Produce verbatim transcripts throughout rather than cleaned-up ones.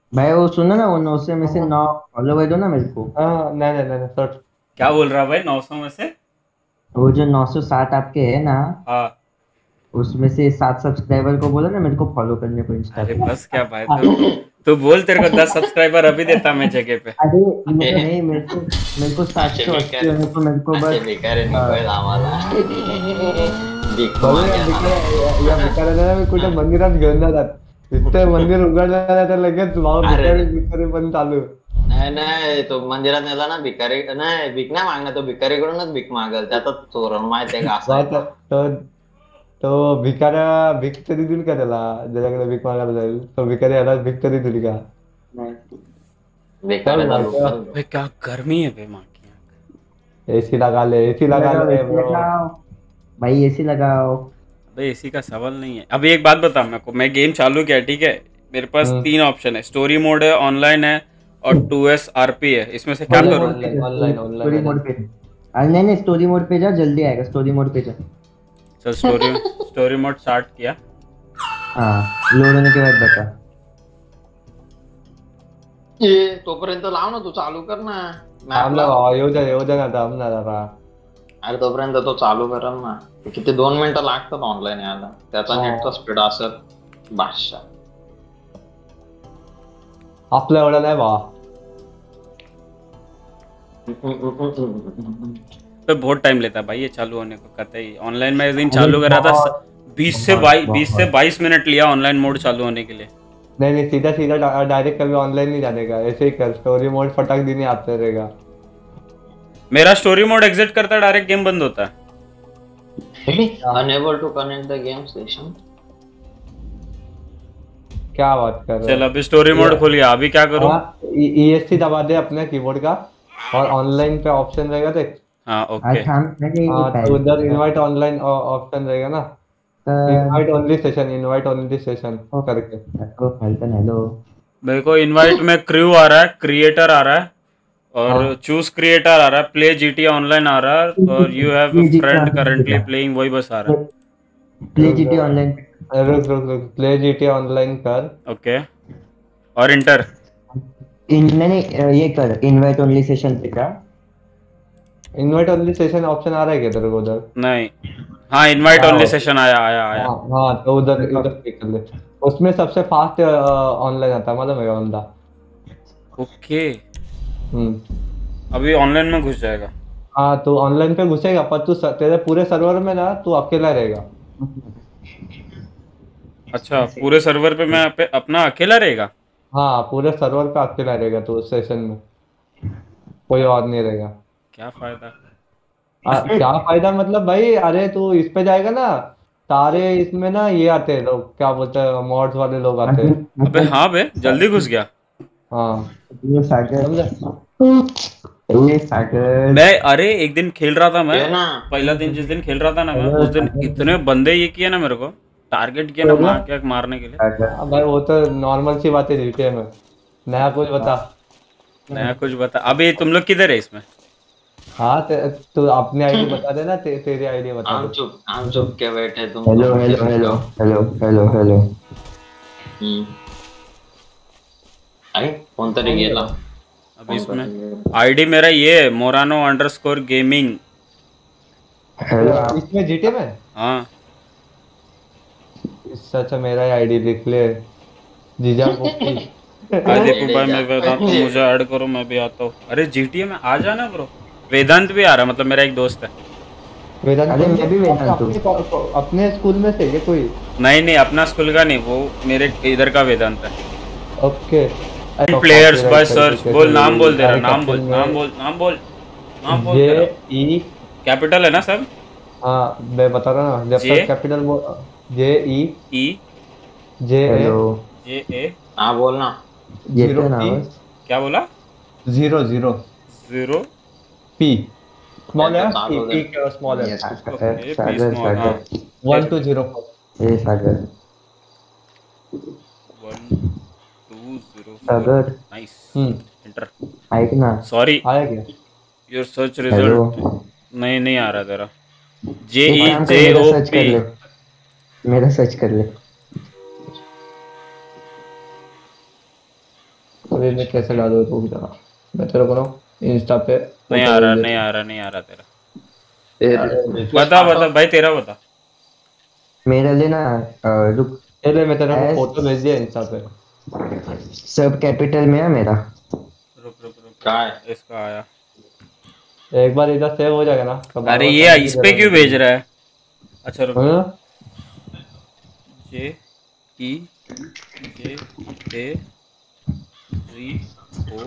भाई वो सुनो ना, वो नौ सौ में से नौ फॉलो कर दो ना मेरे को। हाँ नहीं नहीं नहीं सर। क्या बोल रहा भाई, नौ सौ में से? वो जो नौ सौ सात आपके है ना, हाँ। उसमें से सात सब्सक्राइबर को बोलो ना मेरे को फॉलो करने को इंस्टा अरे पे। बस क्या भाई, तो तू बोल, तेरे को दस सब्सक्राइबर अभी देता मैं जगह पे। अरे असे मेरे नहीं, मेरे को मेरे को सात असे सौ अस्सी भिकारी होने को मेरे को असे बस। भिकारी अ, नकोय आम्हाला. भीक बघू या मागे भिकार आम्हाला. या भिकाऱ्याला मी कुठे मंदिरात घेऊन जातात. नुसतं मंदिर उघडलं ना तर लगेच भाऊ अरे भिकारी भिकारी पण चालू. नाही नाही, तो मंदिरात नेला ना भिकारी, नाही भीक नाही मागणार, तो भिकारीकडूनच भीक मागल, त्याचा चोरण माहितीये का असा आहे मग तो. तो तो भिकाऱ्या भीक तरी देईल का त्याला, ज्याच्याकडे भीक मागायला जाईल तो भिकारी याला भीक तरी देईल का? नहीं। चल भिकाऱ्याला भाई तो लुटल तो. भाई क्या गर्मी है बे माँ की यहाँ। एसी लगा ले, एसी एसी लगा लगाओ, ले एसी ब्रो. लगाओ भाई, एसी लगाओ। अबे इसी का सवाल नहीं है। अभी एक बात बता मेरे को, मैं गेम चालू किया ठीक है, मेरे पास हम्म. तीन ऑप्शन है, स्टोरी मोड है, ऑनलाइन है और टू एस आर पी है, इसमें से क्या स्टोरी ऑनलाइन करूँ? मोड पे ऑनलाइन जा, स्टोरी ऑनलाइन ऑनलाइन स्टोरी है ना. मोड पे। अरे नहीं नहीं, स्टोरी मोड पे जा, जल्दी आएगा, स्टोरी मोड पे जा। चल स्टोरी स्टोरी मोड स्टार्ट किया। हाँ, लोड होने के बाद बता। ए तोपर्यंत लाव ना, तू चालू कर ना मॅप थांब ना लाव. भावा, येऊ दे येऊ दे ना, थांब ना जरा. अरे तोपर्यंत तो चालू करेल ना. किती दोन मिनिटं लागतात ऑनलाईन यायला, त्याचा हा. नेटचा स्पीड असेल बादशा. आपल्या एवढं नाही भावा. पे बहुत टाइम लेता है भाई ये चालू होने को, कहते ही ऑनलाइन में इस दिन अरे चालू करा था, बहुत बीस से बहुत बाईस बीस से बहुत। बाईस मिनट लिया ऑनलाइन मोड चालू होने के लिए। नहीं नहीं, सीधा सीधा डायरेक्ट कभी ऑनलाइन नहीं जाने का, ऐसे ही कर, स्टोरी मोड फटाक देने आते रहेगा. मेरा स्टोरी मोड एग्जिट करता है, डायरेक्ट गेम बंद होता है। Unable to connect the game session. क्या बात कर रहे चल हो? अभी स्टोरी मोड खुल गया, अभी क्या करूँ? हाँ, ई एस सी दबा दे अपने कीबोर्ड का, और ऑनलाइन पे ऑप्शन रहेगा देख. हाँ आज ओके। शाम नहीं नहीं हाँ तो पहले उधर इनवाइट ऑनलाइन ऑप्शन रहेगा ना. Invite only session, invite only session करके. Hello falcon, hello. मेरे को इनवाइट में क्रू आ रहा है, क्रिएटर आ रहा है, और हाँ. चूज क्रिएटर आ रहा है, प्ले जीटी ऑनलाइन आ रहा है, और you have a play GT friend online पे करंटली जा, प्लेइंग, वही बस आ रहा प्ले रुक जीटी ऑनलाइन पे। रुक रुक रुक, प्ले जीटी ऑनलाइन कर. है। ओके, और इंटर। इन मैंने अ, ये कर, इनवाइट ओनली सेशन पे जा। इनवाइट ओनली सेशन ऑप्शन आ रहा है क्या तेरे को उधर? नहीं, हाँ इनवाइट हाँ ओनली सेशन आया आया आया। हाँ हाँ, तो उधर उधर क्लिक कर ले. उसमें सबसे फास्ट ऑनलाइन आता है, मतलब मेरा बंदा. Okay, hmm. अभी ऑनलाइन में घुस जाएगा। हाँ तो ऑनलाइन पे घुसेगा, पर तू स- तेरे पूरे सर्वर में ना तू अकेला रहेगा. अच्छा, पूरे सर्वर पे मैं पे अपना अकेला रहेगा? हाँ पूरे सर्वर पे अकेला रहेगा तू उस सेशन में, कोई और नहीं रहेगा. क्या फायदा? आ, क्या फायदा मतलब भाई, अरे तू इस पे जाएगा ना, सारे इसमें ना ये आते हैं लोग, क्या बोलते हैं, मॉड्स वाले लोग आते हैं. अबे हाँ बे, जल्दी घुस गया। हाँ ये सागर, समझे. ये सागर। मैं अरे एक दिन खेल रहा था मैं, ये ना पहला दिन जिस दिन खेल रहा था ना मैं, उस दिन इतने बंदे ये किए ना, मेरे को टारगेट किया ना तो मार के मारने के लिए। सागर। हाँ भाई वो तो नॉर्मल सी बात है जीटीए में. नया कुछ बता. नया कुछ बता, अभी तुम लोग किधर है इसमें? हाँ ते- तू अपनी आईडी बता देना, ते, तेरी आईडी बता आम दे. चुप आम चुप के बैठे तुम हेलो लोग. Hello hello hello hello hello. हम्म. अरे कोणतरी गेला. अभी इसमें आईडी मेरा ये है, मोरानो अंडरस्कोर गेमिंग। हेलो इसमें जीटीए में हाँ इससे अच्छा मेरा ही आईडी लिख ले, जीजा पोपी. आदिपुर भाई, मैं वेदांत को मुझे ऐड करो, मैं भी आता हूँ। अरे जीटीए में आ जाना ब्रो। वेदांत भी आ रहा है, मतलब मेरा एक दोस्त है। वेदांत अरे मैं भी वेदांत हूँ। अपने अपने स्कूल में से ये कोई. नहीं नहीं, अपना स्कूल का नहीं, वो मेरे इधर का वेदांत है। ओके. प्लेयर्स बाय सर्च, बोल नाम बोल दे रहा, नाम बोल नाम बोल नाम बोल नाम बोल दे जे रहा। ई. कैपिटल है ना सब? हाँ मैं बता रहा ना, जब जे? तक कैपिटल वो, जे ई ई जे ए हेलो। जे ए हाँ बोल ना. ये जीरो तो ना पी, बस। क्या बोला? Zero zero zero P, small है, चालू पी हो पी जाए. क्या स्मॉल है. ये Sagar okay, P Sagar small, हाँ। Sagar. One two zero four. ये Sagar one two zero four, Sagar. Nice. हम्म. एंटर। आइक ना। सॉरी, आया क्या? Your search hello. रिजल्ट नहीं नहीं आ रहा तेरा। जे एक ई काम कर, जे मेरा ओ सर्च कर पी। ले, मेरा सर्च कर ले। स्टोरी में कैसे डालो तो भी जरा मैं तेरे को ना इंस्टा पे नहीं photo आ रहा भेज नहीं आ रहा नहीं आ रहा तेरा तेरे- बता बता भाई तेरा बता मेरा लेना अ, रुक देता। ले मैं तेरे को S- फोटो भेज दिया इंस्टा पे। सब कैपिटल में है मेरा। रुक रुक रुक क्या है? इसका आया एक बार इधर सेव हो जाएगा ना तो बार अरे बार ये करने की इस पे जरूरत क्यों नहीं। भेज रहा है अच्छा रुक हाँ? जे ई जे ए री ओ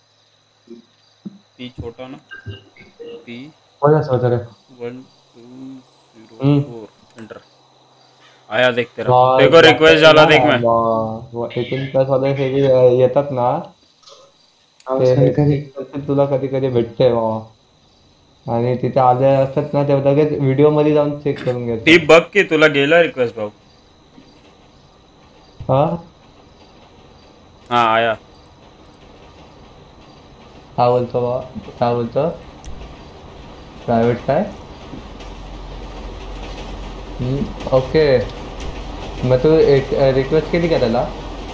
पी छोटा ना पी हो जा सोच रहे वन टू जीरो हम्म। फोर एंटर आया देख तेरा वाह, देखो वाह, रिक्वेस्ट डाला देख मैं वाह, वाह, एटीन प्लस वाले से बी येतात ना ते अवसर कधी ते तुला कधी कधी भेटते बाबा आणि तिथे आले असतात ना ते लगेच व्हिडिओ मध्ये जाऊन चेक करून ती घेतात. बघ की तुला गेला रिक्वेस्ट भाऊ हा हा आया काय बोलतो बा काय बोलतो प्रायव्हेट काय हम्म, ओके मग तू एक रिक्वेस्ट केली का त्याला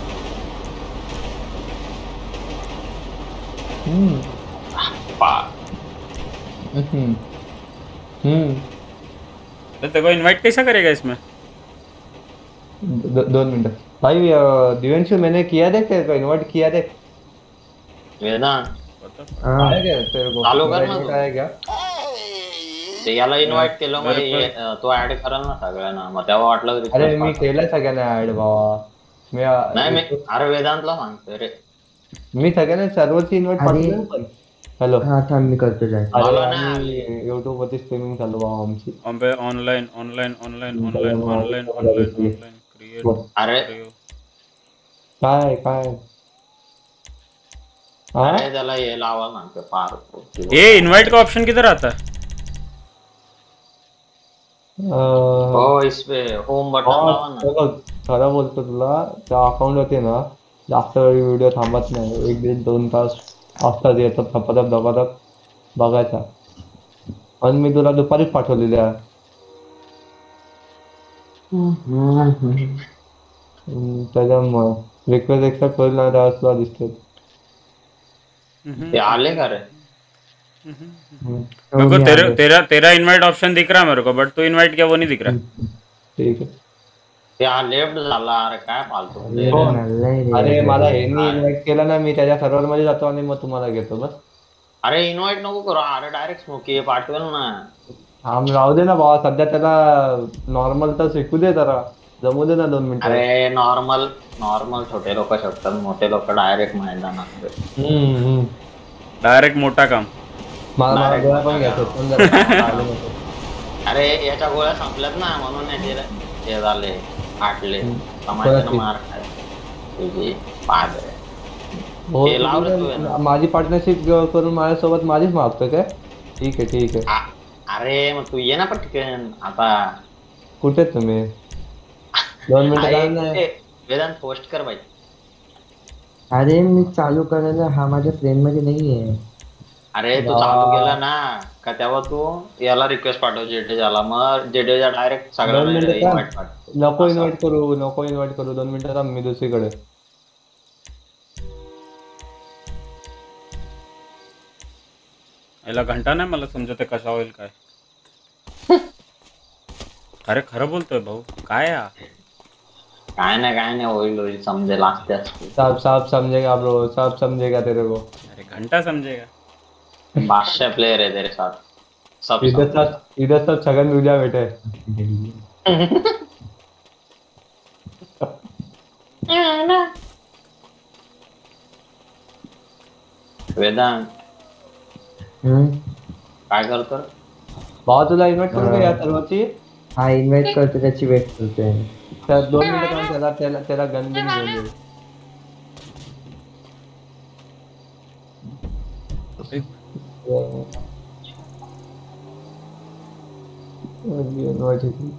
हम्म पा- हम्म हम्म तो तेरे को इनवाइट कैसा करेगा इसमें दो, दोन मिनट भाई अ, दिव्यांशु मैंने किया देख तेरे को इनवाइट किया देख वेदांत बता हाँ आया क्या तेरे को चालू कर मेरा ना invite तू. आया क्या ते याला इन्व्हाइट केलं मग बरं, हे, अं, तो ऍड कराल ना सगळ्यांना मग तेव्हा वाटलं अरे request मी पाठव. केलं सगळ्यांना ऍड बाबा मी अ, नाही मी अरे वेदांतला सांगतोय रे मी सगळ्यांना सर्वची इन्व्हाइट अरे. पाठवलं पण हॅलो हाँ थांब मी करतो जाय अरे मला नाही आम्ही युट्यूब वरती स्ट्रीमिंग चालू बाबा आमची अबे ऑनलाइन ऑनलाइन ऑनलाइन हम्म, ऑनलाइन बघा, ऑनलाइन बघा, ऑनलाइन बघा, ऑनलाइन क्रिएट बघ. अरे काय काय हा अरे त्याला हे लावा सांगतोय पार ये इनवाइट का ऑप्शन किधर आता है अं, हो इस पे होम बटन लावा हा, ना हे बघ, खरं बोलतो तुला त्या अकाउंट होते ना जास्त वेळ व्हिडिओ थांबत नाही एक दीड दोन तास असतात येतात धपाधप धपाधप बघायचा आणि मी तुला दुपारीच पाठवलेली आहे हम्म, त्याच्यामुळे रिक्वेस्ट एक्सेप्ट होईल ना त्यावेळेस तुला दिसते ते आले का रे हम्म, मेरे को तेरा तेरा तेरा इनवाइट ऑप्शन दिख रहा है मेरे को बट तू इनवाइट किया वो नहीं दिख रहा है ठीक आहे ते हा लेफ्ट झाला अरे काय फालतू अरे हो. नाही रे. अरे मला ह्यांनी इन्व्हाइट केलं ना मी त्याच्या सर्व्हर मध्ये जातो आणि मग तुम्हाला घेतो बस अरे इन्व्हाइट नको करू अरे डायरेक्ट स्मोकी पाठवेल ना आम राहू दे ना बाबा सध्या त्याला नॉर्मल तर शिकू दे जरा जमू दे ना दोन मिनिटं अरे नॉर्मल नॉर्मल छोटे लोक शकतात मोठे लोक डायरेक्ट मैदानात हम्म, हम्म. डायरेक्ट मोटा काम मला मला Direct गोळ्या पण बघा. घ्यायचं पण जरा खायला नको. अरे याच्या गोळ्या संपल्यात ना म्हणून याचे हे झाले फाटले हम्म. समाजानं कोणाची? मार खाय तुझी पाद आहे. हो, ते लावलं तुम्ही तू आहे ना. माझी पार्टनरशिप करून माझ्यासोबत माझीच मागतोय काय ठीक आहे ठीक आहे आ- अरे मग तू ये ना पटकन आता कुठे आहेत तुम्ही दोन मिनिटं अरे काय नाही ए, वेदांत पोस्ट कर बाई अरे मी चालू करायला हा माझ्या फ्रेंड मध्ये नाहीये. अरे तू वा. चालू केला ना का तेव्हा तू याला रिक्वेस्ट पाठव जेडेजाला मग जेडेजा डायरेक्ट दोन सगळ्यांना मिनिटं इन्व्हाइट थांब. पाठव नको असं. इन्व्हाइट करू नको इन्व्हाइट करू दोन मिनिटं थांब मी दुसरीकडे याला घंटा नाही मला समजते कसा होईल काय अरे खरं बोलतोय भाऊ काय हा? काय नाही काय नाही होईल होईल समजेल असते साहब साहब समझेगा ब्रो साहब समझेगा तेरे को अरे घंटा समझेगा बादशाह प्लेयर है तेरे साथ सब इधर समझेगा. सब इधर सब छगन भुजा बैठे वेदांत हम्म. काय करतो भावा तुला इन्व्हाइट करू का या सर्वांची हा इन्व्हाइट करतो त्याची वेट करतोय. तर दोन मिनिटं थांब, त्याला त्याला त्याला गन बिन घेऊन येऊ इन्व्हाइट होती.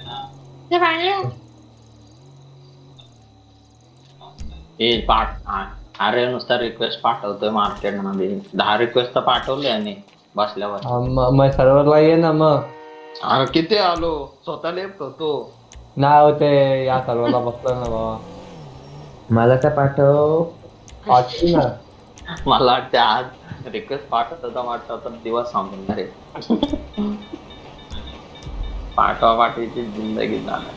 हे पाठ हा. अरे नुसता रिक्वेस्ट पाठवतोय मार्केट मध्ये दहा रिक्वेस्ट तर पाठवले आणि बसल्यावर हा, म- मग सर्व्हरला ये ना मग अरे किती आलो स्वतः लेफ्ट होतो नाही होते या सर्व्हरला बसलं ना बाबा मला काय पाठव वाटते ना मला वाटते आज रिक्वेस्ट पाठवत होता वाटतं तर दिवस संपून रे पाठवा पाठवीची जिंदगी झाली.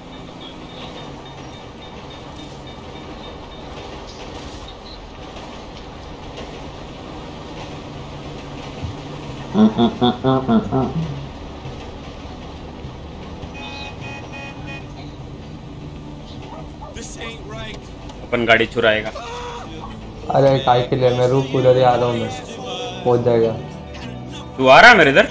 अपन गाड़ी चुराएगा. अरे काय के लिए मैं रुक उधर ही आ रहा हूँ मैं पहुंच जाएगा. तू आ रहा है मेरे इधर?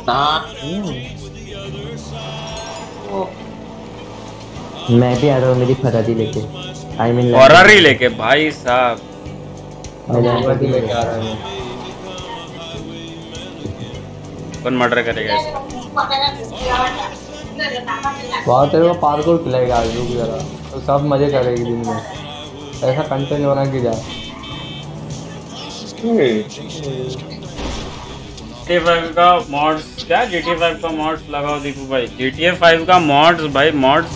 मैं भी आ रहा हूँ मेरी फरारी लेके. आई मीन फरारी लेके भाई साहब. मैं जाऊंगा भी लेके आ रहा हूँ. अपन मर्डर करेगा इसको. वहाँ तेरे को पार्कोर खिलाएगा आज रुक जरा तो सब मजे करेगी दिन में. ऐसा कंटेंट बना के जा. जी टी ए फाइव का मॉड्स क्या जी टी ए फाइव का मॉड्स लगाओ दीपू भाई. जी टी ए फाइव का मॉड्स भाई मॉड्स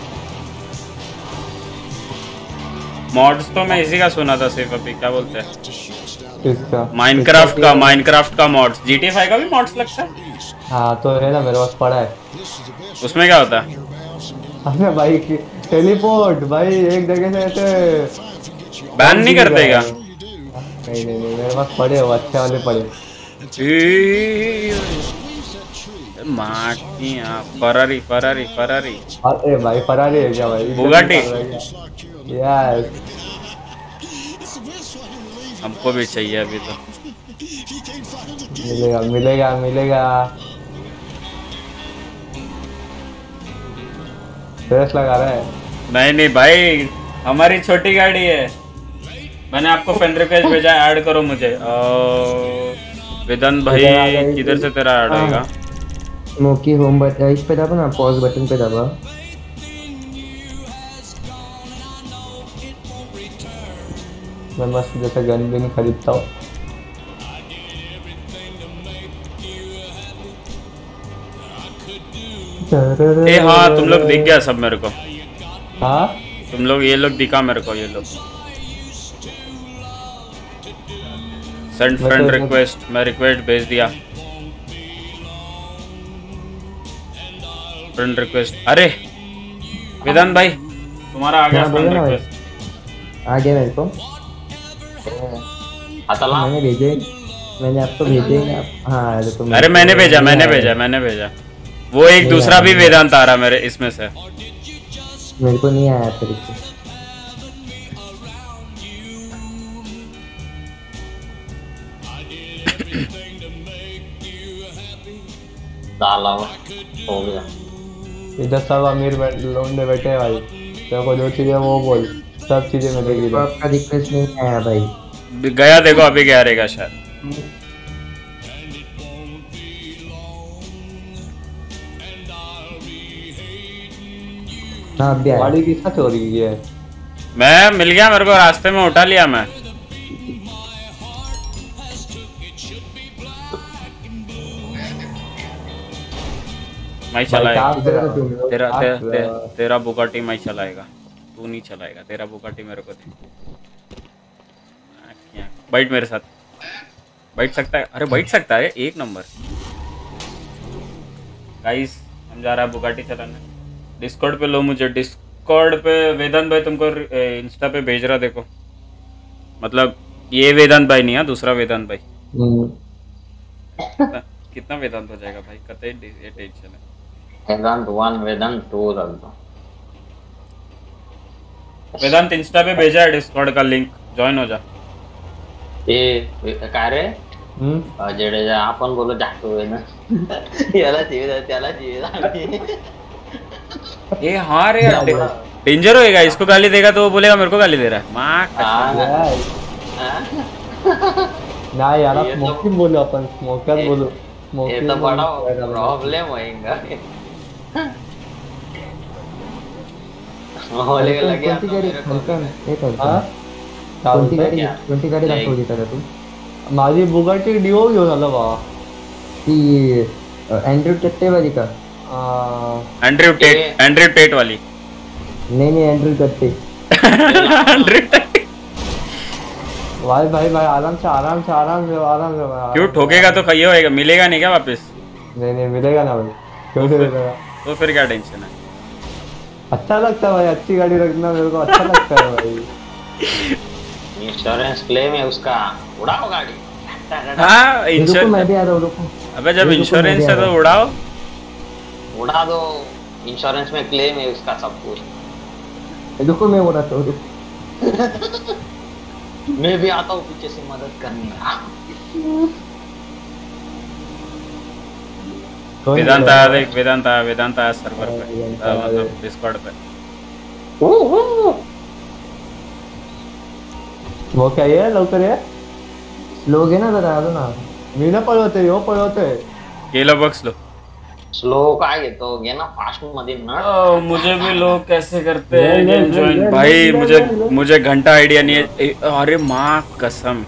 मॉड्स तो मैं इसी का सुना था सिर्फ अभी. क्या बोलते हैं इसका माइनक्राफ्ट का माइनक्राफ्ट का mods. G T A five का भी मॉड्स लगता है. हाँ तो है ना मेरे पास पड़ा है. उसमें क्या होता है? अरे भाई टेलीपोर्ट भाई एक जगह से ऐसे बैन नहीं करते क्या? नहीं नहीं नहीं मेरे पास पड़े हो अच्छे वाले पड़े. Mattia Ferrari Ferrari Ferrari. अरे भाई फरारी है क्या भाई? बुगाटी. यस हमको भी चाहिए अभी तो. मिलेगा मिलेगा मिलेगा. फ्रेश लगा रहा है. नहीं नहीं भाई हमारी छोटी गाड़ी है. मैंने आपको फ्रेंड रिक्वेस्ट भेजा है ऐड करो मुझे. वेदांत भाई किधर से तेरा ऐड आएगा? स्मोकी होम बटन इस पे दबा ना पॉज बटन पे दबा. मैं मस्त जैसे गन भी खरीदता हूँ. ए हाँ तुम लोग दिख गया सब मेरे को. हाँ तुम लोग ये लोग दिखा मेरे को. ये लोग सेंड फ्रेंड रिक्वेस्ट. मैं रिक्वेस्ट भेज दिया फ्रेंड रिक्वेस्ट. अरे वेदांत भाई तुम्हारा आ गया फ्रेंड रिक्वेस्ट. आ गया मेरे को. आता ला मैंने भेजे मैंने आपको भेजे हैं आप. हाँ देखो. अरे मैंने भेजा मैंने भेजा मैंने भेजा. वो एक दूसरा भी वेदांत आ रहा मेरे इसमें से. मेरे को नहीं आया तरीके. डाला हो गया. इधर सब अमीर लोंडे बैठे हैं भाई. तेरे को जो चीजें वो बोल सब चीजें मिलेगी. आपका रिक्वेस्ट नहीं आया भाई. गया देखो अभी गया रहेगा शायद. हाँ अभी आया. गाड़ी किसका चोरी की है? मैं मिल गया मेरे को रास्ते में उठा लिया मैं. मैं चलाएगा. तेरा तेरा ते, तेरा बुगाटी मैं चलाएगा. तू नहीं चलाएगा. तेरा बुगाटी मेरे को दे. बैठ मेरे साथ. बैठ सकता है. अरे बैठ सकता है. एक नंबर. गाइस हम जा रहा है बुगाटी चलाने. डिस्कॉर्ड पे लो मुझे. डिस्कॉर्ड पे वेदांत भाई तुमको इंस्टा पे भेज रहा देखो. मतलब ये वेदांत भाई नहीं है दूसरा वेदांत भाई. कितना, कितना वेदांत हो जाएगा भाई? कतई ये टेंशन है. वेदांत वन वेदांत टू रख दो. वेदांत इंस्टा पे भेजा है डिस्कॉर्ड का लिंक. ज्वाइन हो जा. ए काय रे जडेजा आपण बोलो जातो वेदांत. याला जीव त्याला जीव. ये हाँ रे डेंजर होएगा. इसको गाली देगा तो वो बोलेगा मेरे को गाली दे रहा है. माँ ना यार आप स्मोकिंग बोलो. अपन स्मोकर बोलो. ये तो बड़ा प्रॉब्लम होएगा. होले लगे कोणती गाडी हलकन एक हाँ कोणती गाडी कोणती गाडी दाखवली त्याला तू? माझी बुगाटी डिओ घेऊन आलो बा. ती अँड्रॉइड कट्टे वाली का? Andrew Tate. एंड्रयू टेट वाली. नहीं नहीं अँड्रॉइड कट्टे. Andrew Tate. भाई भाई भाई आराम से आराम से आराम से आराम से भाई, क्यों आराम से। ठोकेगा तो ये होएगा, मिलेगा नहीं क्या वापस? नहीं नहीं मिलेगा ना भाई, क्यों नहीं मिलेगा? तो फिर क्या टेंशन है? अच्छा लगता है भाई, अच्छी गाड़ी रखना मेरे को अच्छा लगता है भाई। इंश्योरेंस क्लेम है उसका, उड़ाओ गाड़ी। हाँ रुको इंश्योरेंस। मैं भी आ रहा हूँ, रुको। अबे जब रुको, मैं इंश्योरेंस भी आ है रहा तो हूँ। उड़ाओ। उड़ा दो, इंश्योरेंस में क्लेम है उसका सब कुछ। रुको मैं उड़ाता हूँ, रुको। मैं भी आता हूँ पीछे से मदद करने। कोई नहीं वेदांत रहेगा। आया देख, वेदांत आया, वेदांत आया सर्वर पे, वेदांत अ, आया मतलब देख। डिस्कॉर्ड पे। वो क्या ये लवकर ये लोग है ना जरा, आ दो ना। मी ना पळवते यो पळवते केलो बॉक्स लो। स्लो काय घेतो घे ना, फास्ट मध्ये नट। ओ, मुझे भी लोग कैसे करते ले, हैं ले, गेम ले, ज्वाइन ले, भाई, ले, ले, मुझे ले, ले। मुझे घंटा आइडिया नहीं है। ए, अरे माँ कसम,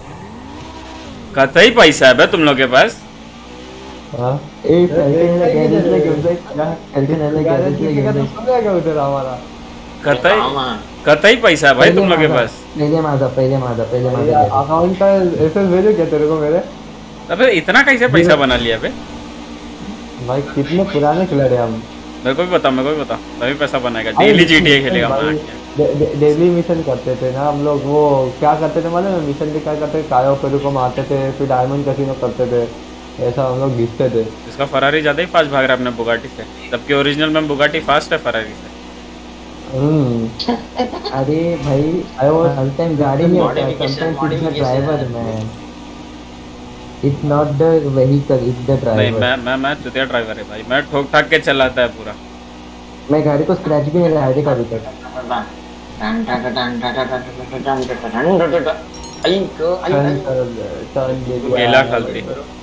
कतई पैसा है बे तुम लोग के पास? हाँ ए फॅल्कनला गॅरेजला घेऊन जायचं, फॅल्कनला गॅरेजला घेऊन जायचं. समझेगा उधर हमारा कतई हाँ ना, कतई पैसा है भाई पहिले तुम लोग के माझा, पास? पहिले माझा पहिले माझा पहिले माझा garage. अकाउंट का एसएस भेजो क्या तेरे को मेरे? अबे इतना कैसे पैसा बना लिया बे? भाई कितने पुराने खिलाड़ी हम। मेरे को भी बता, मेरे को भी बता, तभी पैसा बनाएगा। डेली जीटीए खेलेगा माँ क्या। डेली मिशन करते थे ना हम लोग, वो क्या करते थे मालूम है? मिशन भी क्या करते थे, कायो पेरू को मारते थे, फिर डायमंड कैसीनो करते थे, ऐसा हम लोग घिसते थे। इसका फरारी ज्यादा ही फास्ट भाग रहा है अपने बुगाटी से, जबकि ओरिजिनल में बुगाटी फास्ट है फरारी से। हम्म अरे भाई I was- हर टाइम गाड़ी नहीं होता, Modification, sometimes it's the modification. driver man. It's not the vehicle, it's the नहीं, driver. मैं मैं मैं चुतिया ड्राइवर है भाई, मैं ठोक ठाक के चलाता है पूरा। मैं गाड़ी को स्क्रैच भी नहीं लगा देखा अभी तक. ऐक, ऐक, चल ऐक. चल चल ये केला खालती।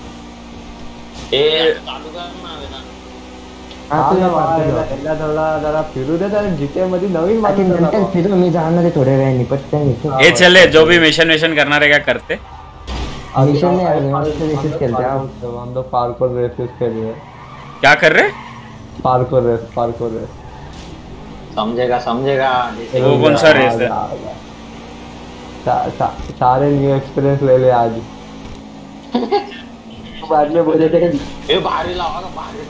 ए चालू कर ना वेदांत. हा हा तुला ना, पाहतो. याला- याला जरा जरा फिरू दे तर जीटीए मध्ये नवीन बाकी माणूस नंतर आला. फिरू, मी जाणार आहे थोड्या वेळाने पटकन येतो. ये चले, जो भी मिशन विशन करना रहेगा करते। मिशन नहीं आ रही, हम तो रेसेस खेलते हैं. आप तो हम लोग पार्कोर रेसेस खेल रहे हैं. क्या कर रहे? पार्कोर रेस पार्कोर रेस समझेगा समझेगा जैसे वो कौन सा रेस है? सा- सा- सारे न्यू एक्सपीरियंस ले ले आज. बाद में बोले थे ए भारी लावा का भारी.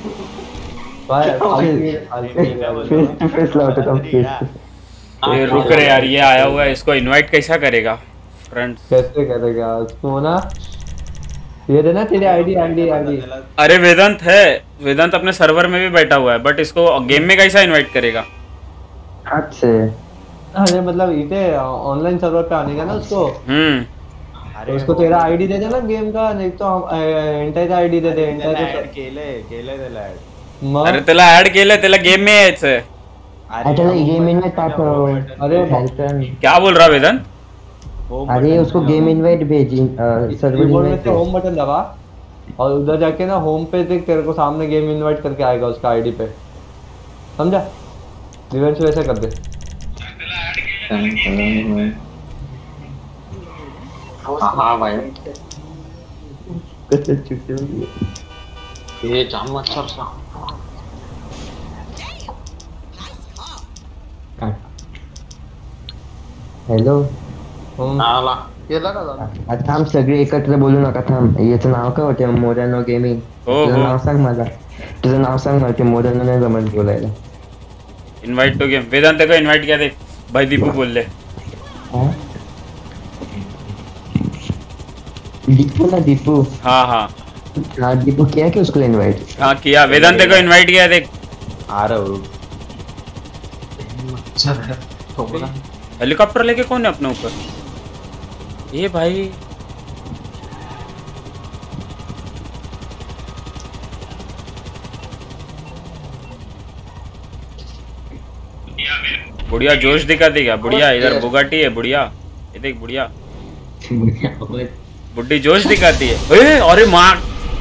फेस टू फेस लावते हम फेस. ये रुक रहे यार, ये आया हुआ है, इसको इनवाइट कैसा करेगा फ्रेंड्स? कैसे करेगा उसको ना, ये देना तेरी आईडी आईडी आईडी. अरे वेदांत है, वेदांत अपने सर्वर में भी बैठा हुआ है, बट इसको गेम में कैसा इनवाइट करेगा? हाथ से. अरे मतलब इथे ऑनलाइन सर्वर पे आने का ना उसको, हम्म तो उसको तेरा आईडी दे देना गेम का, नहीं तो हम एंटायर आईडी दे दे. एंटायर केलंय केलंय त्याला ऍड. मग अरे त्याला ऍड केलं, त्याला गेम में यायचंय. अच्छा गेम इनवाइट पाठव. अरे फॅल्कन, क्या बोल रहा वेदांत? अरे उसको गेम इनवाइट भेजी, सर्वर कीबोर्ड में इनवाइट से होम बटन दबा और उधर जाके ना होम पे देख, तेरे को सामने गेम इनवाइट करके आएगा उसका आईडी पे, समझा? इवेंट्स वैसे कर दे. हाँ हाँ भाई, कसं चुकलं. ये जाम मच्छर सा. हॅलो, होम आला केला का झाला? आता थांब सगळे एकत्र बोलू नका. थांब, याचं नाव काय होतं? Morano gaming. हो, तुझं हो. नाव सांग मला, तुझं नाव सांग मला. ते मोरानो नाही जमत बोलायला. Invite to game. वेदांत को इनवाइट किया देख, भाई दीपू बोल ले। हाँ? दीपू ना, दीपू. हाँ हाँ हाँ दीपू किया कि उसको इनवाइट? हाँ किया, वेदांत को इनवाइट किया देख। आ रहा हूँ. हेलीकॉप्टर लेके कौन है अपने ऊपर? ये भाई बुढ़िया जोश दिखा देगा। बुढ़िया इधर बुगाटी है, बुढ़िया ये देख, बुढ़िया बुड्ढी जोश दिखाती है। ए, अरे माँ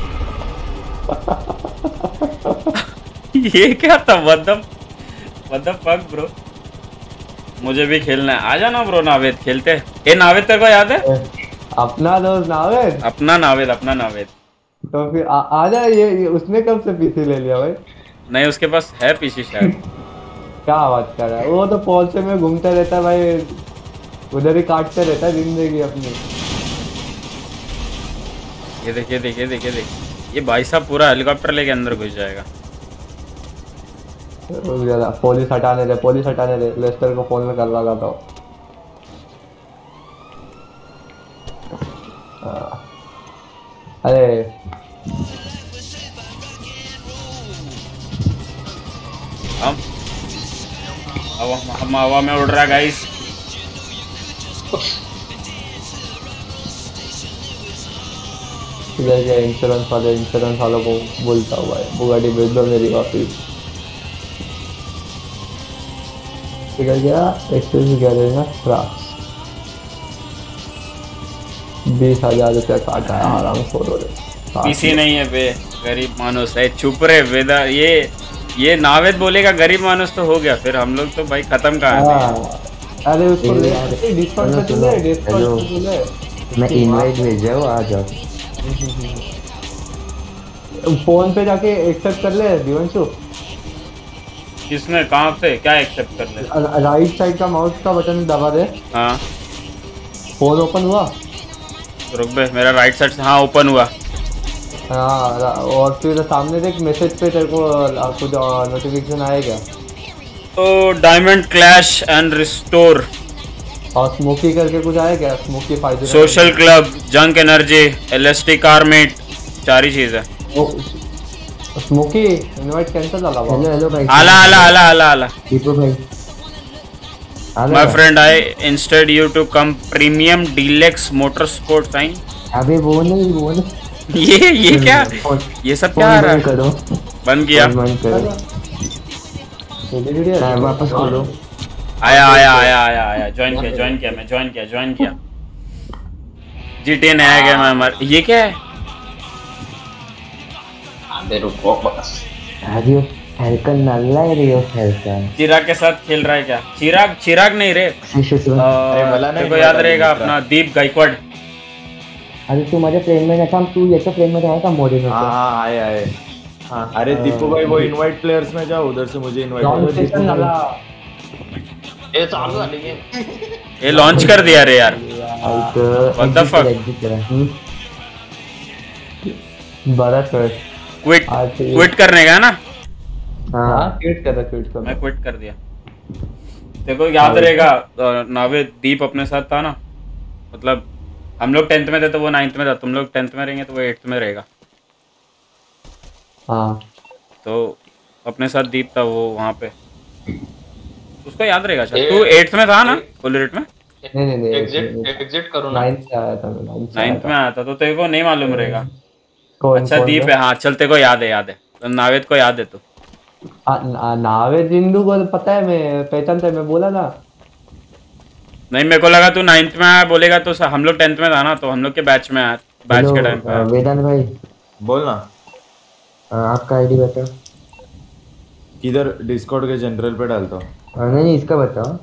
ये क्या था? What the what the fuck bro. मुझे भी खेलना है, आ जाना ब्रो। नावेद खेलते हैं। ए नावेद तेरे को याद है? अपना दोस्त नावेद. अपना नावेद, अपना नावेद। तो फिर आ, आ जा. ये, ये उसने कब से पीसी ले लिया भाई? नहीं उसके पास है पीसी शायद। क्या बात कर रहा है? वो तो पोर्चे में घूमता रहता है भाई. उधर ही काटते रहता है जिंदगी अपनी। ये देख ये देख ये देख ये देख ये भाई साहब पूरा हेलीकॉप्टर लेके अंदर घुस जाएगा। रुक जा, पुलिस हटाने दे, पुलिस हटाने दे। लेस्टर को फोन में कर रहा था। अरे हम अब हम हवा में उड़ रहा है गाइस। इंश्योरेंस वाले इंश्योरेंस वालों को बोलता हुआ है बुगाटी भेज दो मेरी वापिस। निकल गया एक्सप्रेस गैरेज में फ्रांस। बीस हजार रुपया काटा है आराम से। पीसी नहीं है बे, गरीब मानुस है। चुप रहे वेदा। ये ये नावेद बोलेगा गरीब मानुस तो हो गया, फिर हम लोग तो भाई खत्म कहाँ है। अरे उसको ए ले यार, डिस्काउंट पे सुनो, ले हेलो। डिस्काउंट पे ले। मैं इनवाइट भेजा हूँ, आ जाओ। फोन पे जाके एक्सेप्ट कर ले दिवंशु। किसने कहाँ से क्या एक्सेप्ट कर ले? राइट साइड का माउस का बटन दबा दे। हाँ फोन ओपन हुआ? रुक बे, मेरा राइट साइड से हाँ ओपन हुआ। हाँ, और फिर सामने देख मैसेज पे तेरे को कुछ नोटिफिकेशन आएगा। तो डायमंड क्लैश एंड रिस्टोर, और स्मोकी करके कुछ आएगा। Smokey five social club, junk energy, LST कारमेट, चार ही चीज है। स्मोकी इनवाइट कैंसिल आला हेलो हेलो भाई। आला आला आला आला आला दीपू भाई। My friend I instead you to come premium deluxe motor sport sign. अबे वो नहीं वो नहीं। ये ये क्या ये सब क्या आ रहा है? करो बंद किया। बंद करो। हाँ, वापस खोलो। आया आया आया आया आया ज्वाइन किया ज्वाइन किया मैं ज्वाइन किया ज्वाइन किया। जीटीए नया गेम है हमारा। ये क्या है? अबे रुको बस। रियो फैल्कन नल्ला है। रियो फैल्कन चिराग के साथ खेल रहा है क्या? चिराग चिराग नहीं रे। अरे मला नाही तेरे को याद रहेगा अपना दीप गायकवाड़। अरे तू माझ्या फ्रेंड में था, तू याच्या फ्रेंड में आहे का मोरे में? हाँ हाँ आए आए। हाँ अरे दीपू भाई वो इनवाइट प्लेयर्स में जाओ, उधर से मुझे इनवाइट ये चालू झाली गेम। ये लॉन्च कर दिया रे यार। What the fuck? Bharat quit quit करने का ना? हाँ क्विट कर क्विट कर। मैं क्विट कर दिया। देखो याद रहेगा नावेद दीप अपने साथ था ना, मतलब हम लोग टेंथ में थे तो वो नाइन्थ में था, तुम लोग टेंथ में रहेंगे तो वो एट्थ में रहेगा। हाँ तो अपने साथ दीप था वो वहाँ पे, उसको याद रहेगा शायद। तू एट्थ में था ना फुल रेट में? नहीं नहीं नहीं एग्जिट एग्जिट करो ना। नाइन्थ से आया था मैं। नाइन्थ में आया था तो तेरे को नहीं मालूम रहेगा। कौन अच्छा कौन दीप था? है, हाँ चल तेरे को याद है याद है। तो नावेद को याद है तू? आ, ना, नावेद जिंदू को पता है, मैं पहचानता है, मैं बोला ना। नहीं मेरे को लगा तू नाइन्थ में आया बोलेगा तो हम लोग टेंथ में था ना, तो हम लोग के बैच में आया, बैच के टाइम पे आया। वेदांत भाई बोल ना। आपका आईडी बताओ। किधर डिस्कॉर्ड के जनरल पे डालता हूँ। नहीं नहीं इसका बताओ।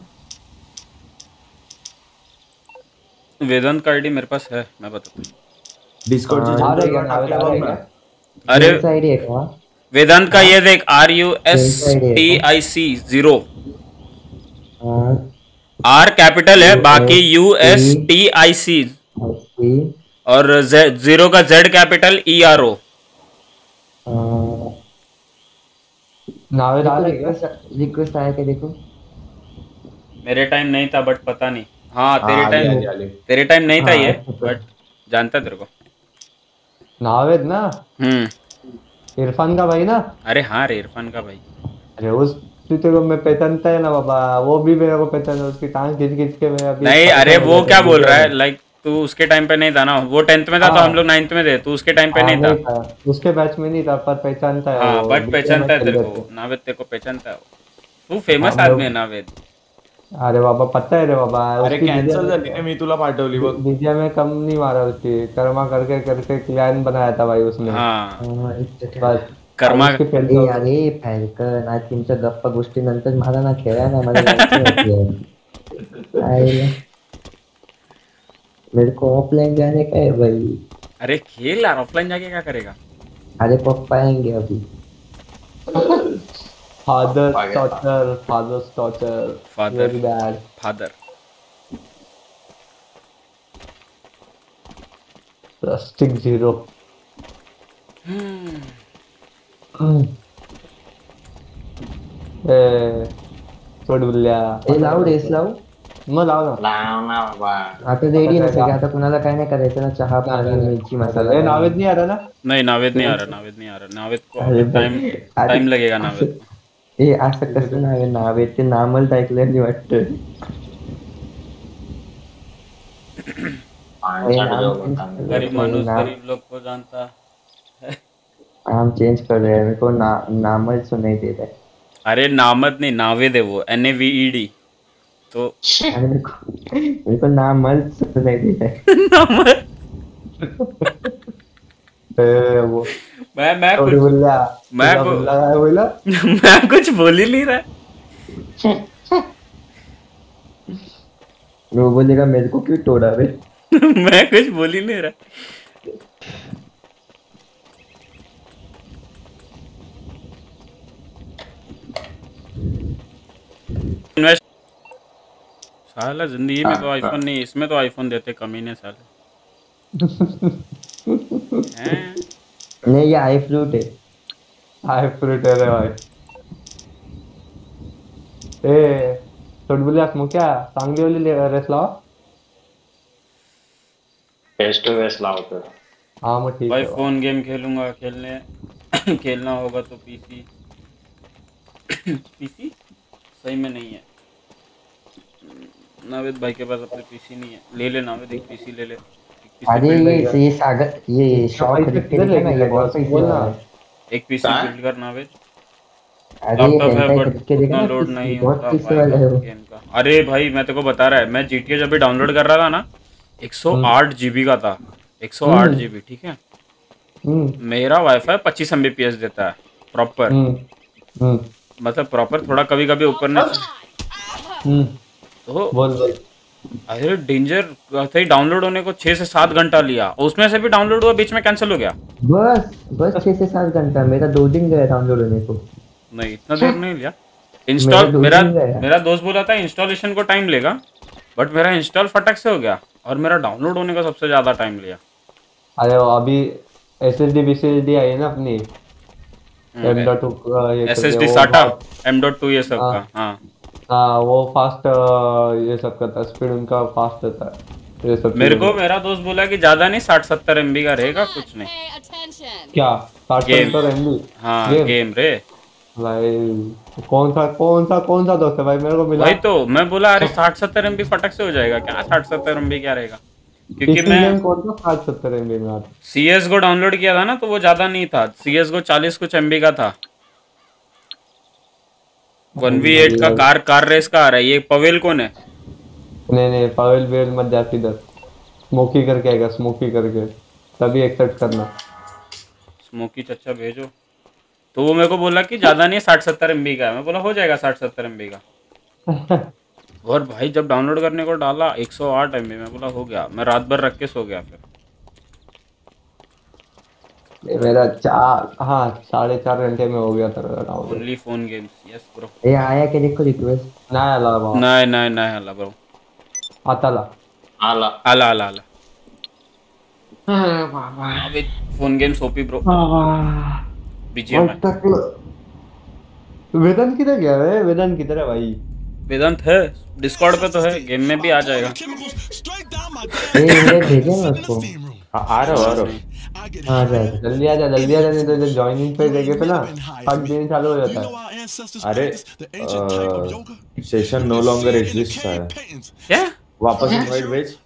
वेदांत का आईडी मेरे पास है, मैं बताता हूँ। डिस्कॉर्ड हाँ, से आ जनरल रहेगा पे नावेद डाल आ के रहेगा। अरे आईडी है क्या? वेदांत का ये देख, R U S T I C zero, हाँ, आर कैपिटल है, बाकी U S T I C ऐसी, और जीरो का Z capital E R O. हाँ, नावेद आ रहेगा। रिक्वेस्ट आया क्या देखो। मेरे टाइम नहीं था बट पता नहीं। हाँ तेरे हाँ, आली, आली, टाइम आली। तेरे टाइम नहीं था हाँ, ये, अच्छा। बट जानता तेरे को। नावेद ना, हम्म इरफान का भाई ना। अरे हाँ रे इरफान का भाई। अरे उस तेरे को मैं पहचानता है ना बाबा, वो भी मेरे को पहचाना। उसकी टांग खींच खींच के मैं अभी नहीं अरे वो क्या बोल रहा है, लाइक तू उसके टाइम पे नहीं था ना, वो टेंथ में था तो हाँ। हम लोग नाइन्थ में थे, तू उसके टाइम पे हाँ, नहीं नहीं था। था उसके बैच में नहीं था, पर पहचानता है हाँ वो। बट पहचानता है तेरे खेलते को, थे। नावेद तेरे को पहचानता है वो। तू फेमस हम लोग- आदमी है नावेद। अरे बाबा पता है रे बाबा। अरे उसकी कॅन्सल विजय- झाली ना, मी तुला पाठवली बघ। विजय में कम नहीं मारा उसकी। कर्मा करके करके क्लैन बनाया था भाई उसने। हाँ हाँ, इतकं काय. बस कर्मा अब उसके ए फेल- अरे फॅल्कन आज तुमच्या गप्पा गोष्टी नंतर मला ना खेळा ना मला जायचं होतं. आईला. मेरे को ऑफलाइन जाने का है भाई. अरे खेल यार, ऑफलाइन जाके क्या करेगा? अरे पप्पा आएंगे अभी. फादर आ गया। Torture father torture Father. Very bad. Father rustic zero ए सोड बुल्ल्या ए लाव रेस लाव मग लाव ना लाव ना बाबा. आता रेडी नसेल आता कुणाला काय नाही करायचं ना चहा पाणी मिरची मसाला ए नावेद नहीं आ रहा ना नहीं नावेद नहीं आ रहा नावेद नहीं आ रहा नावेद को अरे टाइम अरे- टाइम लगेगा नावेद को. ए असं कसं नाव नाव आहे ते नामच ऐकलं वाटतं पाण्यासाठी जाऊ बोलता. गरीब माणूस नाम गरीब लोग को जानता. नाम चेंज कर रहे हैं मेरे को ना, नामच सुनाई दे रहा है. अरे नामद नहीं नावेद है वो N A V E D तो अरे मेरे को मेरे को नामच सुनाई दे रहा है. नामद ए वो मैं मैं सोड कुछ बुल्ल्या मैं तुला को- बुल्ला काय बोला मैं कुछ बोल ही नहीं रहा. वो बोलेगा मेरे को क्यों तोड़ा रे. मैं कुछ बोल ही नहीं रहा. इन्वेस्ट साला जिंदगी में तो आईफोन नहीं इसमें तो आईफोन देते कमीने साले. हैं? नहीं ये आई फ्रूट है. हाय फ्रूट है रे भाई ए सोड बुल्ल्या मग क्या चांगली वाली रेस लावा फेस टू फेस लावतो. हाँ मग ठीक भाई है फोन गेम खेलूंगा खेलने खेलना होगा तो पीसी पीसी सही में नहीं है. नावेद भाई के पास अपने पीसी नहीं है. ले ले नावेद एक पीसी ले ले. एक अरे पीसी ये ये सागर ये शॉप पैसे खरीद के किधर देखा ना ये लेके बहुत गया? पैसे बोल ना. वाला है. एक पीसी क्या? बिल्ड कर नावेद. अरे ये लैपटॉप है पेंटाई बट खरीद के देखा उतना ना लोड किस- नहीं बहुत होता पैसे वाला है वो. गेम का. अरे भाई मैं तेको बता रहा है मैं जीटीए जब भी डाउनलोड कर रहा था ना एक सौ आठ जीबी का था. एक सौ आठ जीबी ठीक है. हम्म मेरा वाईफाई पच्चीस एमबीपीएस देता है प्रॉपर. हम्म हम्म मतलब प्रॉपर थोड़ा कभी कभी ऊपर नहीं हम्म तो बोल बोल अरे डेंजर सही डाउनलोड होने को छह से सात घंटा लिया. उसमें से भी डाउनलोड हुआ बीच में कैंसिल हो गया. बस बस छह से सात घंटा मेरा दो दिन गया डाउनलोड होने को. नहीं इतना देर नहीं लिया. इंस्टॉल दो मेरा दिन गया. मेरा दोस्त बोला था इंस्टॉलेशन को टाइम लेगा बट मेरा इंस्टॉल फटक से हो गया और मेरा डाउनलोड होने का सबसे ज्यादा टाइम लिया. अरे वो अभी S S D B C S D I है ना अपनी M dot S S D साटा एम डॉट टू ये सब का. हाँ हाँ वो फास्ट ये सब करता है स्पीड उनका फास्ट रहता है ये सब मेरे चीजें। को मेरा दोस्त बोला कि ज्यादा नहीं साठ सत्तर एमबी का रहेगा कुछ नहीं. Pay attention. क्या साठ गेम. सत्तर एम बी हाँ गेम? गेम रे भाई कौन सा कौन सा कौन सा दोस्त है भाई मेरे को मिला भाई तो मैं बोला अरे साठ सत्तर एमबी फटक से हो जाएगा क्या. साठ सत्तर एमबी क्या रहेगा क्योंकि किसी मैं गेम कौन सा साठ सत्तर एम बी में आता सी एस गो डाउनलोड किया था ना तो वो ज्यादा नहीं था. सी एस गो चालीस कुछ एमबी का था. वन वी एट का कार कार रेस का आ रहा है. ये पवेल कौन है. नहीं नहीं पावेल बेल मत जा इधर स्मोकी करके आएगा स्मोकी करके तभी एक्सेप्ट करना स्मोकी चच्चा भेजो. तो वो मेरे को बोला कि ज्यादा नहीं साठ सत्तर एमबी का है. मैं बोला हो जाएगा साठ सत्तर एमबी का. और भाई जब डाउनलोड करने को डाला एक सौ आठ एमबी मैं बोला हो गया. मैं रात भर रख के सो गया फिर. ये मेरा चार हाँ साढ़े चार घंटे में हो गया था मेरा download only phone games yes bro. ए आया के देखो रिक्वेस्ट. ना आला बाबा नहीं नहीं नहीं हल्ला ब्रो. आताला आला. आला आला आला. अबे phone games OP bro. BGM वेदन किधर गया है वेदन किधर है भाई वेदांत है डिस्कॉर्ड पे तो है. गेम में भी आ जाएगा. ए इन्वाइट भेजे ना उसको. आ रहा हो आ रहा हो हाँ जाए. जल्दी आ जा जल्दी आ जा नहीं तो ज्वाइनिंग पे देखे पे ना फट दिन चालू हो जाता है अरे सेशन नो लॉन्गर एग्जिस्ट है क्या वापस इनवाइट भेज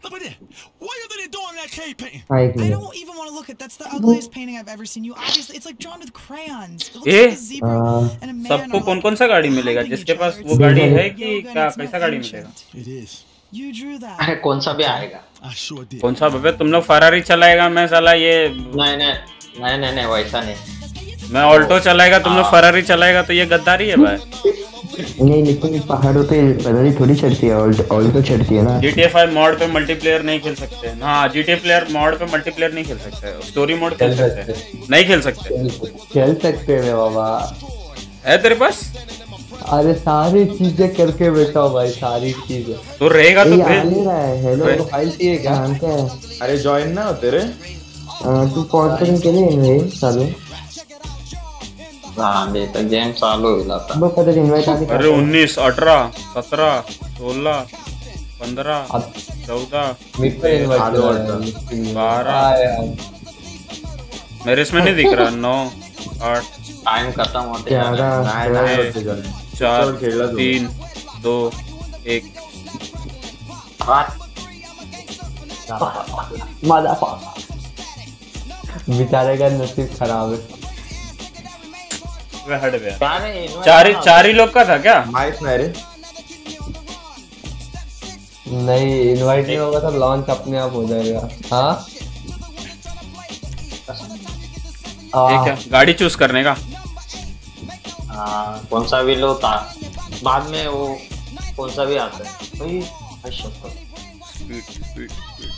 हाँ एक I minute. don't even want to look at. That's the ugliest painting I've ever seen. You obviously, it's like drawn with crayons. It looks Eh? like a zebra Uh, and a man सबको are कौन like कौन सा गाड़ी मिलेगा hugging जिसके each पास other. वो It's गाड़ी like है कि yoga and क्या it's कैसा not गाड़ी ancient. मिलेगा. You drew that. अरे कौन सा भी आएगा. कौन सा बबे तुम लोग फरारी चलाएगा मैं साला ये नहीं नहीं नहीं नहीं नहीं वैसा नहीं. मैं ऑल्टो चलाएगा तुम लोग फरारी चलाएगा तो ये गद्दारी है भाई. नहीं लेकिन पहाड़ों पे फरारी थोड़ी चढ़ती है ऑल्टो ऑल्टो चढ़ती है ना. G T A five mod पे मल्टीप्लेयर नहीं खेल सकते. हाँ G T A player mod पे मल्टीप्लेयर नहीं खेल सकते. स्टोरी मोड खेल सकते हैं नहीं खेल सकते. खेल सकते हैं बाबा है तेरे पास अरे सारी चीजें करके बैठा हूँ भाई सारी चीजें तो रहेगा तो ए आ भेज. नहीं रहा है. हेलो फाइल चाहिए क्या नाम क्या है. अरे ज्वाइन ना होते रे अं, तू पॉज करून केली इन्व्हाइट चालू झाले तर गेम चालू होईल आता. बघ कधी इन्व्हाइट आली का? अरे उन्नीस अठारह सत्रह सोलह पंद्रह चौदह मी पण invite आलो केलं आता. आहे. बारह काय यार. मेरे इसमें नहीं दिख रहा. नौ आठ टाइम खत्म होते ग्यारह नाही नाही होते जण. चार त्याच्यावर खेळला तू. तीन दो एक. माझा पापा बिचारे का नसीब खराब है. वे हट गया. क्या रे, invite चार ही करना चार ही लोग का था क्या? माहित नाही रे. नहीं इनवाइट नहीं होगा तो लॉन्च अपने आप हो जाएगा. हाँ ये क्या गाड़ी चूज करने का? हाँ, कौन सा भी लो था बाद में वो कौन सा भी आता है. ओए, अच्छा. Speed speed speed.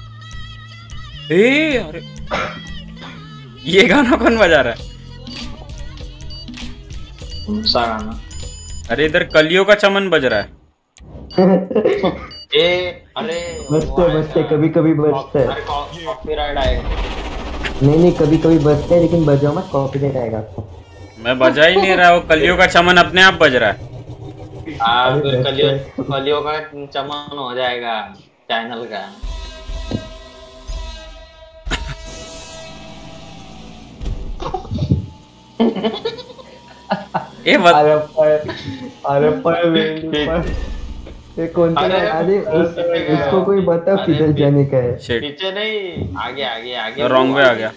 ए अरे ये गाना कौन बजा रहा है? कौन सा गाना? अरे इधर कलियों का चमन बज रहा है. ए अरे बजते बजते कभी कभी बजते है. अरे कॉपीराइट आएगा. नहीं नहीं कभी कभी बजते है लेकिन बजाओ मत कॉपीराइट आएगा आपको. मैं बजा ही नहीं रहा. वो कलियों का चमन अपने आप बज रहा है. हाँ, अरे फिर बजते कलियों है. कलियों का चमन हो जाएगा चैनल का. ए बत... अरे पर अरे पर वेंडी पर ये कौन सा अरे, अरे उस, अरे, उसको कोई बताओ अरे, किधर जाने का है. शिट पीछे नहीं, आगे आगे आगे. रॉन्ग वे आ गया.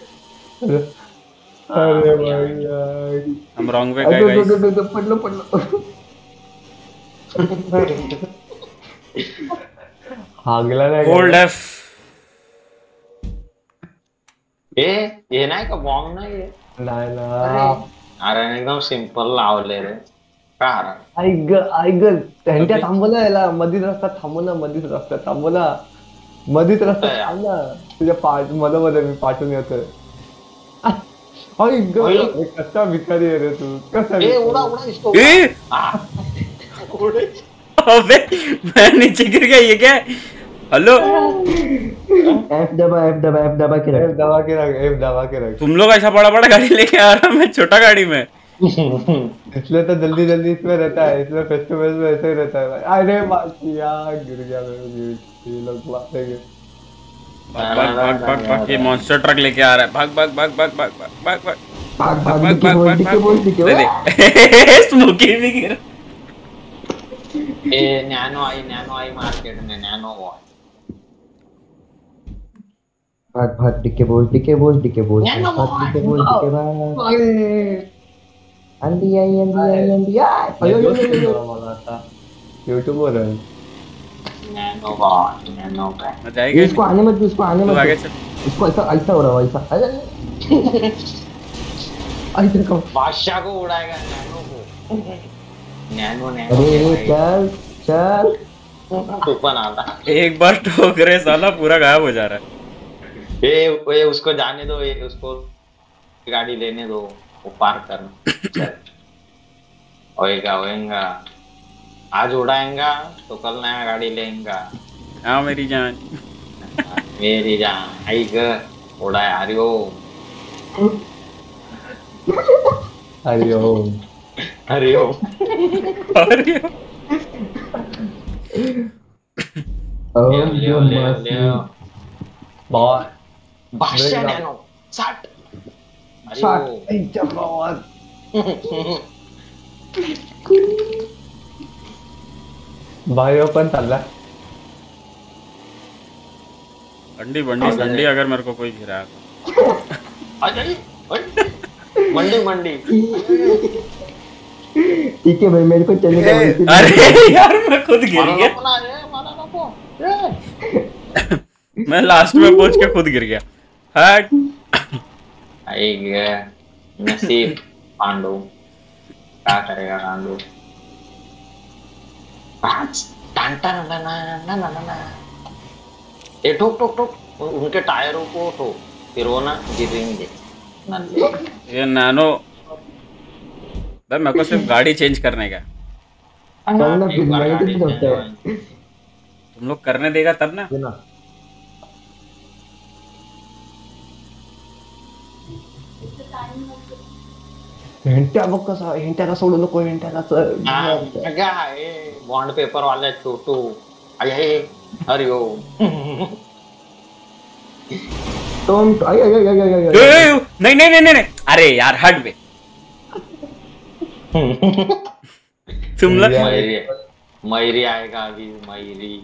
अरे भाई यार. हम रॉन्ग वे अरे, गए दो- दो- गाइस. दो- दो- पढ़ लो पढ़ लो. हागला नाही होल्ड एफ. ए ये नाही का बॉम्ब नाही आहे. नाही ना. अरे एकदम सिंपल लावले रे. का रे? ऐक ग ऐक ग त्यांच्या थांबवलं याला मधीच रस्ता थांबवला मधीच रस्ता थांबवला मधीच रस्ता काय? थांबला तुझ्या पाठ मध्ये मध्ये मी पाठवून येतोय. ऐक ग ओय. हे कसा भिकारी आहे रे तू कसा ए भिकारी? उडा उडा इसको. ए आ, उडे. अबे मैं नीचे गिर गया. ये क्या है? हेलो एफ दबा एफ दबा एफ दबा के एफ रख. दबा के रख एफ दबा के रख. तुम लोग ऐसा बड़ा बड़ा गाड़ी लेके आ रहा. मैं छोटा गाड़ी में. इसलिए तो जल्दी जल्दी इसमें रहता है इसमें फेस्टिवल में ऐसे ही रहता है भाई. अरे बाकी यार गिर गया मेरे ये लोग मारेंगे. भाग भाग भाग भाग भाग. ये मॉन्स्टर ट्रक लेके आ रहा है. भाग भाग भाग भाग भाग भाग भाग भाग भाग भाग भाग भाग दिखे भाग बोल भाग दिखे भाग. बोल दिखे. दे दे. स्मोकी भी गिरा. ए nano I nano I market में नैनो वॉट. भाग भाग दिखे बोल दिखे बोल दिखे बोल. नैनो भाग दिखे बोल दिखे भाग. अरे अंधी आई अंधी आई अंधी आई. अयो, अयो, अयो, अयो. मला आता युट्यूबवर आहे. नैनो वॉट नैनो का. मजा आएगी. इसको आने मत दो, इसको आने तू मत आगे दो. चल. इसको ऐसा ऐसा हो रहा है ऐसा. अरे ऐसे करो. बादशाह को उड़ाएगा नैनो को. Nano nano. अरे चल चल. तू पण आला. एक बार ठोक रहे साला पूरा गायब हो जा रहा है. ए ओए उसको जाने दो. ये उसको गाड़ी लेने दो. वो पार कर. चल. होएगा होएगा. आज उड़ाएगा तो कल नया गाड़ी लेगा. हाँ मेरी जान. मेरी जान आई ग उड़ाए. हरिओम हरिओम. हरिओम. अरे Oh, ले ले you ले must ले. be. बॉय बादशाह Bring it नैनो साठ. साठ हरिओम. ऐच्या गावात. भाई पण चालला. अंडी बंडी संडी अगर मेरे को कोई गिरा अरे मंडी मंडी. ठीक है भाई मेरे को चलने का बिल्कुल अरे यार मैं खुद गिर मारा गया. नको ना रे, मारा नको. ए. मैं लास्ट में पहुंच के खुद गिर गया. हट. आई ग नसीब पांडु. क्या करेगा पांडु. आज टांटा ना ना ना ना ना ना. ए ठोक ठोक ठोक. उनके टायरों को ठोक. फिर वो ना गिरेंगे. नल्ले. ये नैनो भाई मेरे को सिर्फ गाड़ी चेंज करने का. चलना एक बार मैंने गाड़ी तो सोचा है. चलाओ. तुम लोग करने देगा तब ना. ये ना हेंट्या बघ कसा, हेंट्याला सोडू नको, हेंट्याला बॉन्ड पेपर वाला छोटू अरे अरे हो तुम आई आई आई आई आई ए, नहीं नहीं नहीं नहीं नहीं. अरे यार हट बे. तुमला मयुरी मयुरी आएगा अभी मयुरी.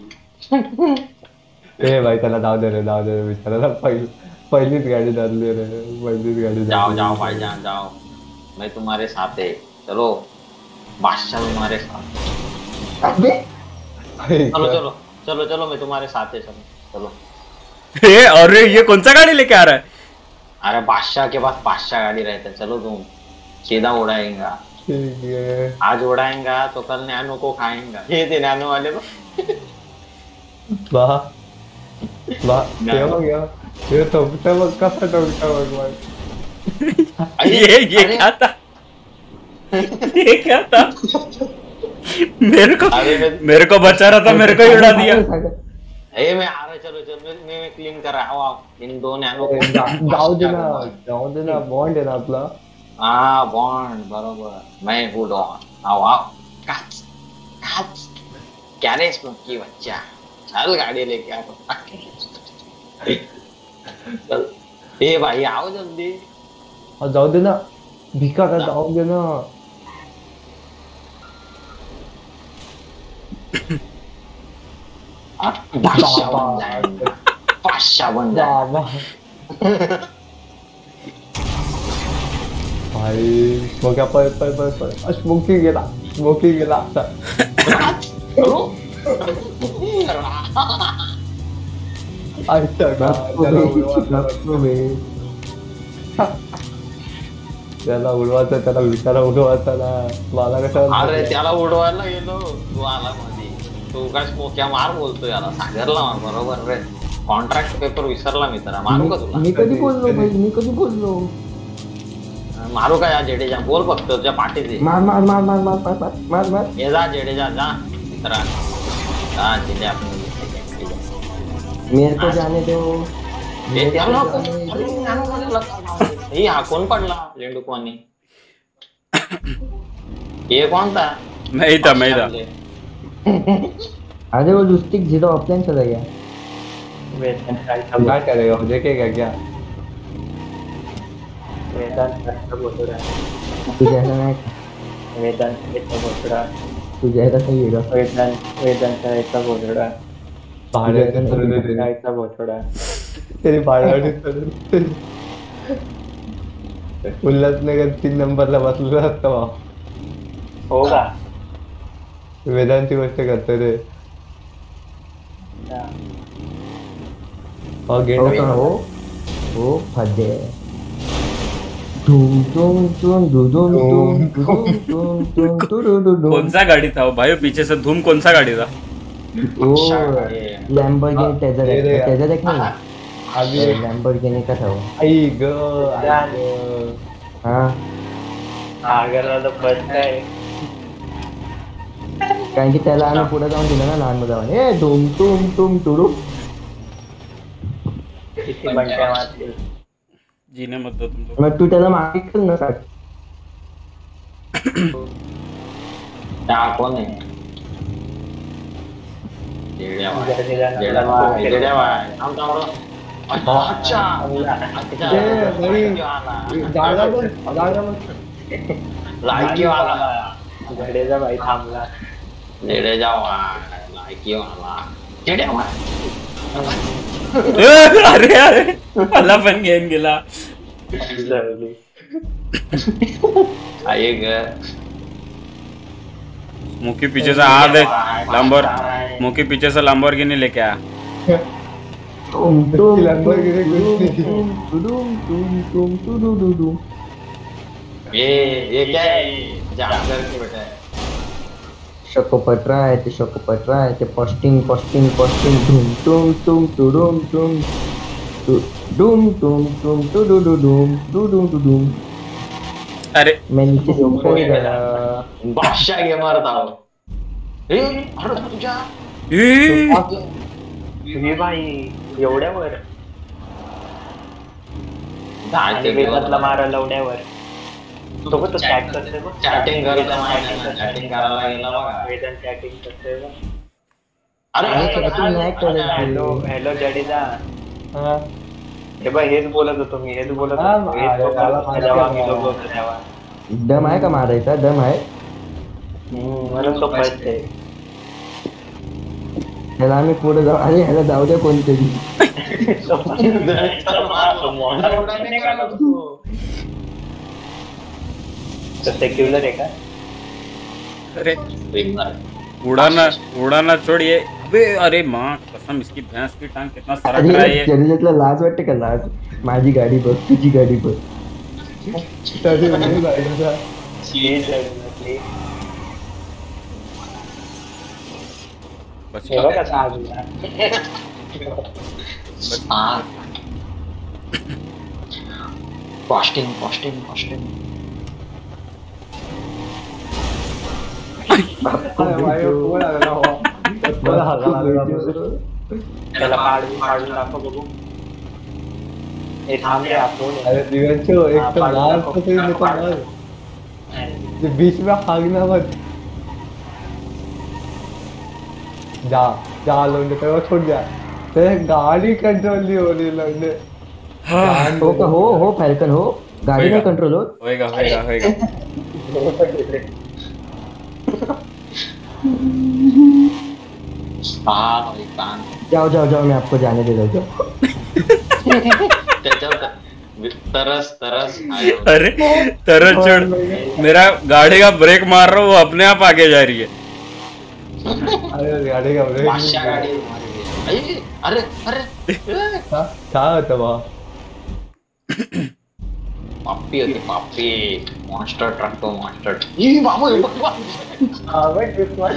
ए भाई त्याला जाऊ दे रे, जाऊ दे रे बिचाराला. पहिली पहिलीच गाडी धरली रे, पहिलीच गाडी. जाओ जाओ भाईजान जाओ, मैं तुम्हारे साथ है. चलो बादशाह तुम्हारे साथ. चलो चलो चलो चलो मैं तुम्हारे साथ है. चलो चलो. ए अरे ये कौन सा गाड़ी लेके आ रहा है? अरे बादशाह के पास बादशाह गाड़ी रहता है. चलो तुम सीधा उड़ाएंगा. ठीक है. आज उड़ाएंगा तो कल नैनो को खाएंगा. ये थे नैनो वाले को. वाह वाह, ये हो गया. ये तो बघ कसा टोकता बघ भाई. ये ये क्या था? ये क्या था? मेरे को मेरे को बचा रहा था, मेरे को ही उड़ा दिया. ए मैं आ रहा. चलो चलो मैं मैं क्लीन कर रहा हूँ. इन दो नैनो को जाऊ दे ना, जाऊ दे ना. बॉन्ड आहे ना आपला. हाँ बॉन्ड बरोबर. मैं हूँ डॉन. आओ आओ. काच काच क्या रे स्मोकी बच्चा, चल गाड़ी लेके आ. चल ए भाई आओ जल्दी. जाऊ दे ना भिका का, जाऊ दे ना. बादशाह बन जाएंगे, बादशाह बन जाएंगे. भाई स्मोक्या पळ पळ पळ पळ. स्मोकी गेला, स्मोकी गेला. अच्छा त्याला उडवायचं, त्याला विचारा उडवायचा ना. मला कसं. अरे त्याला उडवायला गेलो, तू आला मध्ये. तू काय स्मोक्या मार बोलतो याला. सागरला मार. बरोबर रे. कॉन्ट्रॅक्ट पेपर विसरला मी तर. मारू का तुला? मी कधी बोललो भाई, मी कधी बोललो? मारू का या जेडेजा? बोल फक्त तुझ्या पाठीचे. मार मार मार मार मार मार मार मार. ये जा जेडेजा जा मित्रा. हा जिले आपण मेरे को जाने दो. हे त्याला हे हा कोण पडला लेंडुकवानी? ये कौन था? मैं ही था, मैं ही था. अरे वो लुस्टिक जीरो ऑफलाइन चला गया. क्या करेगा, देखेगा क्या? तुझे ऐसा नहीं, तुझे ऐसा सही होगा. भाड्याने ठरवले तरी भाड्याने ठरवले. उल्हासनगर तीन नंबरला बसलेला असता भाऊ. हो का? वेदांची गोष्ट करतो रे. हो गेट हो हो फदे. धूम धूम धूम धूम धूम धूम धूम धूम धूम. कौन सा गाड़ी था वो भाई? पीछे से धूम कौन सा गाड़ी था? वो लैम्बोर्गिनी टेजरेक. टेजरेक नहीं, अभी लैम्बोर्गिनी का था वो. आई ग आई ग. हाँ आगरला तर फर्स्ट आहे. कारण की त्याला आम्ही पुढे जाऊन दिलं ना लहान मुलाने. ए धूम धूम धूम धूम. किती बंट्या मारतील. जीने मत दो तुम लोग. मग तू त्याला मागितलं ना साठ. त्या कोण आहे? जेडेवा जेडेवा जेडेवा. थांब थांब. अच्छा अच्छा. जागा बघ, जागा बघ. लायकी वाला. जडेजा भाई थांबला. जेडेजा लायकी वाला. जेडेवा. अरे अरे मला पण गेम गेला. आये ग. स्मोकी पीछे से आ दे लंबर. स्मोकी पीछे से लंबोर्गिनी लेके आ. धूम धूम धूम धूम धूम धूम. ये ये क्या है? जानवर की बेटा है. शकोपट्रा आहे ते. शकोपट्रा आहे ते. Posting posting posting. धूम धूम धूम धूम धूम धूम धूम धूम धूम धूम धूम धूम. अरे मैं नीचे से ऊपर ही गया. बादशाह गेमर था वो. ए अरे तुझ्या हे भाई एवढ्यावर आणि वेदांतला मारा लवड्यावर तो पण तो चॅट करते बघ. चॅटिंग करतो वेदांत माहिती chatting ना, करते. चॅटिंग करायला गेला बघा. वेदांत चॅटिंग करते बघ. अरे अरे, अरे, chatting नाही अरे, करत. Hello hello Jadeja. हा. हे बघ हेच बोलत होतो मी हेच बोलत हा, होतो हेच अरे, बोलत मला होतो माहिती जेव्हा आहे आम्ही मला. दोघं होतो तेव्हा. दम आहे का मारायचा? दम आहे हम्म, म्हणून तो फर्स्ट आहे. ह्याला आम्ही पुढे जाऊ. अरे ह्याला जाऊ द्या कोणतरी. अरे, एवढा नाही करायला तू. तो सेक्युलर आहे का? अरे विघ्नर. उड़ाना उड़ाना छोड़िए अबे अरे माँ कसम इसकी भैंस की टांग कितना सरक रहा है अरे ये शरीरातला लाज वाटते का? लाज. माझी गाडी बघ, तुझी गाडी बघ. तरी म्हणजे जायचं. प्लीज प्लीज बच हे गया बघा साजूला. हाँ. Fasting fasting fasting. अरे भाई, कोण आला ना हो? मला हागायला लागला बघ. त्याला पाडून पाडून दाखव बघू. हे थांब रे आपण अरे दिव्यांशो, एक हाँ, तो पाडून मार दाखव. तो सही नहीं तो पाडून मार. दाखव. ये बीच में भागना मत. जा जा लौंडे, तेरे को छोड़ जा. तेरे गाड़ी कंट्रोल नहीं हो रही लौंडे. जान हो दे. का? हो हो फॅल्कन हो. गाडी नाही कंट्रोल होत. होएगा होएगा होएगा हाँ भाई कान. जाओ जाओ जाओ, मैं आपको जाने दे रहा हूँ. त्याच्यावर तरस तरस आयो. अरे तरह चढ़ मेरा गाड़ी का ब्रेक मार रहा हूँ वो अपने आप आगे जा रही है अरे गाड़ी का ब्रेक पाचशा गाडी मारली. आई, अरे अरे क्या होता वहाँ? पाप्पी होती पाप्पी. मॉन्स्टर ट्रक तो मॉन्स्टर. ई बाबा हे बघ बघ. आवड विश्वास.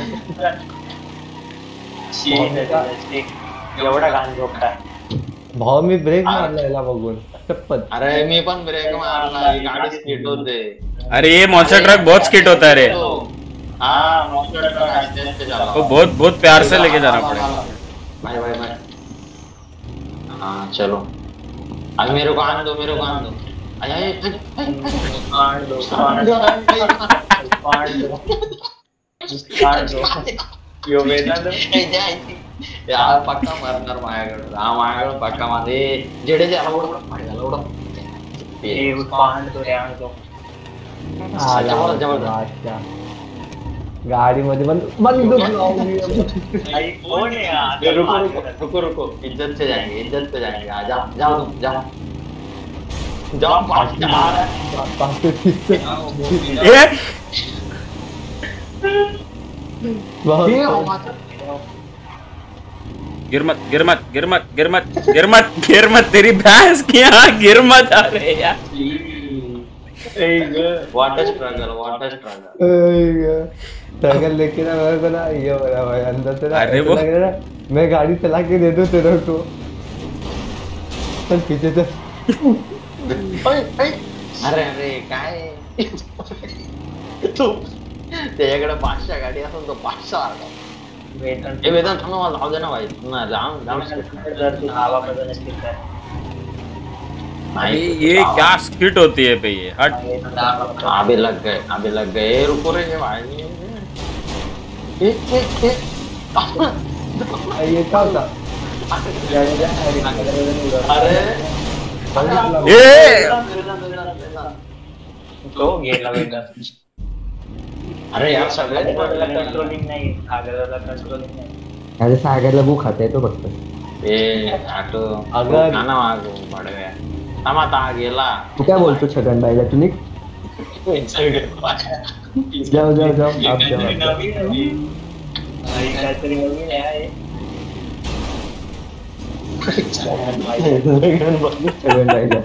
शी शी. एवढा घाण झोपता. भाव मी ब्रेक मारला याला बघून. शपथ. अरे मी पण ब्रेक मारला. ही गाडी स्पीड होते. अरे ये मॉन्स्टर ट्रक बहुत स्किट होता है रे हाँ मॉन्स्टर ट्रक आते हैं चला. वो बहुत बहुत प्यार से लेके जाना पड़ेगा भाई भाई भाई. हाँ चलो. अब मेरे को आने दो मेरे को आने दो. आय आय पाड दो पाड दो पाड दो पाड दो. यो वेदांत यार पक्का मारणार माझ्याकडे. हा माझ्याकडे पक्का माझे जेडे जे उडव माझ्याला उडव. हे पाड दो रे आण दो. आला अच्छा. गाडी मध्ये बंद बंदूक लावली. आई कोण आहे हा? रुको रुको रुको रुको. इज्जत से जाएंगे इज्जत से जाएंगे. आ जाओ जाओ तुम जाओ जाओ पास ए बहुत गिर मत गिर मत गिर मत गिर मत गिर मत गिर मत तेरी भैंस की यहाँ गिर मत. अरे यार water struggle water struggle. Struggle लेके ना मेरे को ना ये हो रहा भाई अंदर से ना. अरे ऐसा वो- लग रहा है ना, मैं गाड़ी चला के दे दूं तेरे को. चल पीछे चल. अरे अरे काय तू त्याच्याकडे पाचशा गाडी असेल तो पाचशा आला. वेदांत हे वेदांत थांब मला जाऊ दे ना भाई. ना जाम जाम जर तू आवामध्ये नसतील तर अरे ये क्या स्किट होती है पे ये हट. अभी लग गए अभी लग गए. रुको रे ये भाई. ए, ए, ए. ये क्या होता? अरे ए तो गेला वेदांत. अरे यार सगळे कंट्रोलिंग नाही सागराला कंट्रोलिंग नाही. अरे सागरला भूक खाता येतो फक्त. ए आटो अगर- खाना मागो बडव्या. थांब आता हा गेला. तू काय बोलतो छगन बाईला? तू निघ. जाओ जाओ जाओ आप जाओ, आप जाओ. आई काहीतरी नवीन आहे. छगन बाईला.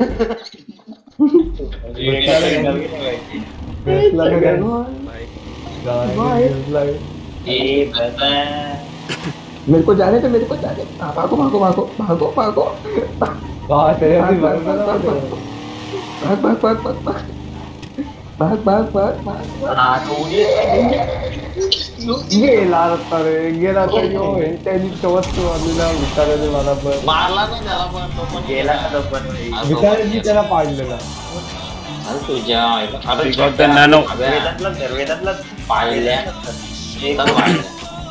काहीतरी नवीन आहे बाई. फैसला में कर. गाड़ी फैसला में. ए बता मेरे को जाने तो मेरे को जाने. हाँ, भागो भागो भागो भागो भागो. वहाँ तेरे भाग भी भाग बंद भाग करो. भाग भाग भाग भाग भाग भाग भाग भाग भाग भाग. हा तो गेला रत्ता रे गेला तर यो त्यांनी वस्तू आलेला विचाराने मला पण मारला नाही त्याला पण तो पण गेला का तो पण विचाराने त्याला पाडलेला अरे तुझ्या अरे Pick up the nano. वेदातला घर वेदातला पाहिल्या एक तर पाहिल्या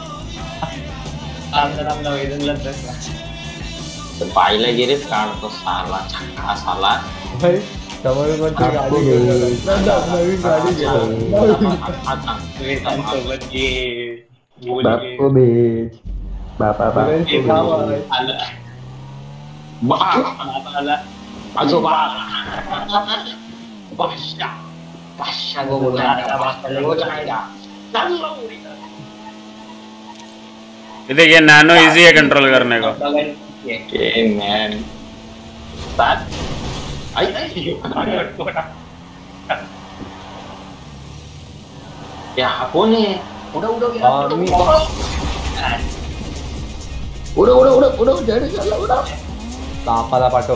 आमचा आमचा वेदातला तर पाहिलं गेलेच काढतो साला छक्का साला भाई समोर पण ती गाडी घेऊन नवीन गाडी घेऊन वेदांसोबत ये बापू बेच बापा आला आला आजोबा बादशा बादशा को बोला हो जाएगा ये देखिए नैनो इजी है कंट्रोल करने को के मैन साथ आई आई क्या कौन है उड़ा उड़ा उड़ा उड़ा उड़ा उड़ा जड़ चला उड़ा बापाला पाठव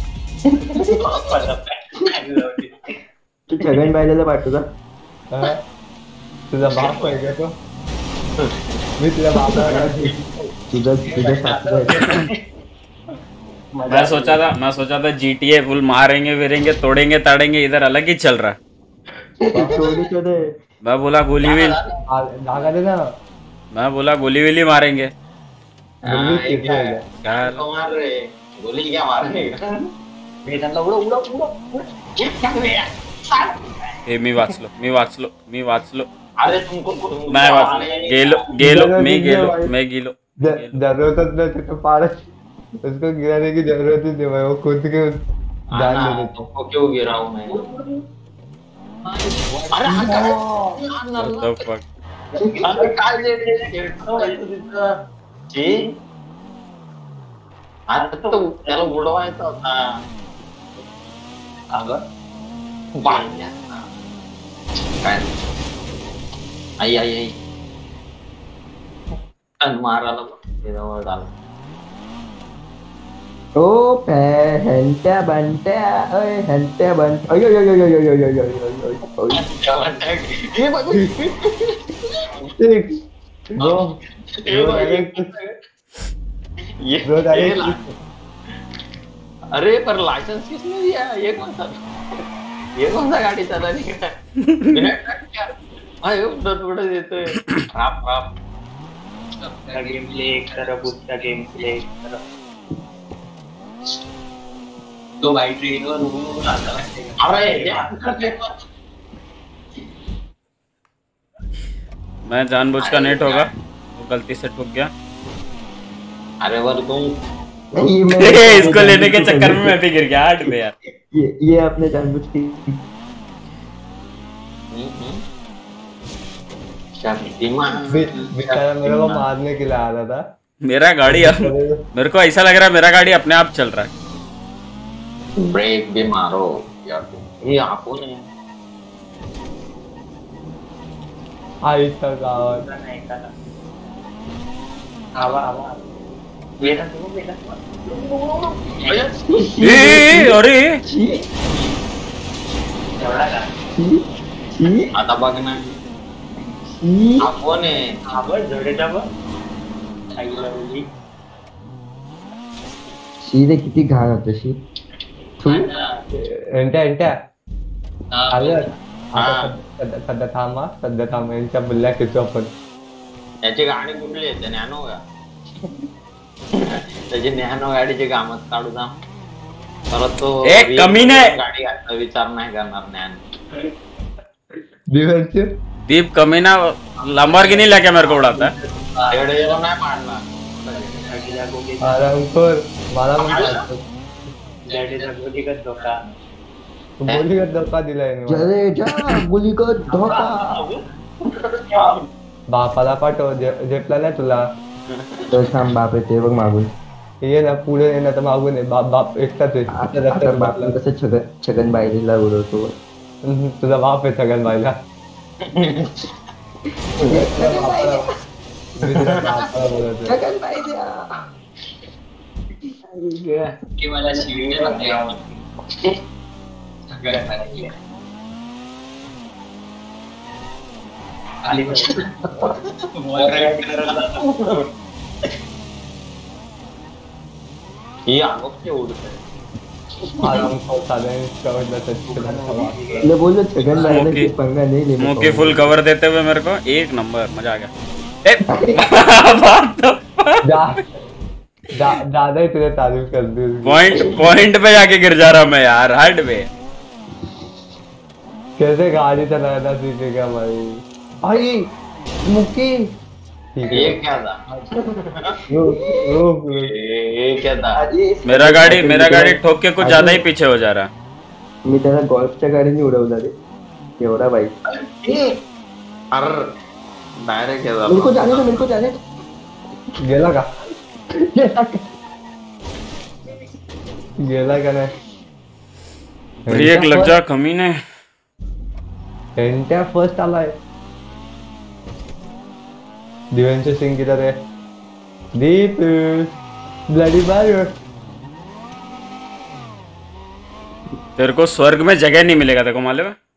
तू छगन बायला पाठवू का हा? तुझा बाप आहे का तो मी तुझ्या बापाला तुझा तुझा सासरा आहे. मैं सोचा था मैं सोचा था जीटीए फुल मारेंगे विरेंगे तोड़ेंगे ताड़ेंगे इधर अलग ही चल रहा है चोरी करे मैं बोला गोली विल धागा दे ना मैं बोला गोली विल ही मारेंगे गोली किती आहे? क्या मार रहे गोली क्या मार रहे वेदांतला उडा उडा उडा हे मी वाचलो मी वाचलो मी वाचलो अरे तुमको तुमको मैं वाचलो गेलो गेलो मैं गेलो मैं गेलो ज- जरूरतच नाही तिथं पाडत उसको गिराने की जरूरत ही नहीं भाई वो खुद के जान ले लेते तुमको क्यों गिरा हूं मैं अरे हा काय What the fuck? अरे काय जे खेळतो जी आता तो त्याला उडवायचा होता अगं बांधल्या काय आई आई आई आणि मारायला जवळ झालं ओ पॅ हंट्या बंट्या अय हंट्या बंट अय अय अय अय अय अय अय अय हे बघ एक दो दो डायरेक्ट ये दो ये डायरेक्ट ला- अरे पर लाइसेंस किसने दिया ये कौन सा ये कौन सा गाड़ी चलाने का अरे उधर थोड़ा देते राप राप का गेम प्ले एक तरफ उसका गेम प्ले एक तरफ तो भाई ट्रेन वर उडून आता अरे ये मैं जानबूझ का नेट होगा वो गलती से ठुक गया अरे वर तुम ये मैं इसको लेने के चक्कर में मैं भी गिर गया हट बे यार ये ये आपने जानबूझ के शक्तिमान बेचारा मेरे को मारने के लिए आ रहा था मेरा गाड़ी अब मेरे को ऐसा लग रहा है मेरा गाड़ी अपने आप चल रहा है ब्रेक भी मारो यार तुम ये आपको नहीं आईचा गावात नाही का आवा आवा वेदांत बघ, वेदांत बघ. ए, ए, अरे एवढा का छी छी आता बघ ना छी आपण आहे आवड जोडेचा बघ आई लावली शी रे किती घाण होत शी एंट्या एंट्या आलं हा. आता सध्या सध्या थांबा सध्या थांबा यांच्या बुल्ल्या खेचू आपण त्याची गाडी कुठली आहे नॅनो का त्याची नॅनो गाडीची कामच काढू जा परत तो ए, कमीने! गाडी घ्यायचा विचार नाही करणार नॅनो दिवसचे दीप कमीना लंबोर्गिनी लेके मेरे को उड़ाता है एवढे एवढं नाही पाडला अगला गोली आरामखोर मला पण चालतो. डॅडीचा गोली का धोका तू बोली का धोका दिलाय मी मला. जरे जा गुली को धोका बापाला पाठव जे- झेपला नाही तुला तर थांब बाप येते बघ मागून ये ना पुढे ये ना तर मागून ये बाप बाप एकटाच आहे आता आता आता रस्त्यात बाप बसला. कसं छगन छगन बायरीला उडवतो हम्म, तुझा बाप आहे सगळ्यात बायला मी तुझ्या बापाला बोलतोय. छगन बायऱ्या की मला शिवीने लागते सगळ्यात भारी. खाली में वॉल राइड कर रहा था। ये आगो के उड़ते हैं। आराम को साले इसका वजह से चला। ले बोल छगन भाई ने कुछ पंगा नहीं ले। स्मोकी फुल कवर देते हुए मेरे को एक नंबर मजा आ गया। ए ज्यादा ही तुझे तारीफ कर दी। पॉइंट पॉइंट पे जाके गिर जा रहा मैं यार हट पे। कैसे गाड़ी चलाना सीखेगा भाई? भाई मुक्की ये क्या था? ये क्या था? मेरा गाड़ी मेरा गाड़ी ठोक के कुछ ज्यादा ही पीछे हो जा रहा। मी त्याला गोल्फच्या गाडीने उडवला रे एवढा बाईक। अर डायरेक्ट क्या मेरे को जाने दो मेरे को जाने दो। गेला का गेला का गेला का नाही? ब्रेक लग जा कमीने। घंटा फर्स्ट आलाय। दिव्यांशु सिंह किधर है? दीप ब्लडी बायर। तेरे को स्वर्ग में जगह नहीं मिलेगा तेरे को मालूम है?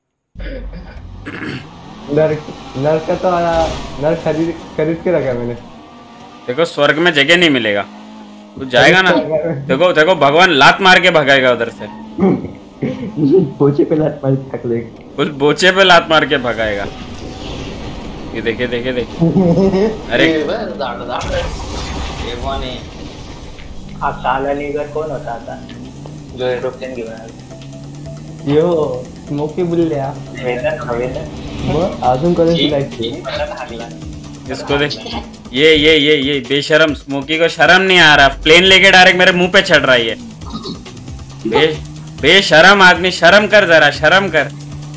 नर्क नर्क का तो आया नर्क खरीद खरीद के रखा मैंने। देखो स्वर्ग में जगह नहीं मिलेगा। तू जाएगा ना देखो देखो भगवान लात मार के भगाएगा उधर से। बोचे पे लात मार के थकले। उस बोचे पे लात मार के भगाएगा। ये देखे देखे देखे। अरे दाड़ दाड़ ये कौन है? हा काला निगर कोण होता आता जो एरोप्लेन घेऊन आला? यो स्मोकी बुल्ल्या वेदन वेदन मग अजून कधी लायची? मला लागला इसको देख। ये ये ये ये बेशरम स्मोकी को शर्म नहीं आ रहा। प्लेन लेके डायरेक्ट मेरे मुंह पे चढ़ रहा है ये। बे बेशरम आदमी शर्म कर जरा शर्म कर।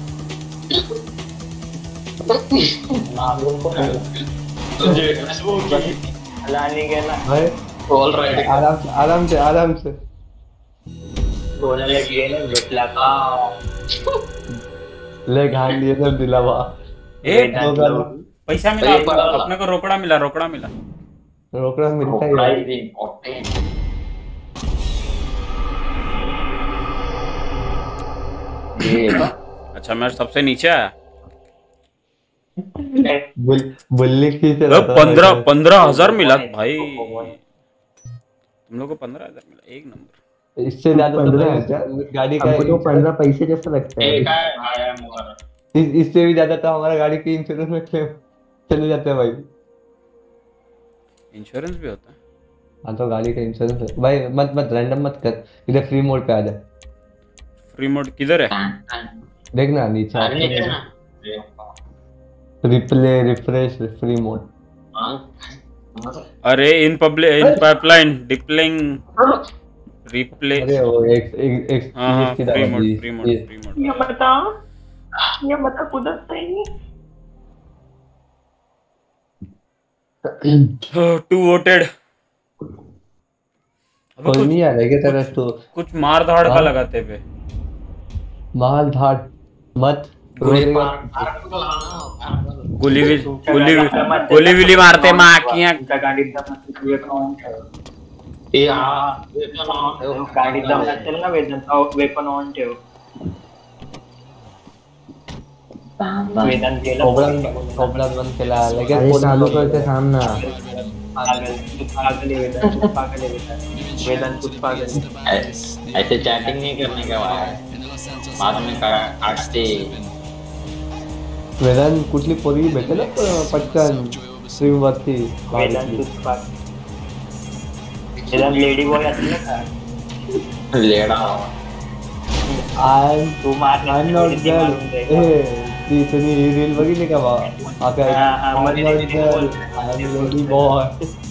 मागून कोण आला? आला आणि गेला भाई ऑल राइट आराम से आराम से आराम से कोणाला गेला भेटला का? ले घाण दिए तो दिलावा। ए दो गाल पैसा मिला अपने को रोकड़ा मिला रोकड़ा मिला। रोकड़ा मिलता ही है। Price important. ये अच्छा मैं सबसे नीचे आया। बुल बुल्ली की से पंद्रह पंद्रह हजार मिला भाई। तुम लोग को पंद्रह हजार मिला एक नंबर। इससे ज्यादा तो पंद्रह मैं हजार गाड़ी का हमको तो पंद्रह पैसे जैसा लगता है। एक है आया मुबारक। इस, इससे भी ज्यादा तो हमारा गाड़ी की इंश्योरेंस में क्लेम चले जाते हैं भाई। इंश्योरेंस भी होता है? हाँ तो गाड़ी का इंश्योरेंस है भाई। मत मत रैंडम मत कर। इधर फ्री मोड पे आ जा। फ्री मोड किधर है? देखना नीचे अरे नीचे ना रिप्ले रिफ्रेश फ्री मोड। अरे इन पब्लिक इन पाइपलाइन डिप्लिंग रिप्ले। अरे वो एक एक एक हाँ हाँ इसकी फ्री दवा मोड दी। फ्री मोड ये- फ्री मोड। ये बता ये बता कुदत नहीं टू वोटेड। अबे कोई कुछ नहीं आ रहा क्या तेरा तो कुछ मार धाड़ का हाँ? लगाते पे। माल धाड़ मत गोली रोएगा। गोली भी गोली भी गोली विली मारते माँ की आँख। तुमच्या गाडीत दम नसेल तर वेपन ऑन ठेव. ए हा वेपन ऑन ठेव. गाडीत दम नसेल ना वेपन वेपन ऑन ठेव. वेदन गेला कोबडा कोबडा बंद केला लगेच अरे फोन चालू करून करते थांब ना। पागल तू पागल है वेदन तू पागल है वेदन वेदन तू पागल है. ऐसे चैटिंग नहीं करने का भाई. बाद में काटते. वेदन कुठली पोरगी भेटेल ना पटकन स्ट्रीम वरती. वेदन तू पागल. वेदन लेडी बॉय असेल ना का लेडा. आय तू मार आय नॉट गर्ल. ए ती तुम्ही ही रील बघितली का बा? आता हाँ, हाँ, I not girl I am lady boy.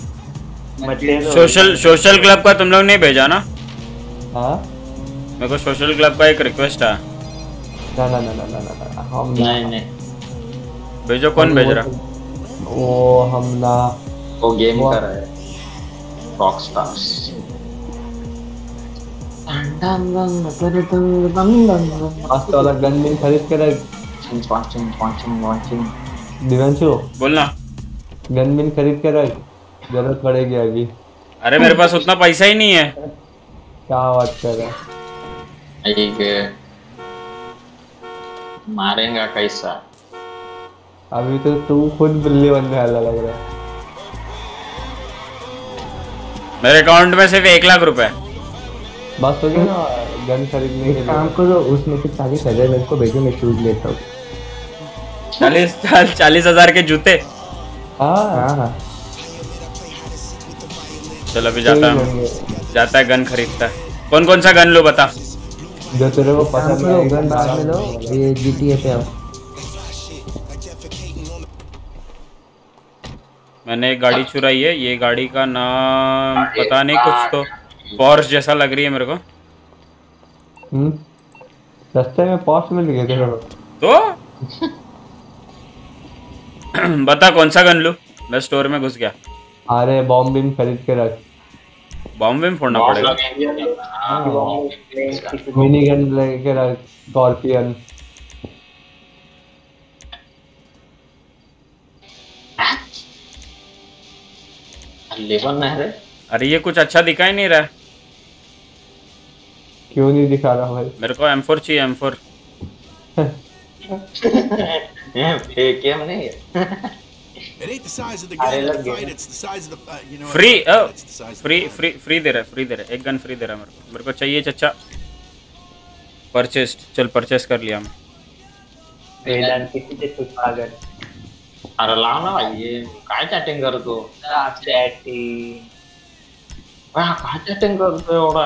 Social social club का तुम लोग नहीं भेजा ना? हाँ मेरे को सोशल क्लब का एक रिक्वेस्ट है. ना ना ना ना ना ना हम नहीं नहीं भेजो. कौन भेज रहा? वो हम ना वो गेम कर रहा है. रॉकस्टार्स. मस्त वाला गन में खरीद के रख. Watching watching watching. दिव्यांशु बोलना. गन में खरीद के रख. जरूरत पड़ेगी अभी. अरे मेरे पास उतना पैसा ही नहीं है. क्या बात कर रहा है? एक मारेगा कैसा? अभी तो तू खुद बिल्ली बनने वाला लग रहा है। मेरे अकाउंट में सिर्फ एक लाख रुपए है। बस हो गया ना गन खरीदने के एक लिए। काम करो, उसमें से चालीस हजार मेरे को भेजो, मैं शूज लेता हूँ। चालीस चालीस हजार के जूते। हाँ हाँ हाँ चल अभी जाता है, जाता है गन खरीदता है। कौन कौन सा गन लो बता। जो तेरे को काम पसंद करो, है गन बाद में लो, ये जीटीए पे आओ। मैंने एक गाड़ी चुराई है, ये गाड़ी का नाम पता नहीं, कुछ तो पॉर्श जैसा लग रही है मेरे को। हम्म रास्ते में पॉस्ट मिल गए तेरे को तो बता कौन सा गन लूं। मैं स्टोर में घुस गया। अरे बॉम्ब बिम खरीद के रख। बॉम्ब में फोड़ना पड़ेगा। मिनी गन लेके रख, स्कॉर्पियन। लेबर नहीं रे। अरे ये कुछ अच्छा दिखा ही नहीं रहा है। क्यों नहीं दिखा रहा भाई? मेरे को एम फोर चाहिए, एम फोर। फेक गेम नहीं है। It ain't the size of the अरे gun लग to गया। fight, it's the size of the uh, you know. Free what? It's the size of free the gun. Free free दे रहा है, free दे रहा है, एक गन फ्री दे रहा है मेरे को। मेरे को चाहिए चचा। परचेस्ड, चल परचेस कर लिया मैं। वेदांत किती ते सुखागर अरे लाव ना भाई, ये काय चॅटिंग करतो? चॅटिंग हा, काय चॅटिंग करतो एवढा?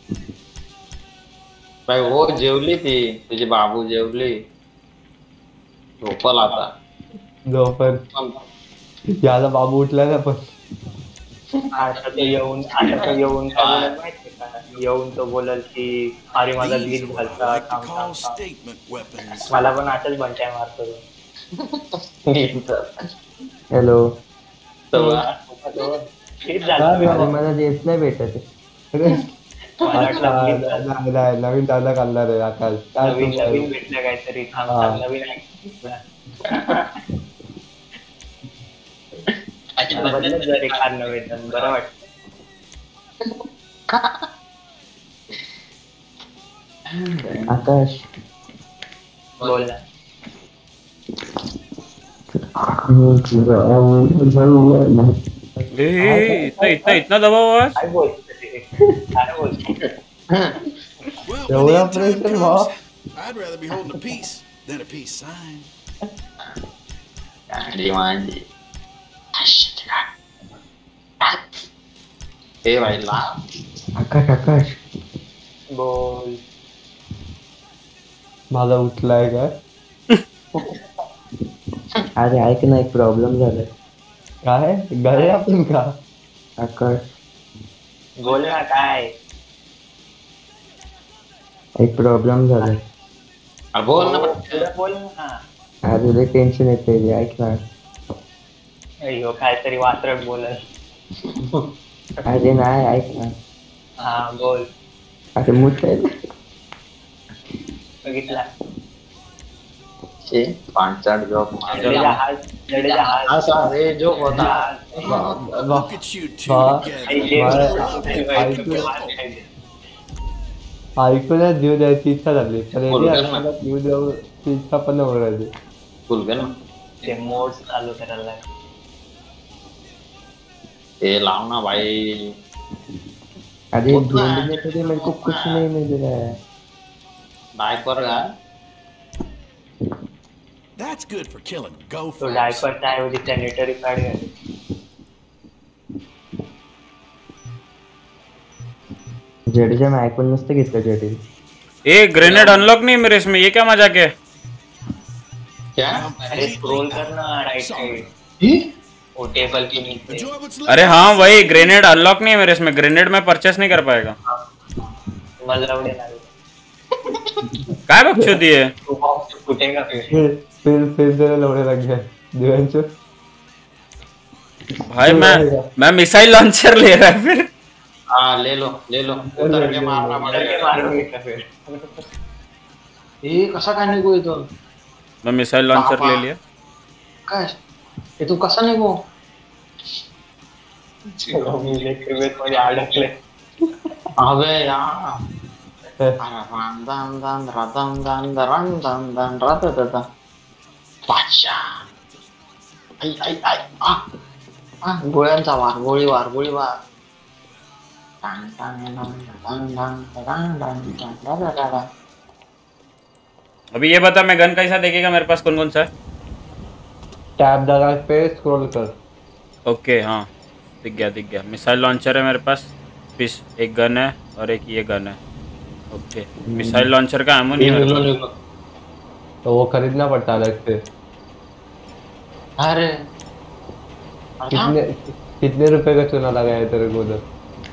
भाई हो जेवली ती, तुझी बाबू जेवली, झोपल आता. दोपहर याला बाबू उठला ना पण आता तो येऊन आता तो येऊन काय बोलत माहितीये का? येऊन तो बोलल की अरे माझा These leak are what I झालता, like to थांब call थांब थांब. statement weapons. मला पण आताच बनचाय मारतो तो. हॅलो, तेच झालं. अरे मला देत नाही भेटत आहे. मला वाटलं लीक झालं. नाही, नाही, नवीन दादा काढणार आहे आकाश. काय नवीन तू- नवीन भेटलं काहीतरी, थांब हा. थांब, नवीन आहे. बदलत जर एक हार नव्हे तर बरं वाटतं. आकाश, बोल ना. ए, इतना इतना इतना दबा हुआ है। काय बोलतो ते? काय बोलतो? Well, Yeah, when we the are end time pretty comes, well. I'd rather be holding a peace than a peace sign. गाडी माझी. ए भाई ला. आकाश, आकाश, बोल. माझा उठलाय काय? अरे ऐक ना, एक प्रॉब्लेम झालाय. काय गळे आपण का? आकाश, बोल ना काय? एक प्रॉब्लेम झालाय. अरे बोल ना हो, पटकन. पुढं बोल ना. अरे लय टेन्शन येते रे, ऐक ना. अय्यो काहीतरी वात्रट बोलल. अरे नाही, ऐक ना. हा बोल. अरे मुद्दा बघितला. छे, पांचाट जॉब जडे जहाज जडे जहाज असा रे जो होता. Look at you two वा- together. ऐकूनच जीव द्यायची इच्छा झाली पण बोल याची ना. मला जीव द्यायची इच्छा पण नाही राहिली. फुल ना. ते मोड चालू करायला लागले. ए लाव ना भाई. अरे होता है। ढूंढने के लिए मेरे को कुछ नहीं मिल रहा है. डायपर का. That's good for killing तो gophers. डायपरच्या ऐवजी सॅनिटरी पॅड घाल. जडेजा मी ऐकून नसतं घेतलं जडेजा. ए ग्रेनेड अनलॉक नहीं है मेरे इसमें, ये क्या मजाक है। क्या? अरे स्क्रॉल करना राइट साइड. वो टेबल के नीचे. Enjoy what's left. अरे हाँ वही ग्रेनेड अनलॉक नहीं है मेरे इसमें, ग्रेनेड में परचेस नहीं कर पाएगा। मला एवढे लागले. काय बकचोदी दिए। तो बॉक्स फुटेगा फिर. फिर फिर फिर तेरे लवडे लग गए दिव्यांशु. भाई मैं मैं मिसाइल लॉन्चर ले रहा है फिर। हाँ ले लो ले लो. उतर के मारना करके पड़ेगा. मारूंगी का फिर. ए कसा काय निघू इथून? मैं मिसाइल लॉन्चर ले लिया। काय? ए तू कसा निघू? मी इलेक्ट्रिक मध्ये अडकले. अबे यार. राम दान दान राम दान राम दान दान रात दादा. पाचा. आई आई आई आ आ गोळ्यांचा वार गोळी वार गोळी वार टांग टांग टांग टांग टांग टांग टांग टांग टांग। अभी ये बता मैं गन कैसा देखेगा मेरे पास कौन कौन सा है? टैब दबा पे स्क्रॉल कर। ओके हाँ दिख गया दिख गया। मिसाइल लॉन्चर है मेरे पास, पिस एक गन है और एक ये गन है। ओके मिसाइल लॉन्चर का एमो नहीं है मेरे पास, तो वो खरीदना पड़ता है अलग से। अरे कितने कितने रुपए का चूना लगाया तेरे को उधर?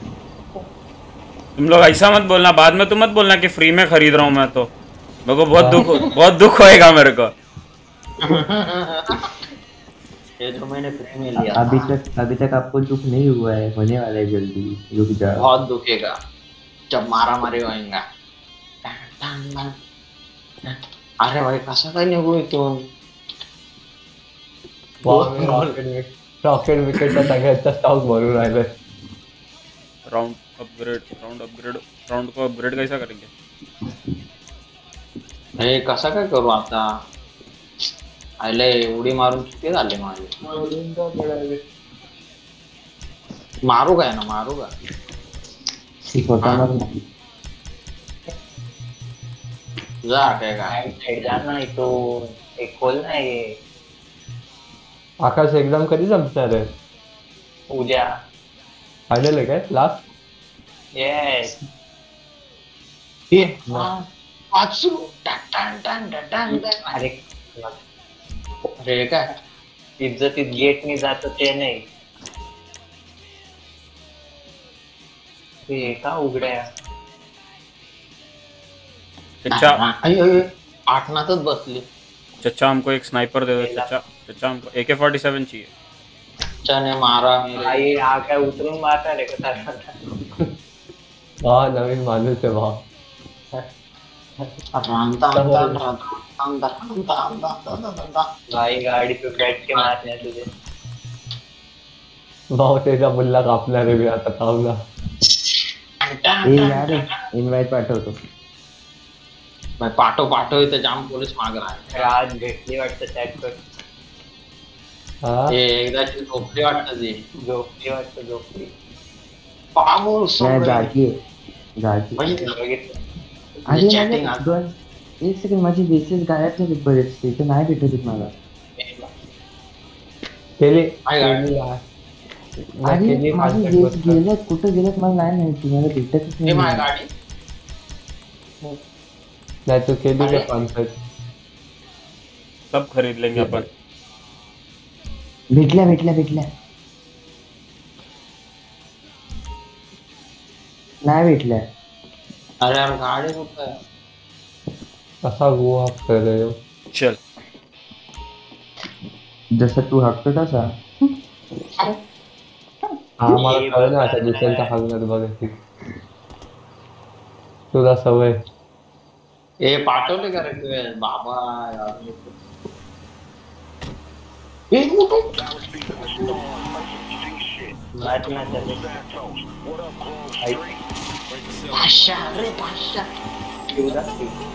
तुम लोग ऐसा मत बोलना, बाद में तुम मत बोलना कि फ्री में खरीद रहा हूँ मैं, तो मेरे को बहुत दुख बहुत दुख होएगा मेरे को। ये जो मैंने फ्री में लिया अभी तक अभी तक आपको दुख नहीं हुआ है, होने वाला है जल्दी, रुक जाओ। बहुत दुखेगा जब मारा मारी होएगा। अरे भाई कसं काय निघू इथून? रॉकेट विकेटचा सगळ्याचा स्टॉक भरून राहिलाय। Round upgrade round upgrade round को अपग्रेड कैसा करेंगे? हे कसं काय करू आता? आले उडी मारून किती झाले माझे? मारू काय ना मारू का? ठीक होता मग जा काय काय साइड जाना है तो एक खोलना है ये आकाश एकदम कधी जमणार आहे? उद्या। फायनल आहे काय लास्ट? यस ये वाचू टाटान टान टाटान टान। अरे अरे काय इज्जतीत गेट नहीं जात ते नाही ते का उघड्या चचा आई आई आठनातच बसली। चचा हमको एक स्नाइपर दे दो चचा, चचा हमको ए के फोर्टी सेवन चाहिए। चने मारा मेरे। आई हा काय उतरून मारता रे का? हा नवीन माणूस आहे भाऊ। भाई गाड़ी पे बैठ के मारने तुझे भाऊ त्याचा मुल्ला कापणार आहे मी आता थांबला। ए यार इनवाइट पाठवतो। मैं पाठो पाठो इथे जाम पोलीस माग राहिले। आज भेटली वाटतं चॅट कर। हा हे एकदाची झोपली वाटतं ती। झोपली वाटतं झोपली। पागल नाही सगळे। जागी आहे, जागी आहे. बघितलं अरे chatting माझे आज. दोन एक सेकंड माझी बेसिस गायब झाली बरेच, इथे नाही भेटत आहेत मला. केली काय गाडी? केली आहे. नाही अरे केली माझी पाच बेस टक्के. गेल्यात, कुठं गेल्यात मला नाही माहिती, मला भेटतच हे माझी नाही. गाडी नाही तू केली अरे. का कॉन्सर्ट? सब खरीद लेंगे अपन। भेटल्या भेटल्या भेटल्या नाही भेटल्या. अरे यार गाडी कुठं आहे? कसा गोवा कर रहे हो? चल जसं तू हाकतो तसा. हा मला कळलं ना आता दुसऱ्यांच्या हालण्यात बघायची तुला सवय. ए पाठवले का रे तू बाबा यार. ए कुठं? नाचना चले पाशा रे पाशा. क्यों दा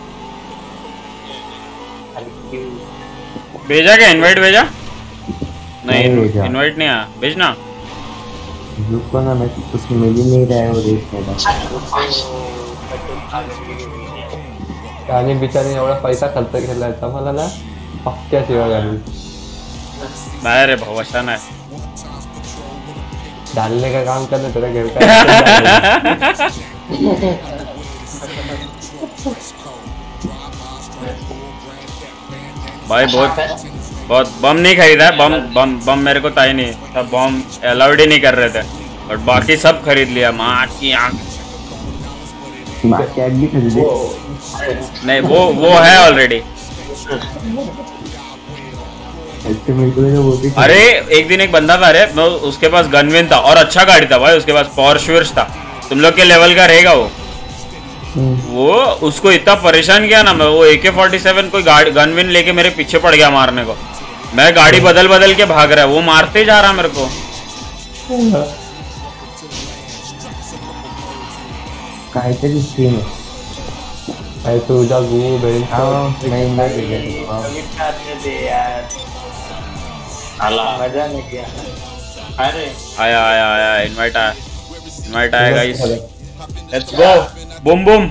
अरे क्यों भेजा क्या? इनवाइट भेजा? नहीं नहीं भेजा। इनवाइट नहीं आया, भेजना। रुको ना, मैं कुछ मिल ही नहीं रहा है वो देखने का. त्याने बिचारे एवढा पैसा खर्च केला आहे मला ना पक्क्या सेवा झाली. नाही रे भाऊ असा नाही. डालने का काम करना तेरा घर का. भाई बहुत बहुत बम नहीं खरीदा है, बम बम बम मेरे को ताई नहीं था, बम अलाउड ही नहीं कर रहे थे, बट बाकी सब खरीद लिया. माँ की आँख कैट भी खरीदे. नहीं, वो वो है ऑलरेडी. वो भी अरे एक दिन एक बंदा था रे, मैं उसके पास गनविन था और अच्छा गाड़ी था भाई, उसके पास पावर श्योर्स था, तुम लोग के लेवल का रहेगा वो. वो उसको इतना परेशान किया ना मैं, वो ए के फोर्टी सेवन कोई गाड़ी गनविन लेके मेरे पीछे पड़ गया मारने को. मैं गाड़ी बदल बदल के भाग रहा है, वो मारते जा रहा मेरे को. काहीतरी स्कीम आहे. अरे तुझा गु बहीण हा नाही नाही यार आला मजा नहीं किया। अरे आया आया आया इनवाइट आया इनवाइट आया guys let's go boom boom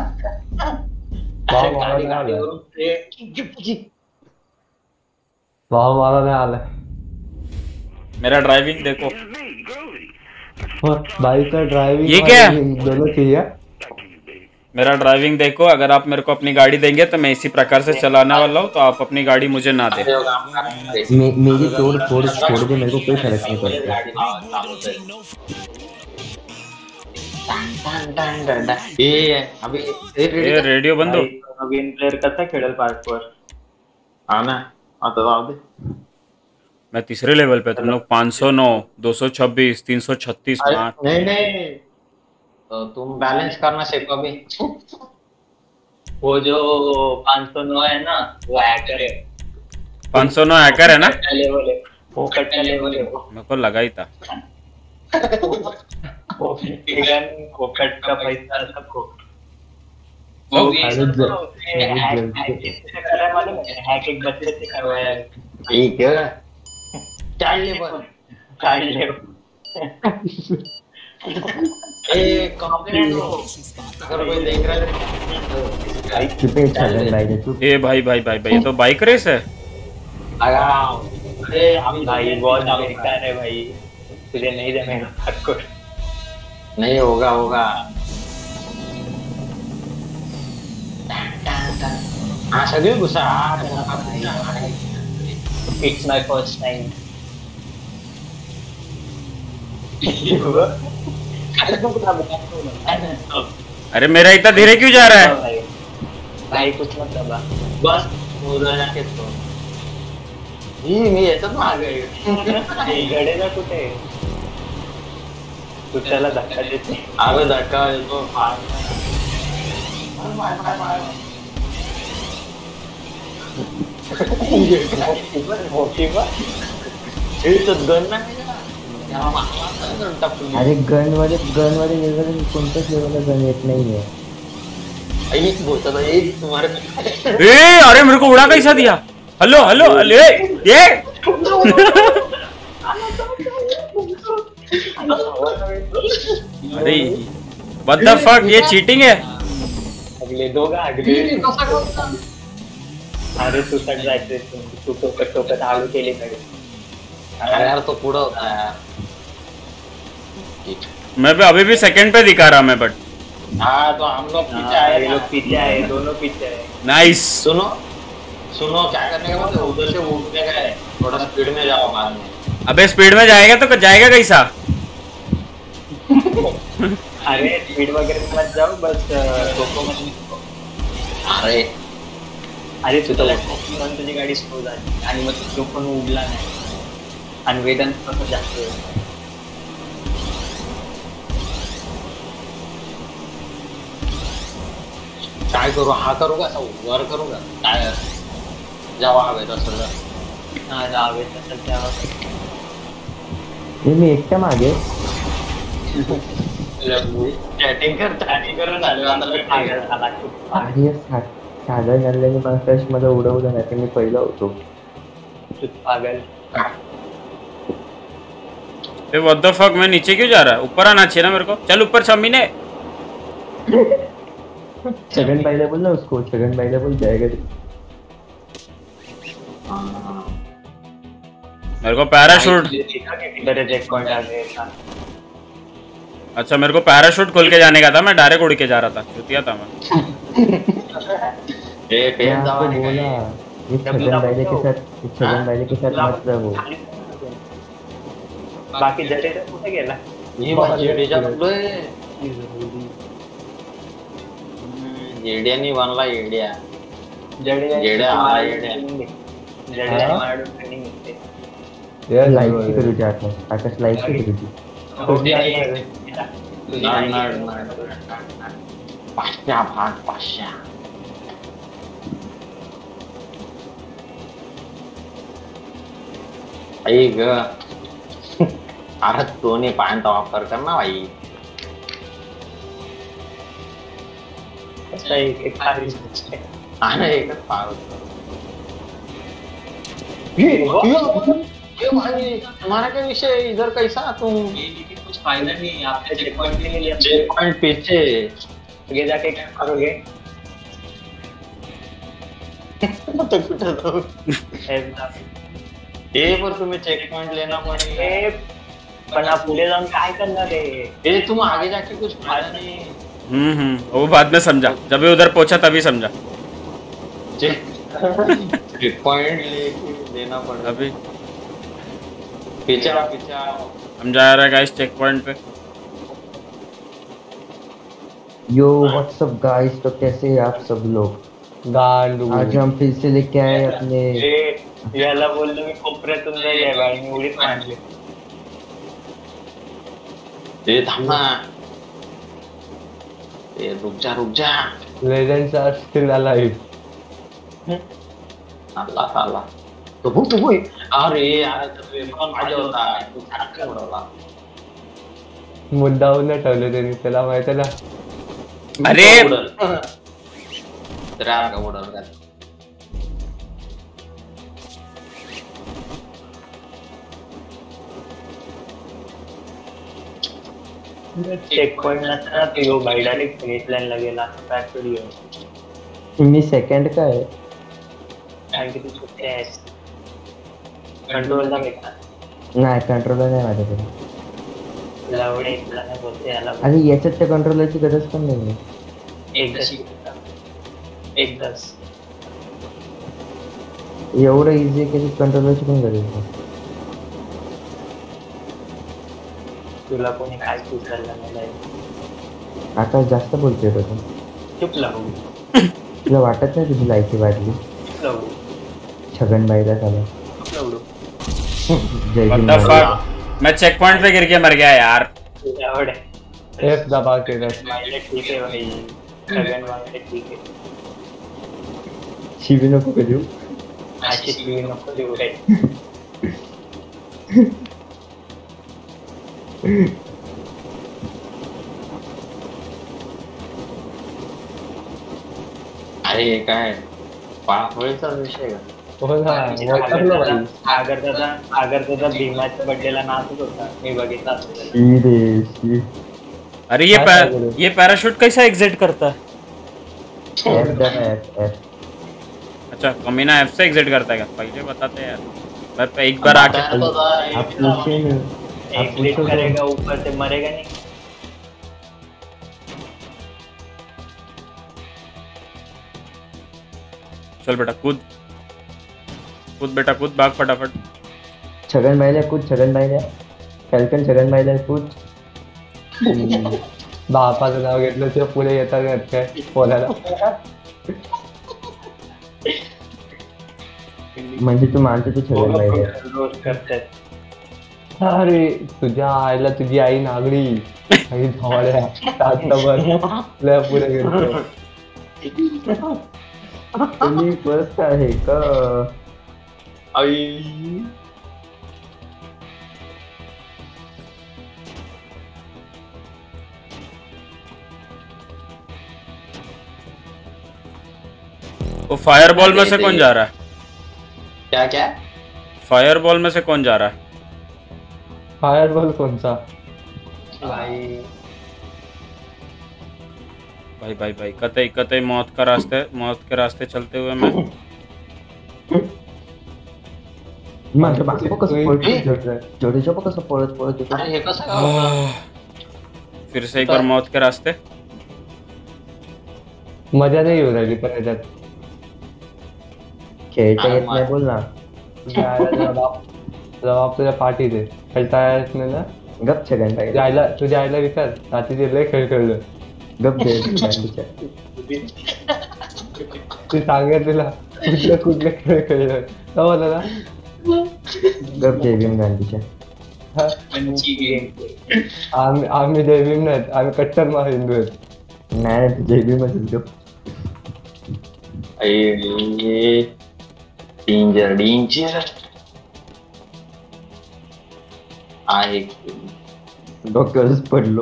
भाव मारा नहीं आले भाव मारा नहीं आले मेरा ड्राइविंग देखो बाइक का ड्राइविंग ये क्या? दोनों चाहिए। मेरा ड्राइविंग देखो अगर आप मेरे को अपनी गाड़ी देंगे तो मैं इसी प्रकार से चलाने वाला हूँ तो आप अपनी गाड़ी मुझे ना दे मे, मेरी तोड़ फोड़ छोड़ दे मेरे को कोई फर्क नहीं पड़ता। ये अभी ये रेडियो बंद हो नवीन प्लेयर कसा खेळेल पार्ट वर? हाँ ना आता जाओ दे। मैं तीसरे लेवल पे तुम लोग पाँच सौ नौ दो सौ छब्बीस तीन सौ छत्तीस अरे, नहीं नहीं तो तुम बैलेंस करना सीखो अभी। वो जो पाँच सौ नौ है ना वो हैकर है। पाँच सौ नौ हैकर है ना कट्टा लेवल है वो कट्टा लेवल है वो मेरे को लगा ही था वो गन वो कट का पैसा सबको वो वो भी हैक करा मालूम है हैक एक बच्चे से करवाया है। ठीक है चाइल्ड लेबर चाइल्ड लेबर ए कंप्लेंट हो अगर कोई देख रहा है चुपे छगन भाई ने चुप। ए भाई भाई भाई भाई ये तो बाइक रेस है लगाओ। अरे अभी भाई बहुत बेकार है भाई तुझे नहीं जमेगा सबको। नहीं होगा होगा हाँ सगळे घुसा इट्स माय फर्स्ट टाइम। अरे मेरा इतना धीरे क्यों जा रहा है भाई कुछ मत दबा बस मुलं जाके तो ही मी याच्यात मागे गडेला कुठे तू त्याला धक्का देते अगं धक्का देतो गन अरे गन वाले गन वाले लेवल कोणत्याच लेवलला गन येत नाहीये। तुम्हारे ए अरे मेरे को उड़ा कैसा दिया हेलो हेलो अरे ये अरे व्हाट द फक ये चीटिंग है अगले दोघा अगले अरे तू सट जायचे तू टोकत टोकत आलू केले कडे अरे यार तो पूरा होता है यार मैं भी अभी भी सेकंड पे दिखा रहा मैं बट हाँ तो हम लोग पीछे ये आए लोग पीछे आए दोनों पीछे आए। नाइस सुनो सुनो क्या करने का मतलब उधर से उठने का है थोड़ा स्पीड में जाओ बाद में। अबे स्पीड में जाएगा तो जाएगा कैसा अरे स्पीड वगैरे मत जाऊ बस टोको मध्ये अरे अरे तू तर तुझी गाडी स्लो झाली आणि मग तो पण उडला नाही आणि वेदन कसं जास्त काय करू हा करू का वर करू का काय जेव्हा हवे तसं हा जावे तसं तेव्हा हे मी एकट्या मागे चॅटिंग कर चॅटिंग करून झालं अरे साधा नल्ल्याने मला फ्रेश मध्ये उडवलं नाही तर मी पहिला होतो। पागल ए व्हाट द फक मैं नीचे क्यों जा रहा है ऊपर आना चाहिए ना मेरे को चल ऊपर शमी ने सेकंड पहले बोल ना उसको सेकंड पहले बोल जाएगा। मेरे को पैराशूट इधर चेक पॉइंट आ गया। अच्छा मेरे को पैराशूट खोल के जाने का था मैं डायरेक्ट उड़ के जा रहा था छुटिया था मैं ए पेन मैं आपको दवा बोला ये सेकंड पहले के साथ सेकंड पहले के साथ मत रहो। बाकी जडेजा कुठे गेला ही माझी जेडीच्या पुढे येड्यानी बनला येड्या जडेजा येड्या हा येड्या जडेजा मारून ट्रेनिंग घेते ये लाइट की करू जा आकाश आकाश लाइट की करू नाड नाड नाड पाश्या भाग पाश्या आई ग अरे तोनी पॅन्ट वापर कर ना भाई एक एक खाली आणि एकच पाव ये भाई तुम्हारा क्या विषय है? इधर कैसा तुम? ये लेकिन कुछ फायदा नहीं है, आपने चेक पॉइंट नहीं लिया, चेक पॉइंट पीछे आगे जाके क्या करोगे? तो कुठं जाऊ? एकदा. ये पर तुम्हें चेक पॉइंट लेना पड़ेगा. ए, पण आप पुढे जाऊन काय करणार आहे? ये तुम आगे जाके कुछ फायदा नहीं है. हम्म हम्म वो बाद में समझा, जब ये उधर पहुंचा तभी समझा। चेक पॉइंट लेके लेना पड़ेगा. अभी पीछे आओ, पीछे आओ. हम जा रहे हैं गाइस चेक पॉइंट पे। यो व्हाट्सअप गाइस, तो कैसे हैं आप सब लोग? गांडू आज हम फिर से लेके आए अपने ए, याला बोललो मी कोपऱ्यातून जाईल बाई, मी उडीत मांडली. ये थांब ना. ये रुक जा, रुक जा. Legends are still alive. Allah Allah. तो भूक तो भूक. अरे यार तो ये पण माझ्या होता. तू सारखा उडवला. मुद्दाहून नाही ठेवले त्यांनी, त्याला माहिती आहे ना. अरे उडल. तर यार का उडल का? चेक पॉइंट नसताना तो यो बाई डायरेक्ट फिनिश लाईनला गेला. काय करूया? मी सेकंड का आहे? कारण की तू छोटे आहेस. कंट्रोलला भेटला. नाही, कंट्रोलर नाही माझ्याकडे. तुला एवढे तुला नाही बोलते याला. अरे याच्यात त्या कंट्रोलरची गरज पण नाही. एकदा शिकता. एकदाच. एवढं इझी आहे की कंट्रोलरची पण गरज नाही. तुला कोणी काय सुचवलं नाही. आता जास्त बोलतोय का तू? चुप लागू. तुला वाटत नाही तुझी लायकी वाढली? चुप लागू. छगनबाईला झालं. चुप लागू. जय What भीम the भाई. fuck? मैं चेक पॉइंट पे गिर के मर गया यार। तुझ्या आवड आहे. एफ दबा के रख. माइंड ठीक आहे भाई. सगळ्यां माइंड ठीक आहे. शिवी नको करू. अशी शिवी नको देऊ रे. अरे काय पाळपोळीचा विषय का? हो ना, वैतागलो बाई. आगर दादा आगर दादा भीमाच्या बर्थडेला नाचत होता. मी बघितला असेल. शी रे शी. अरे ये काय पै, सांगू रे? ये पैराशूट कैसा एग्जिट करता है? एफ दबा एफ एफ. अच्छा कमीना एफ से एग्जिट करता है क्या? पहले बताते यार। मैं पे- एक बार आके आप पूछे नहीं. आप एक क्लिक पूछो करेगा ऊपर से मरेगा नहीं. चल बेटा कूद कूद बेटा कूद, भाग फटाफट। छगनबाईला कूद, छगनबाईला. फॅल्कन छगनबाईला कूद. बापाचं नाव घेतलं ते पुढे येतात नाही काय बोलायला. म्हणजे तू मानतो तू छगनबाईला. रोज करतात. अरे तुझ्या आईला तुझी आई नागडी आई भावड्या तातबर लय पुढे गेलो. तुम्ही मस्त आहे का? आई वो फायरबॉल में से कौन जा रहा है? क्या क्या? फायरबॉल में से कौन जा रहा है? फायरबॉल कोणचा? भाई भाई भाई भाई कतई कतई मौत का रास्ते मौत के रास्ते चलते हुए मैं माझं बापू कसं पळतोय? जोडीच्या बघ कसं पळत पळत येतो. अरे हे कसं काय? फिर से एक बार मौत के रास्ते। मजा नाही येऊ राहिली पण याच्यात. खेळता येत नाही बोल ना. तुझ्या आईला तुझा बाप तुझा बाप तुझ्या पाठीत आहे. खेळता येत नाही ना. गप छगनबाई. तुझ्या आईला तुझ्या आईला विचार रात्रीचे लय खेळ खेळलो. गप जय भीम गांडीच्या. तू सांगेल तुला कुठले कुठले खेळ खेळलोय समजलं ना. गप जय भीम गांडीच्या. पंची गेम. आम्ही आम्ही जय भीम नाहीत, आम्ही कट्टर मा हिंदू आहेत. नाही नाही, जय भीमच गप. अरे डेंजर डेंजर आहे. डोक्यावरच पडलो.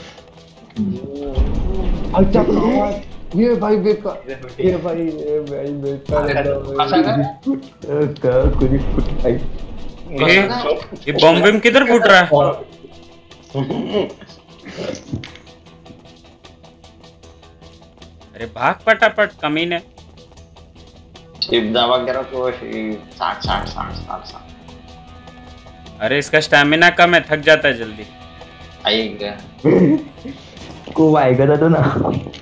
आमच्या गावात ये भाई बेकार ये भाई ये भाई बेकार कसा काय? का कुणी फुट आहे. ये ये बम बिम किधर फूट रहा है? अरे भाग पटापट कमीने। शिप दबा के रखो अशी साठ साठ साठ साठ साठ। अरे इसका स्टैमिना कम है, थक जाता है जल्दी। आएगा खूप ऐकत होतो ना.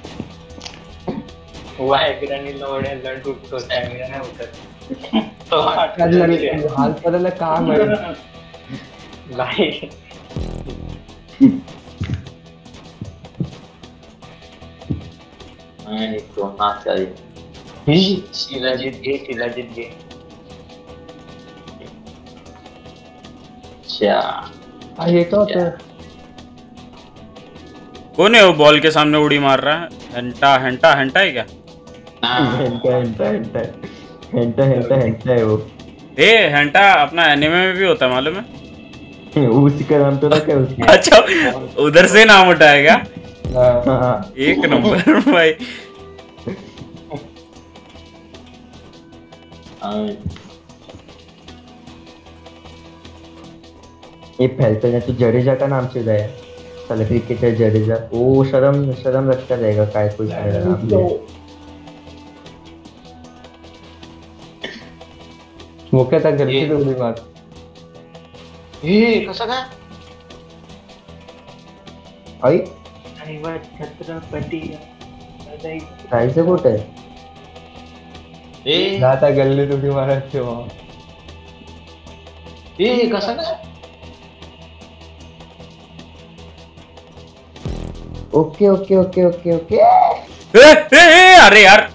वायगरांनी लोड्या लड उठतो स्टॅमिना नाही उठत. तो हाल करायला काम आहे नाही. आणि तो नाच आहे. शिलाजीत घे शिलाजीत घे. अच्छा हे काय होतं? कौन है वो बॉल के सामने उड़ी मार रहा है? हेंटा हेंटा हेंटा है क्या? हेंटा हेंटा हेंटा हेंटा हेंटा हेंटा है वो. ए हेंटा अपना एनिमे में भी होता है मालूम है? उसका नाम तो रखा है उसने. अच्छा उधर से नाम उठाएगा. हाँ. एक नंबर भाई. ये फैलते हैं तो जडेजा का नाम से है. चल क्रिकेटर जडेजा. ओ शर्म शर्म रखता जाएगा काय कोई नाम. मुख्यतः घरची उडी मार. हे कसं काय? आई आणि वर छत्रपती जायचं कुठे? ए आता गल्लीत उडी मारायची. हे कसं काय? Okay okay okay okay okay. ए, ए, ए, अरे यार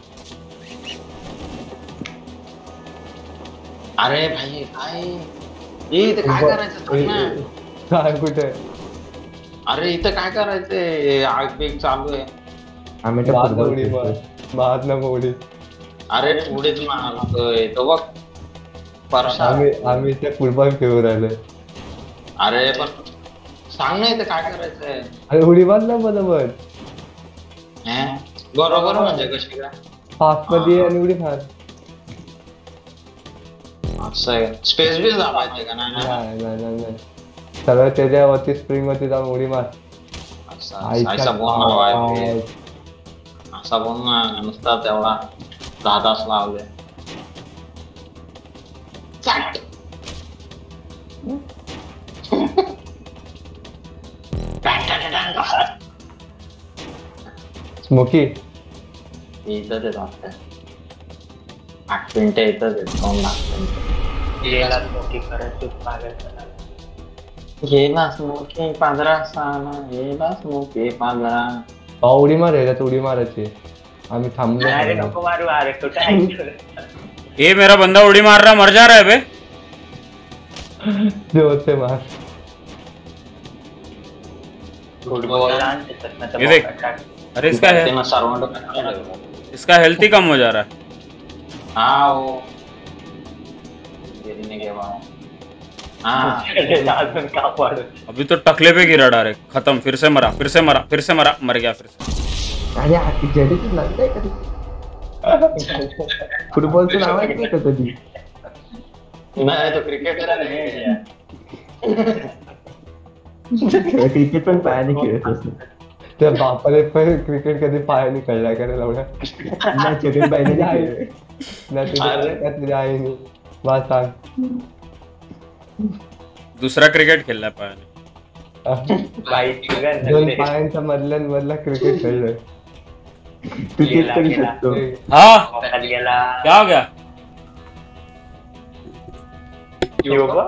अरे भाई काय ए इथं काय करायचं सांग ना. काय कुठे? अरे इथं काय करायचंय? आग बेग चालू आहे. आम्ही तर महात्मा फुटबॉल उडी मार. खेळतोय. महात्मा उडी. अरे पुढेच मारतोय तो बघ परशा. आम्ही आम्ही इथे फुटबॉल खेळू राहिलोय. अरे पण सांग ना इथं काय करायचंय? अरे उडी मार ना बरोबर. हं? बरोबर म्हणजे कशी काय? फास्ट मध्ये आणि उडी मार. असं आहे. स्पेस बी दाबायचं का नाही ना? नाही नाही नाही नाही. सरळ त्याच्यावरती स्प्रिंग वरती जाऊन उडी मार. असं असा बोल ना बाय. असा बोल ना नुसता तेवढा दहा तास लावले. चाट. स्मोकी इथं ते लागतंय. आठ मिनिटं इथं ते दोन लागतं. गेला मोठी करत पागल. गेला स्मोकी पांढरा साना. गेला स्मोकी पांढरा. भाऊ उडी मार. याच्यात उडी मारायची. आम्ही थांबलो. अरे नको मारू. अरे तो टाइम. ये मेरा बंदा उड़ी मार रहा, मर जा रहा है बे. जोर से मार. फुटबॉल ये देख. अरे इसका है ते ना सर्वांना इसका हेल्थ ही कम हो जा रहा है. हाँ वो गिरने के बाद हाँ का पाडू. अभी तो टकले पे गिरा डायरेक्ट. खत्म. फिर से मरा फिर से मरा फिर से मरा मर गया फिर से. अरे हा जडेजा लागलाय कधी. फुटबॉलचं नाव ऐकलं का कधी? नाही तो क्रिकेटर आहे. क्रिकेट पण पायाने खेळत असतो. त्या बापाने पण क्रिकेट कधी पायाने कळलाय का लावण्या. नाही जगन पायाने खेळले. तुझ्या आईने मला सांग. दूसरा क्रिकेट खेल रहा है पायाने. दोन पायांच्या मधल्या मधला क्रिकेट खेळलोय. तू तेच करू शकतो. हाँ गेला. क्या हो गया? योगा.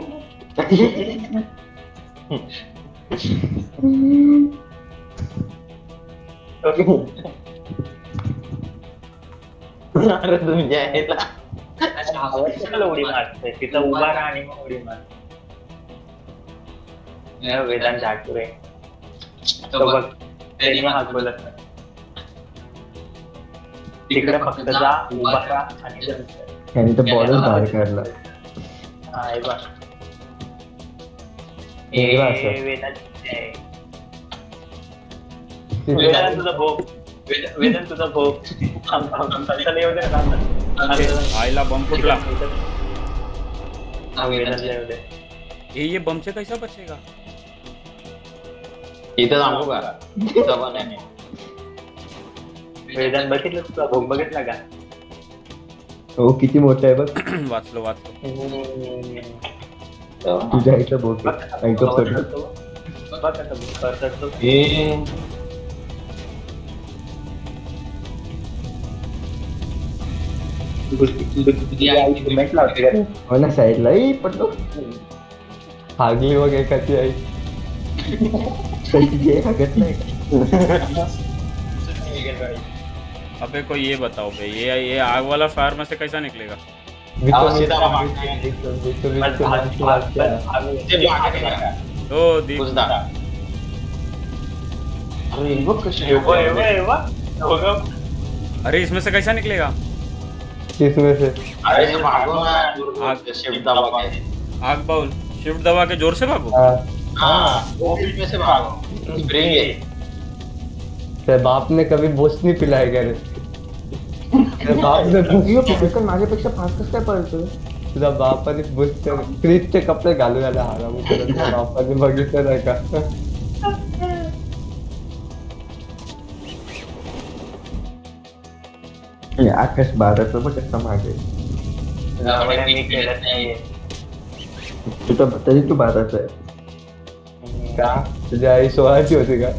अरे तुझ्या ह्याला आवश्यक उडी मारते. तिथं उभा राहा आणि मग उडी मार. वेदांत झाटुरे तो बघ त्यांनी मग हात बोलत नाही. तिकडे फक्त जा उभा राहा आणि त्याने तर बॉलच बाहेर काढला. हा हे बघ. हे बघ असं. हे वेदांत वेदांत तुझा भोग. वेदांत तुझा भोग. थांब थांब थांब. चल येऊ दे ना. आईला बम फुटला. हाँ, वेदन ले ले ये ये बम से कैसा बचेगा? इथं थांबू का? इथं पण आहे. वेदन बघितलं तुला भोग बघितला का? हो किती मोठं आहे बघ. वाचलो वाचलो. तुझ्या इथं बोट बघ ऐकतो आता भोग करतात तो. ए तुझी आई कमेंट लावते का? हो ना साईडला ई पडलो. हागली वगैरे एकाची आई. कशी जे हागत नाही. अबे कोई ये बताओ बे, ये ये आग वाला फायर में से कैसा निकलेगा? आवाज सीधा मार बस भाग भाग भाग ते आगे का तो दीप कुसदा. अरे बघ कशी एवढं एवढं एवढं होगा. अरे इसमें से कैसा निकलेगा? किसमें से? अरे भागो ना. आग शिफ्ट दबा के. आग बाउल शिफ्ट दबा के जोर से भागो. हाँ, हाँ वो बीच में से भागो. स्प्रिंग है. तेरे बाप ने कभी बूस्ट नहीं पिलाया क्या रे? तेरे बाप ने यो पटकन माझ्यापेक्षा फास्ट कसं काय पळतोय? तुझ्या बापाने बूस्ट फ्रीजचे कपडे घालून आले हाराम. तुझ्या बापाने बघितलं नाही का? हे आकाश बाराचं बघ कसं मागे. त्यामुळे मी खेळत नाहीये. तुझं तरी तू बाराचं आहे. का तुझी आई सोळाची होती का?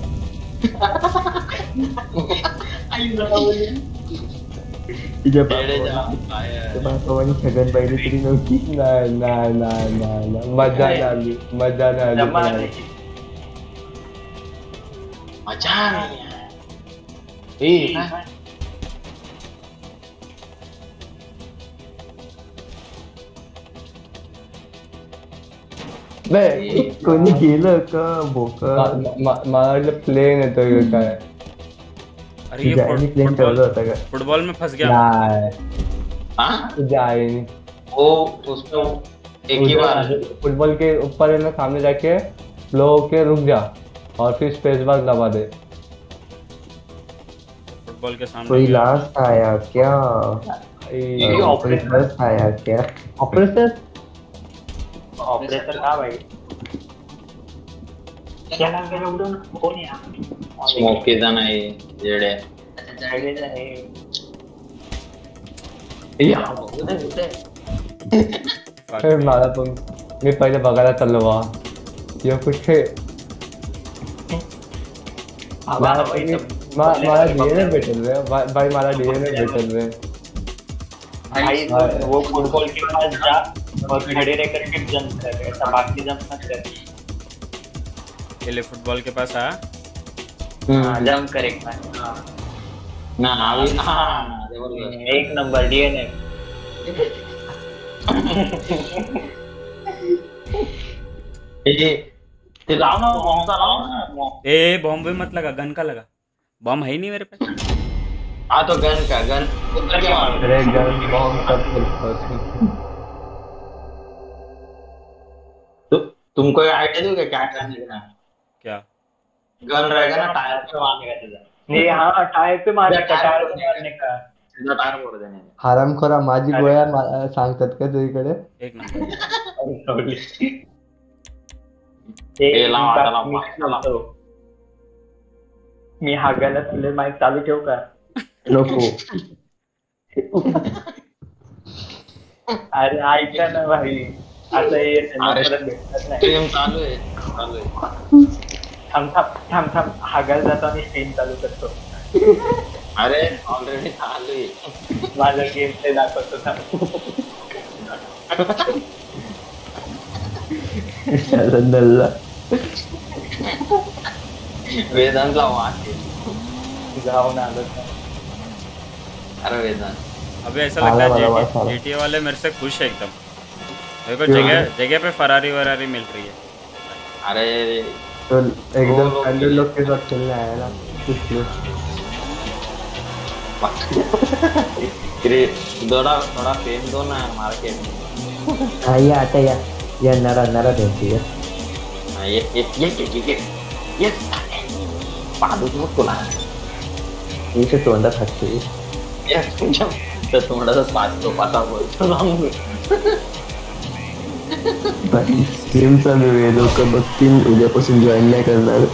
तुझ्या येडे जा. बापावानी छगन पाहिली तरी नव्हती. नाही नाही नाही नाही नाही. मजा नाही आली मजा नाही जमा आली. नाही. मजा नाही. ए काय? नाही कोणी गेलं का बोका? मा- मा- मला वाटलं प्लेन येतो काय. अरे ये तुझ्या आईने प्लेन ठेवलं फुटबॉल होतं का? फुटबॉल में फंस गया. नाही हाँ तुझ्या आईने वो उसको एक ही बार. फुटबॉल के ऊपर है ना सामने जाके फ्लो होके रुक जा और फिर स्पेस बार दबा दे. फुटबॉल के सामने कोई गया. लास्ट आया क्या? ए, ऑपरेटर आया क्या? ऑपरेटर ऑपरेटर का भाई? त्याला वेळ उडून कोण आहे? स्मोकीचा नाही येडे. जायडेज आहे. हे मला पण मी पहिले बघायला चाललो बा यो कुठे मला मा- मला डीएनए भेटेल रे बा- बाई मला डीएनए भेटेल रे. भाई वो फुटबॉल के पास जा और खड़े रहकर फिर जंप कर. ऐसा भाग के जंप मत कर. ये ले फुटबॉल के पास आया. हाँ, जंप कर एक बार. हाँ. ना नावी ना जबरदस्त. एक नंबर डीएनए. ए ते लाव ना बॉम्बचा लाव ना. ए बॉम्ब मत लगा, गन का लगा. बॉम्ब है ही नहीं मेरे पास. हाँ तो गन का गन उधर के मारो. अरे गन बॉम्ब सब कुछ तु, तुमको आइडिया दूं क्या क्या करने का? क्या? गन रहेगा ना टायर पे मारने का सीधा. नहीं हाँ टायर पे मारने का. टायर पे मारने का. सीधा टायर फोड़ देने का. हरामखोरा माझी गोळ्या मा- सांगतात का तुझ्याकडे? एक नंबर. ते ए, लावा, इनका लावा, मी लावा. सांगतो. मी हागायला तुला माईक चालू ठेव का? नको. अरे ऐका ना भाई. असं हे अरे. परत भेटत नाही. स्ट्रीम चालू आहे चालू आहे. थांब थांब थांब थांब हागायला जाताना स्ट्रीम चालू करतो. अरे ऑलरेडी चालू आहे. माझा गेम प्ले दाखवतो थांब. नल्ला. वेदांतला वाट आहे. जाऊन आलो. अरे वेदांत अबे ऐसा आला, लगता आला, है आला, आला। जीटीए वाले मेरे से खुश है एकदम. मेरे को क्यों? जगह जगह पे फरारी वरारी मिल रही है. अरे तो एकदम वो लोग- स्टैंडर्ड लोग के साथ खेलने आया ना कुछ लोग. अरे थोड़ा थोड़ा फेम दो ना मार्केट में. हाँ ये आता या या नरा नरा देती है. हाँ, ये ये ये ये ये ये पाडू मत कोणा. इसे तोंडात हाकते. ये तुमच्या तर तोंडाचा पाच तो पाता बोलतो सांगू. गेम चालू आहे लोक बघतील उद्यापासून जॉईन नाही करणार.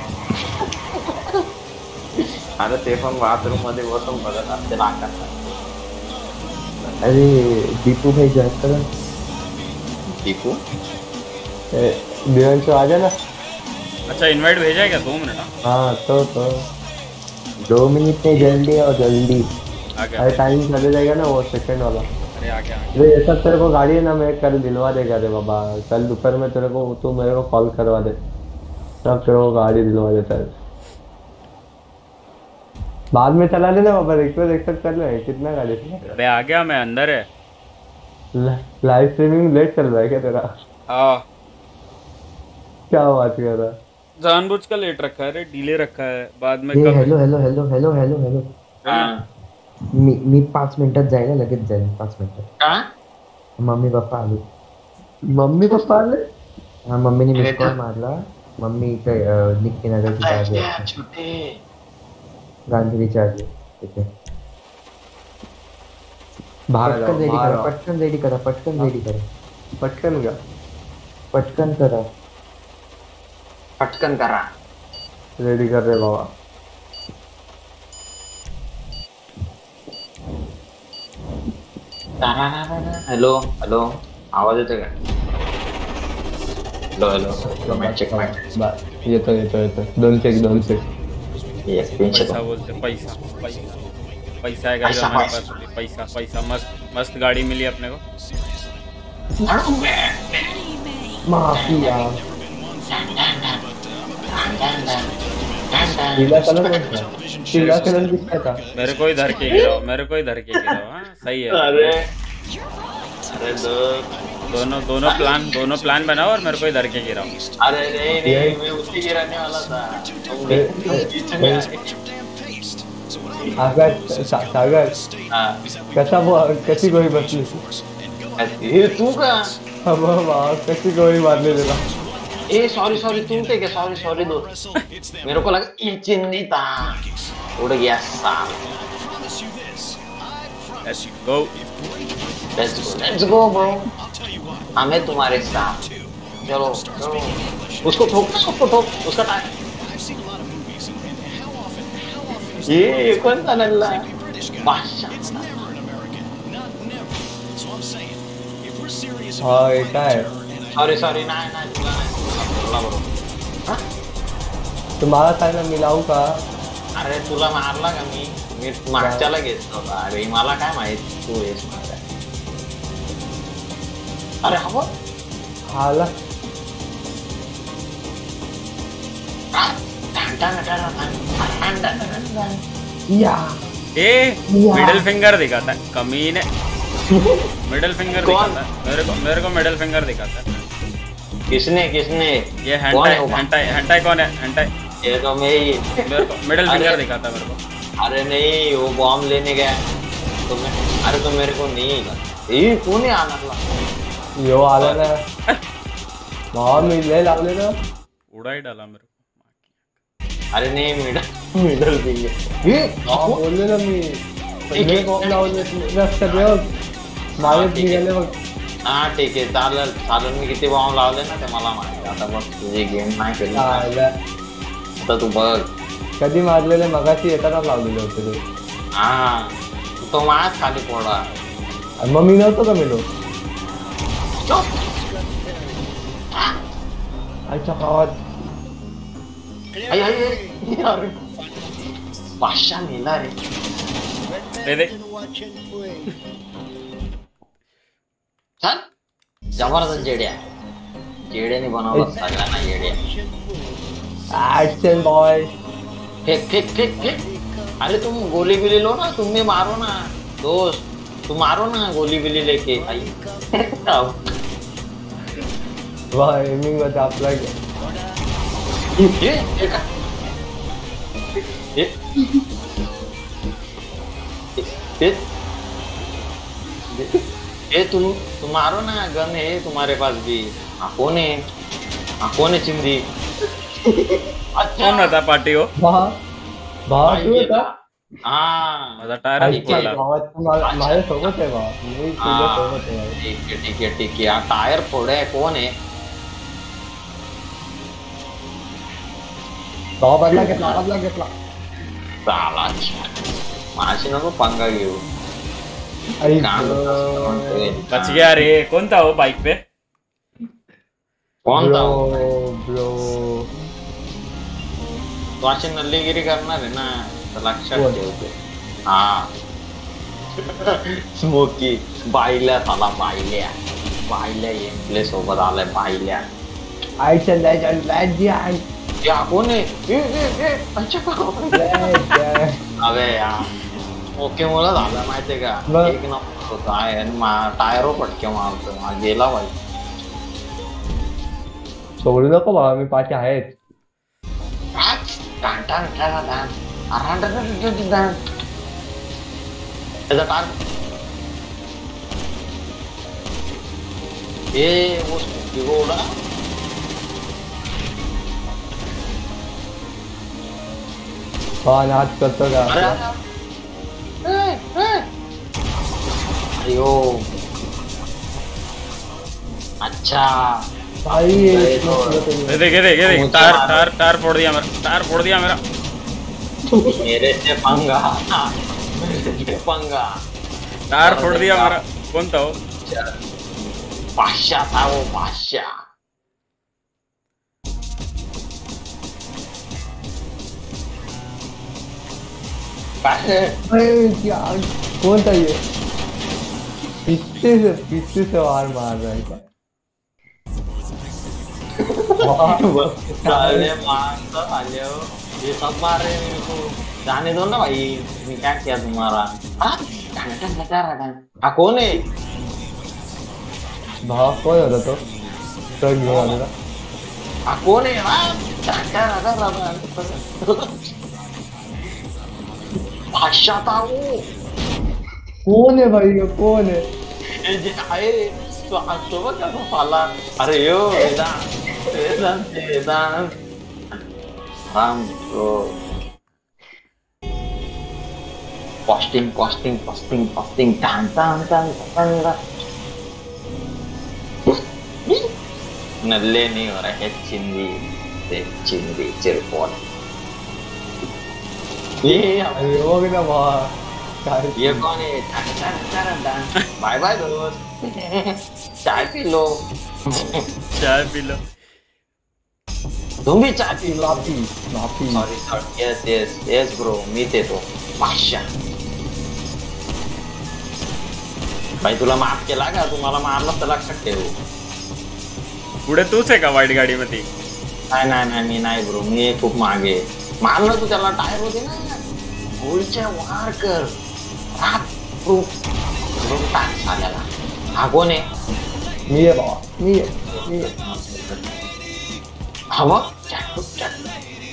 अरे ते पण बाथरूम मध्ये बसून बघत असते लागायला. अरे दीपू भाई जॉईन करा. दीपू दिवांशु आ जाना. अच्छा इनवाइट भेजा है क्या? दो मिनट. हाँ हाँ तो तो दो मिनट में जल्दी और जल्दी. आ गया. अरे टाइम चले जाएगा ना वो सेकंड वाला. अरे आ गया. अरे ये सब तेरे को गाड़ी है ना, मैं कल दिलवा देगा रे बाबा. कल दोपहर में तेरे को तू मेरे को कॉल करवा दे, तब तेरे को गाड़ी दिलवा देता है. बाद में चला लेना बाबा, रिक्वेस्ट एक्सेप्ट कर ले. कितना गाड़ी है? अबे आ गया, मैं अंदर है. लाइव स्ट्रीमिंग लेट चल रहा है क्या तेरा? हाँ क्या बात कर रहा है? जानबूझ कर लेट रखा है रे, डिले रखा है. बाद में हे कब hello hello hello hello hello hello हाँ. मी मी पाच मिनिटात जायला लगेच जाईल. पाच मिनिटात. का? मम्मी पप्पा आले. मम्मी पप्पा आले? हा मम्मीने मिस कॉल मारला. मम्मी इथे निक्की नगरची जागी आहे. छोटे गांधीच्या आली तिथे. बाहर पटकन जाओ, रेडी बाहर करा. आओ. पटकन रेडी करा. पटकन रेडी करा. पटकन का? पटकन करा. पटकन करा. रेडी कर रहे बाबा. हॅलो हॅलो आवाज येतो का? Hello hello mic check mic. बस येतो येतो येतो. दोन चेक दोन चेक. येस तीनशे पैसा बोलते. पैसा पैसा पैसा है गाइस पैसा, हमारे पैसा. पास भी. पैसा पैसा मस्त मस्त गाड़ी मिली अपने को. माफिया. पीला कलर कौन सा? पीला कलर किसका था? मेरे को ही धर के गिराओ. मेरे को ही धर के गिराओ. हाँ सही है. अरे अरे दो दोनों दोनों प्लान दोनों प्लान बनाओ और मेरे को ही धर के गिराओ. अरे नहीं नहीं मैं उसी गिराने वाला था. तुम बीच में आ गए. सागर सा- सागर हाँ. कसा वो कशी गोळी बसली? हे तू का? अब वहाँ कशी गोळी मारली त्याला. ए सॉरी सॉरी तू थे क्या? सॉरी सॉरी दो. मेरे को लगा ये चिन्नी था. उड़ गया साल. Let's go. Let's go let's go bro. हमें तुम्हारे साथ. चलो चलो उसको ठोक उसको ठोक उसका टाइम. ये कौन था नल्ला? बादशाह. हाँ ये क्या है? सॉरी सॉरी नाही नाही तुला नाही तुला बरोबर. तुम्हारा साइड मिलाऊ का? अरे तुला मारला का मी? मी मागच्याला घेतला होता. अरे मला काय माहित तू हेच मारला. अरे हवं हाला या ए मिडिल फिंगर दिखाता है कमीने. मिडिल फिंगर कौन? दिखाता है मेरे को. मेरे को मिडिल फिंगर दिखाता है. किसने किसने? ये कौन हेंटाई है वो? हेंटाई हेंटाई कौन है? हेंटाई ये तो मैं ही. मेरे को मिडिल अरे. फिंगर दिखाता है मेरे को. अरे नहीं वो बॉम्ब लेने गया तो मैं. अरे तो मेरे को नहीं. ये कौन है आना? यो आला ना. बहुत मिले लावले ना. उड़ा ही डाला मेरे को. अरे नहीं मिडल मिडल फिंगर. ये हाँ बोलले ना मी. पहिले बॉम्ब लावले रस्त्यात व्यवस्थित मारत निघाले बघ. हा ठीक आहे चालेल चालेल. मी किती बॉम्ब लावले ना ते मला माहिती. आता बघ तुझी गेम नाही केली ना. आला. आता तू बघ. कधी मारलेले मगाशी येताना लावलेले होते ते. हा तो माझ खाली पोडा. आणि मग मी नव्हतो का मेलो. आईच्या गावात आई आई आई. अरे बादशाह मेला रे. दे दे. चल जबरदस्त जेड्या. जेड्याने बनवला सगळ्यांना जेड्या. Action boy. Fake fake fake fake. अरे तुम गोली बिली लो ना. तुम भी मारो ना दोस्त. तुम मारो ना गोली बिली लेके. आई वाह एमिंग मध्ये आपला ये ये का? ये ये ये तुम तुम मारो ना. गन है तुम्हारे पास भी. हाँ कौन है? हाँ कौन है चिंदी? अच्छा कौन रहता पार्टी हो? वाह वाह भाई तू ये होता. हा माझा टायरच अच्छा पडला. गावात तू मा- माझ्यासोबत आहे बा मी तुझ्यासोबत आहे. ठीक आहे ठीक आहे ठीक आहे हा टायर फोडे कोण आहे तो बदला घेतला बदला घेतला. चाला माझी नको पंगा घेऊ आई काम गं. म्हणतोय. बच गया रे. कौन था वो बाइक पे? कोण था ब्रो ब्रो तो अशी नल्लीगिरी करणार आहे ना तर लक्षात कोण? ठेवते हा स्मोकी बाईल्या साला बाईल्या बाईल्या एम्प्ले सोबत आलाय बाईल्या आयच्या लेजंड लेजंड या कोण आहे ए, ए, ए, अच्छा लेजंड. अबे यार ओके मुळे झालं माहितीये का मग? एक नंबर होता आहे आणि मा- टायरो पटके मारतो हा गेला बाई सोडू नको बाबा मी पाठी आहेच. टाण टाण टाण टाण अरे टाण टाण टाण टाण. त्याचा टाण ए वो स्मोकी को उडा हा नाच करतो का अरे ए, ए. अयो अच्छा आई अरे तो- ये देख ये देख ये देख टायर टायर टायर फोड़ दिया मेरा. टायर फोड़ दिया मेरा. मेरे से पंगा मेरे से पंगा टायर फोड़ दिया मेरा. कौन था वो? बादशाह था वो बादशाह काय अरे यार कौन था ये पीछे से पीछे से वार मार रहा है क्या? साले मारता साले हो ये सब मार रहे हैं मेरे को जाने दो ना भाई मैं क्या किया तुम्हारा हाँ टाण टाण टाण टाण. हा कौन है भाव कौन होता तो ट्रक घेऊन आलेला. हा कौन है हाँ टाण टाण टाण टाण. बादशाह था वो कौन है भाई ये कौन है? ये जे आहे तो असतो बघ का पाला अरे yo Vedant Vedant Vedant Ram bro posting posting posting posting टान टान टान टान. नल्ले नहीं हो रहा है चिंदी ते चिंदी चिरपोन ये अरे वो भी ना भाव काय ये कौन है टान टान टान टान. बाय बाय दोस्त चाय पी लो चाय पी लो. तुम भी चाय पी लो माफी माफी. Sorry sorry yes yes yes bro मी देतो बादशाह. भाई तुला माफ केला का तुम्हाला मारलं तर लक्षात ठेव. पुढे तूच आहे का वाईट गाडी मध्ये? नाही नाही नाही मी नाही ब्रो मी खूप मागे मारलं तू त्याला टायर होते ना गोळीच्या वार कर रात तू टाक साल्याला. हा कोण आहे मी आहे बाबा मी आहे मी आहे. हवं चॅट चॅट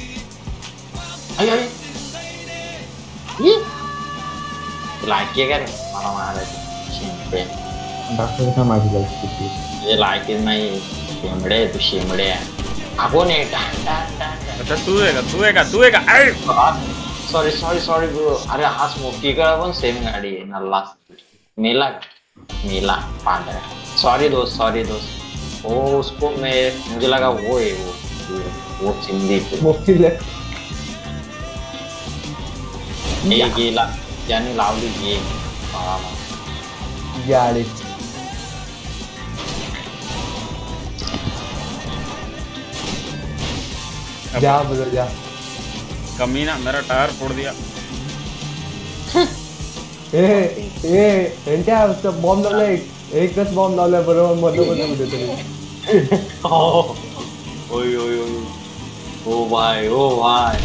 आई आई ही लायकी आहे का रे मला मारायची शिंपे दाखव का माझी लाईफ किती. तुझे लायकीच नाही शेंबडे तू शेंबडे हा कोण आहे टाण टाण टाण. अच्छा तू आहे का तू आहे का तू आहे का? सॉरी सॉरी सॉरी ब्रो अरे हा स्मोकी का पण सेम गाड़ी है नल्ला मेला मेला पांडा सॉरी दोस्त सॉरी दोस्त वो उसको मैं मुझे लगा वो है वो वो चिंदी मोठी ले ये गेला यानी लावली ये गाडी जा बोलो जा. कमीना मेरा टायर फोड़ दिया. ए ए यांच्या बॉम्ब लावलाय एकच बॉम्ब लावलाय बरोबर मध्ये मध्ये मध्ये तरी. ओय ओय ओय ओ भाई ओ भाई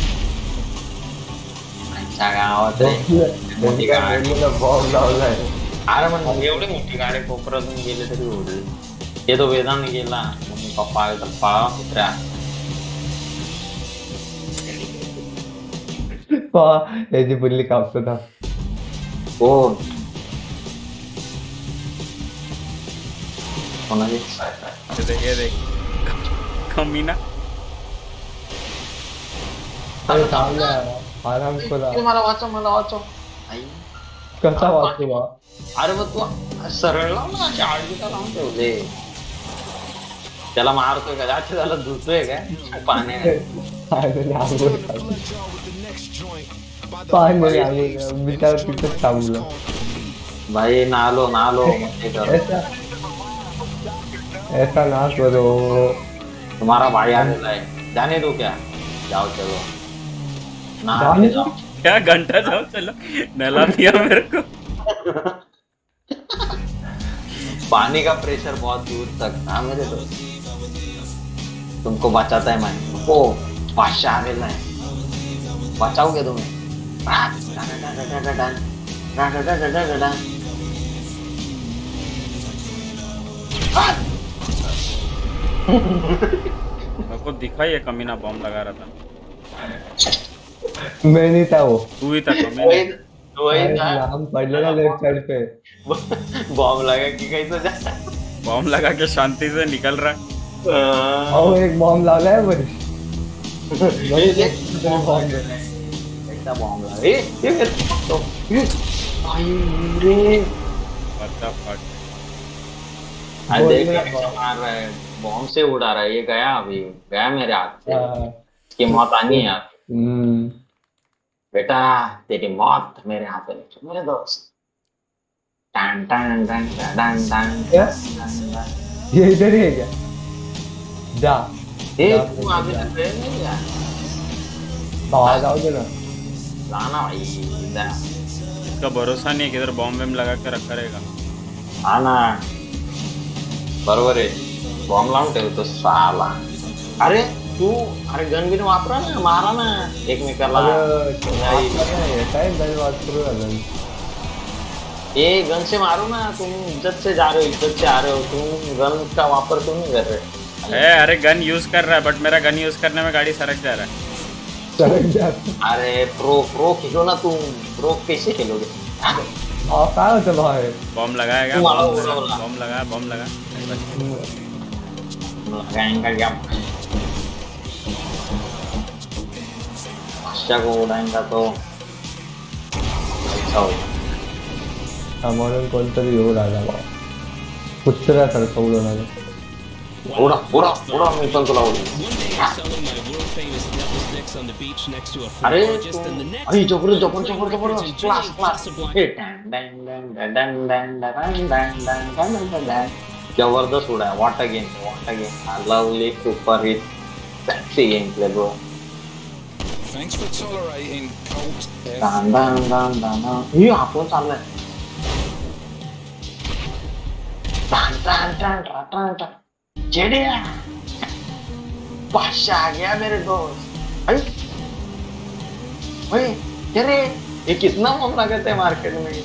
अच्छा गावात रे मोठी गाडी बॉम्ब लावलाय. अरे मग एवढी मोठी गाडी कोपऱ्यातून गेले तरी उडली. हे तो वेदांत गेला मम्मी पप्पा पप्पा कुत्र्या याची पुरली कापतो था कोण कोणाची ये देख ये देख कमीना. चांगला आराम करा. ए, मला वाचव मला वाचव आई कसा वाचवा? अरे मग तू सरळ लाव ना अशी आडवीता लावून ठेवले त्याला मारतोय का जास्त त्याला धुतोय काय पाण्याने पाण्याने आंघोळ बिचारा तिथंच थांबलो. भाई नालो नालो मस्ती करो ऐसा ऐसा ना करो. तुम्हारा भाई आने है जाने दो क्या जाओ चलो ना जाने जाओ क्या घंटा जाओ चलो नहला दिया मेरे को. पानी का प्रेशर बहुत दूर तक था मेरे तो तुमको बचाता है मैं ओ बादशाह आवेला है बचाओगे तुम्हें. मेरे को दिखा ये कमीना बॉम्ब लगा रहा था. मैं नहीं था वो. तू ही था कमीना. वही था नाम पढ़लेगा लेफ्ट साइड पे. बॉम्ब लगा कि कैसे जा बॉम्ब लगा के शांति से निकल रहा है. और एक बॉम्ब लाला है भाई. बॉम्ब ऐसा बॉम्ब लगा ए ये तो भाई रे What the fuck? अरे देख कैसे मार रहा है बॉम्ब से उड़ा रहा है ये गया अभी गया मेरे हाथ से इसकी मौत आनी है आप हम्म बेटा तेरी मौत मेरे हाथ में है मेरे दोस्त. टन टन टन टन टन क्या? ये इधर ही है क्या? जा ए तू आगे तक गए नहीं क्या बाहर जाओगे ना. लाना भाई जा इसका भरोसा नहीं है किधर बॉम्ब वैम्ब लगा के रखा रहेगा. आना बरोबर आहे बॉम्ब लावून ठेवतो साला. अरे तू अरे गन बिन वापरा ना मारा ना एकमेकाला. काय गन वापरू झालं. ये गन से मारो ना तुम इज्जत से जा रहे हो इज्जत से आ रहे हो तुम गन का वापर क्यों नहीं कर रहे. ए, अरे गन यूज कर रहा है बट मेरा गन यूज करने में गाड़ी सरक जा रहा है. सरक जा. अरे प्रो प्रो खेलो ना तुम प्रो कैसे खेलोगे. और क्या होता भाई. बॉम्ब लगाएगा तू मारो, बॉम्ब लगा बोला, बोला। बॉम्ब लगा बॉम्ब लगा. लगाएंगा क्या बादशाह को उड़ाएंगा तो अच्छा होगा. म्हणून कोणतरी येऊ लागला बा. कुत्र्यासारखं उडून आलं. उडा उडा उडा मी पण तुला उडू. अरे अरे जबर जबर जबर जबर क्लास क्लास जबरदस्त उड़ा है. What a game what a game lovely super hit sexy game play bro. Thanks for tolerating Colt. दान दान दान दान ये आपण चाललाय. दान दान दान दान दान जेडिया बादशाह आ गया मेरे दोस्त. अरे भाई अरे ये कितना बम लगाते हैं मार्केट में.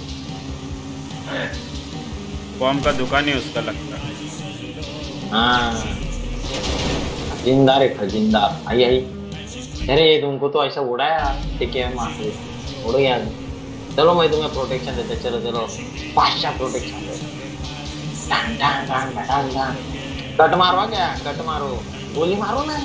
बॉम्ब का दुकान ही उसका लगता है. हाँ खजिनदार है खजिनदार. आई आई अरे तुमको तो ऐसा उड़ाया ठीक है मार उड़ गया. चलो मैं तुम्हें प्रोटेक्शन देता चलो चलो बादशाह प्रोटेक्शन दे. डान डान डान डान डान कट मारो क्या कट मारो गोली मारो ना.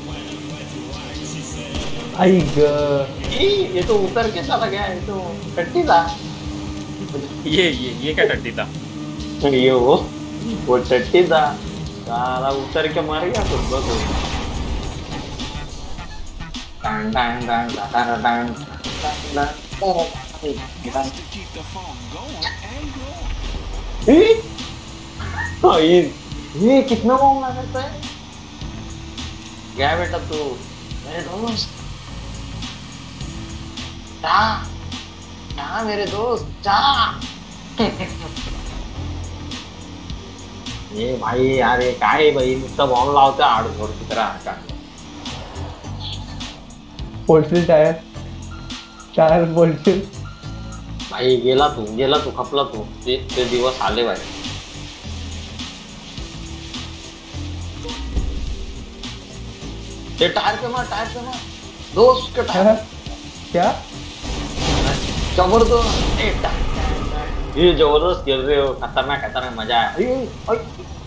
आई ग ये तो उतर के चला गया ये तो टट्टी था. ये ये ये क्या टट्टी था. ये वो वो टट्टी था सारा उतर के मर गया तो बस. डान डान डान डान डान डान To keep the phone going and growing. ये ये कितना बॉम्ब लगाता है. क्या बेटा तू मेरे दोस्त जा जा मेरे दोस्त जा. ये भाई यार ये काय आहे भाई नुसतं बॉम्ब लावतं आडघोड चित्रा का. Poultry tyre tyre poultry. भाई गेला तू गेला तू खपला तू ते ते दिवस आले भाई. ते टायर पे मार टायर पे मार दोस्त के टायर क्या जबरदस्त ए, टायर, टायर, टायर. ये जबरदस्त खेल रहे हो खतरनाक खतरनाक मजा आया. अरे, अरे.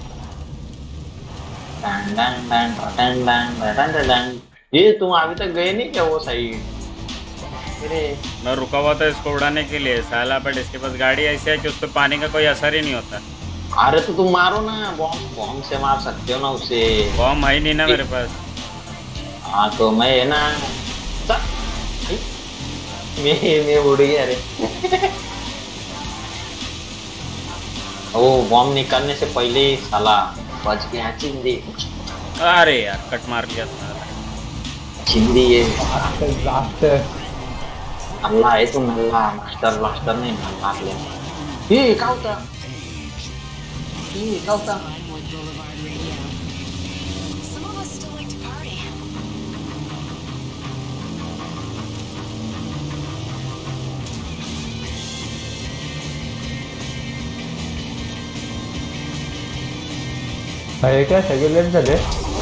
Done, done, done, done, done, done, done, done. ये तुम अभी तक गए नहीं क्या वो साइड मैं रुका हुआ था इसको उड़ाने के लिए साला, बट इसके पास गाड़ी ऐसी है कि उस पर पानी का कोई असर ही नहीं होता। अरे तो तुम मारो ना, बॉम्ब बॉम्ब से मार सकते हो ना उसे। बॉम्ब है ही नहीं ना मेरे पास। हाँ तो मैं है ना, मैं मैं उड़ गया रे। ओ बॉम्ब निकलने से पहले ही साला बच गया चिंदी। अरे यार कट मार लिया साला। चिंदी ये लास्ट अल्लाह है तुम, अल्लाह मास्टर मास्टर नहीं मार ले। ये क्या होता, ये क्या होता। भाई क्या सेकंड लेफ्ट चले?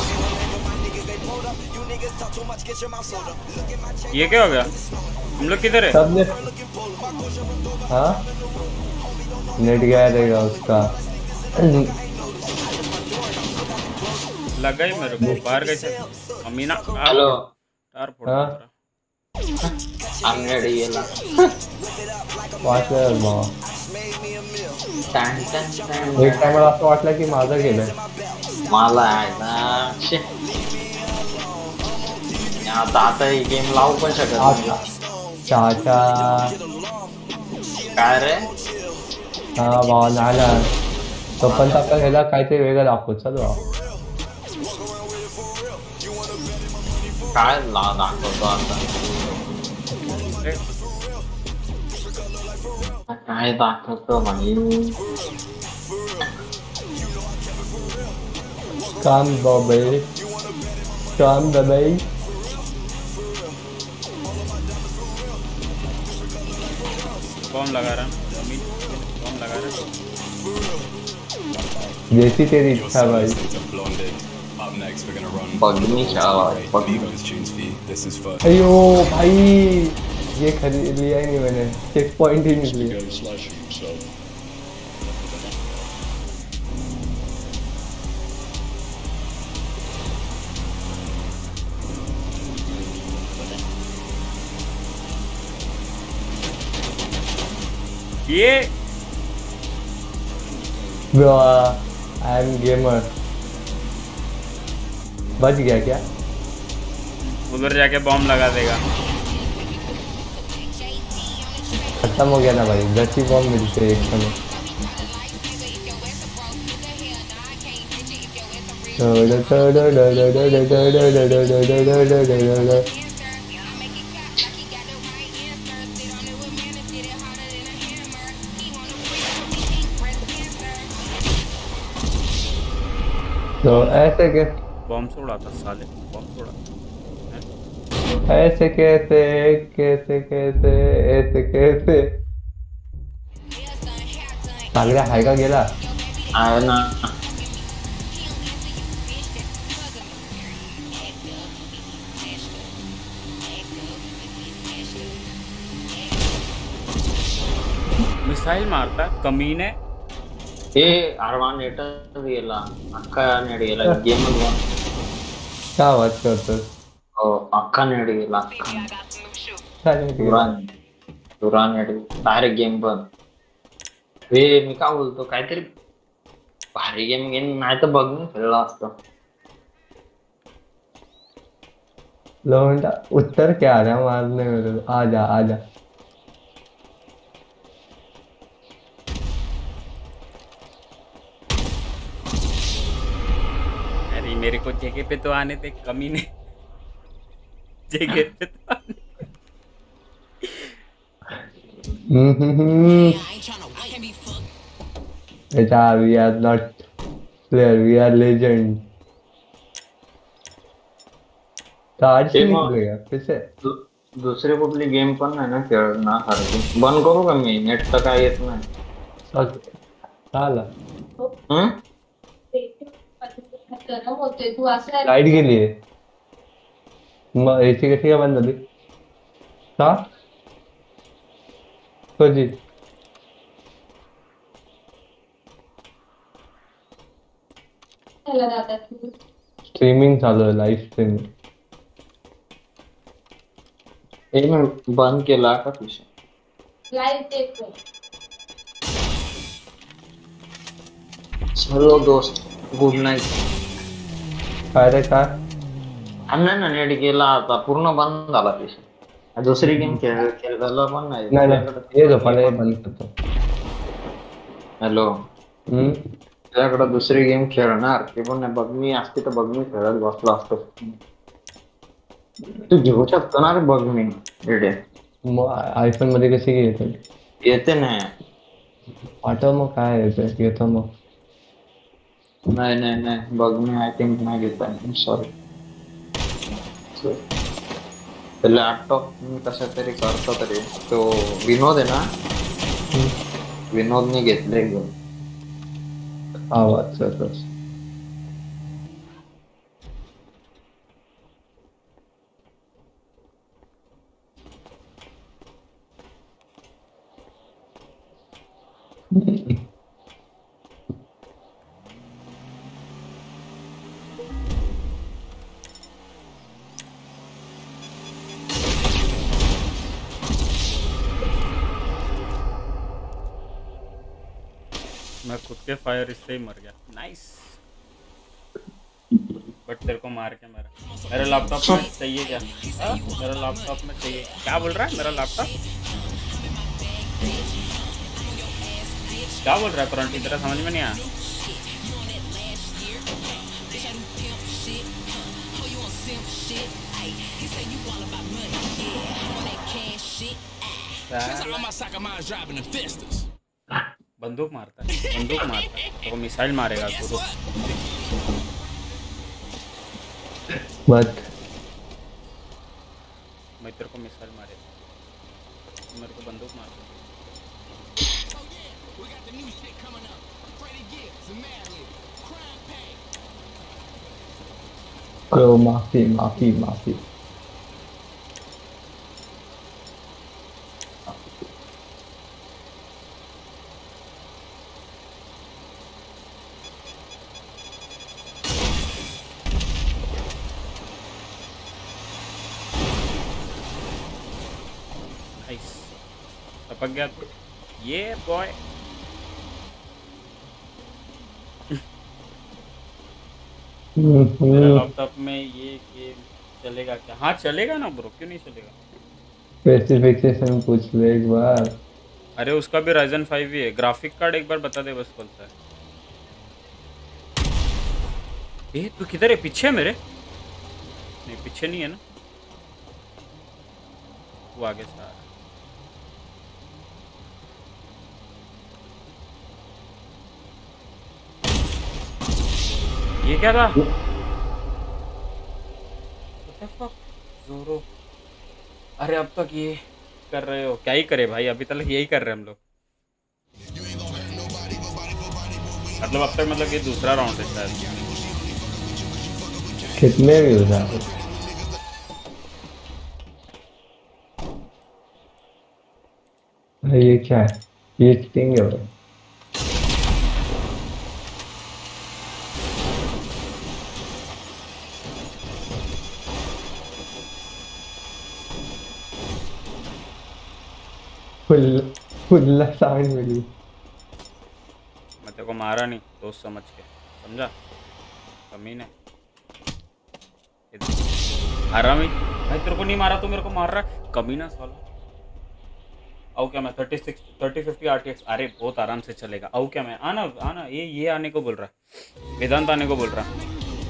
ये क्या हो गया? हम लोग किधर है? सब ने हाँ नेट गया रहेगा उसका। लगा ही मेरे को, बाहर कैसे अमीना हेलो तार फोड़ हाँ हमने ये ला वाच मग टन टन टन एक टाइमला असं वाटलं की माझं गेलंय. मला आहे ना शे. आता आता ही गेम लावू पण शकत नाही. चाचा काय रे हा भावा झाला तो पण आता ह्याला काहीतरी वेगळं दाखवू. चल भावा काय ला दाखवतो आता काय दाखवतो भाई. काम बाबे काम बाबे बॉम्ब लगा रहा बॉम्ब लगा रहा जैसी तेरी इच्छा भाई. पगनी चावा अयो भाई ये खरीद लिया ही नहीं मैंने. चेक पॉइंट ही नहीं लिया. ये Bro, I am gamer. बच गया क्या? उधर जाके बॉम्ब लगा देगा. खत्म हो गया ना भाई. दस ही बॉम्ब मिलते एक समय. तो ऐसे के बॉम्ब से उड़ाता साले. बॉम्ब से उड़ाता. ऐसे कैसे कैसे कैसे ऐसे कैसे सागऱ्या हाय का गेला. आहे ना. मिसाइल मारता कमीने. हे आरवान नेटर गेला अक्का नेट गेला गेम मध्ये. क्या आवाज करतोस. हो अक्का नेट गेला. काय नाही दुरान दुरान नेट डायरेक्ट गेम बंद. हे मी काय बोलतो काहीतरी भारी गेम गेम नाही तर बघून खेळला असतो. लौंडा उत्तर क्या आ रहा है मारने में. आजा आजा अरे मेरे को जगह पे तो आने थे कमीने. जगह पे तो आने. बेटा we are not player we are legend. Card से निकलेगा फिर से. दु, दुसरे कुठली गेम पण नाही ना खेळणार सारखी. बंद करू का मी. नेट तर काय येत नाही. चाला हम्म लाईट गेली आहे. मग एसी कशी काय बंद झाली. का कधी स्ट्रीमिंग चालू आहे. Live streaming. हे मी बंद केला का तुझे लाइव देखो चलो दोस्त गुड नाईट. काय रे काय नाही ना नेट गेला आता पूर्ण बंद झाला पिशा. दुसरी गेम खेळ खेळायला पण नाही. नाही नाही ये झोपायला ये बंद करतो. हॅलो हम्म तुझ्याकडे दुसरी गेम खेळणार ते पण नाही. बघ मी असते तर बघ मी खेळत बसलो असतो. तू घेऊ शकतो ना रे बघ मी रेडे मग आयफोन मध्ये कशी घेतो येते नाही. पाठव मग काय येतं येतो मग. नाही नाही नाही बघ मी आय थिंक नाही घेत आहे. सॉरी लॅपटॉप मी कशा तरी करतो तरी तो विनोद आहे ना विनोदने घेतले घेऊन. आवाज सर मैं खुद के फायर इससे ही मर गया. नाइस. बट तेरे को मार के मेरा मेरा लैपटॉप में चाहिए क्या? हाँ? मेरा लैपटॉप में चाहिए क्या बोल रहा है मेरा लैपटॉप? क्या बोल रहा है करंट तेरा समझ में नहीं आया. बंदूक मारता है बंदूक मारता है तो मिसाइल मारेगा तो बट मैं तेरे को मिसाइल मारेगा तो मेरे को बंदूक मार. ओ माफी माफी माफी टपक गया तो ये बॉय. मेरा लैपटॉप में ये गेम चलेगा क्या? हाँ चलेगा ना ब्रो क्यों नहीं चलेगा. स्पेसिफिकेशन पूछ ले एक बार. अरे उसका भी राइजन फाइव ही है. ग्राफिक कार्ड एक बार बता दे बस कौन सा है. ए तू किधर है? पीछे है मेरे? नहीं पीछे नहीं है ना. वो आगे से आ रहा है. ये क्या था? जोरो. अरे अब तक ये कर रहे हो क्या ही करे भाई. अभी तक यही कर रहे हैं हम लोग. मतलब अब तक मतलब ये दूसरा राउंड है शायद. कितने भी हो जाए ये क्या है? ये चीटिंग है भाई. फुल फुल्ला साउंड मिली. मैं तेरे को मारा नहीं दोस्त समझ के समझा. कमीने हरामी भाई. तेरे को नहीं मारा तो मेरे को मार रहा है कमीना साला. आओ क्या मैं thirty six thirty fifty RTX. अरे बहुत आराम से चलेगा. आओ क्या मैं आना आना ये ये आने को बोल रहा है. वेदांत आने को बोल रहा है.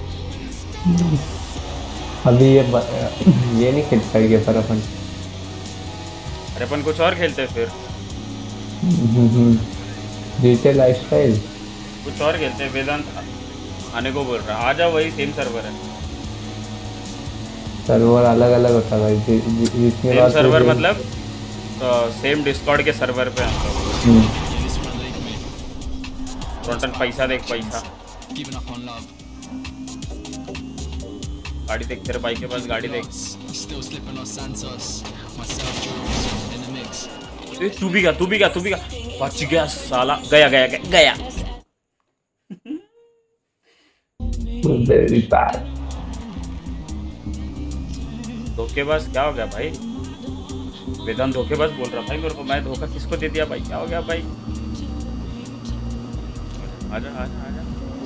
अभी ये ब... ये नहीं खेल पाएंगे पर अपन. अरे अपन कुछ और खेलते हैं फिर. जीते लाइफस्टाइल कुछ और खेलते हैं. वेदांत आने को बोल रहा है. आ जाओ वही सेम सर्वर है. सर्वर अलग अलग होता है भाई. जितने सेम सर्वर मतलब सेम डिस्कॉर्ड के सर्वर पे हम लोग. टोटल पैसा देख पैसा. गाड़ी देख तेरे भाई के पास गाड़ी देख. तू भी गया तू भी गया तू भी गया. बच गया साला. गया गया गया गया. Very bad. धोखेबाज क्या हो गया भाई. वेदांत धोखेबाज बोल रहा भाई मेरे को। मैं धोखा किसको दे दिया भाई? क्या हो गया भाई? आजा आजा आजा।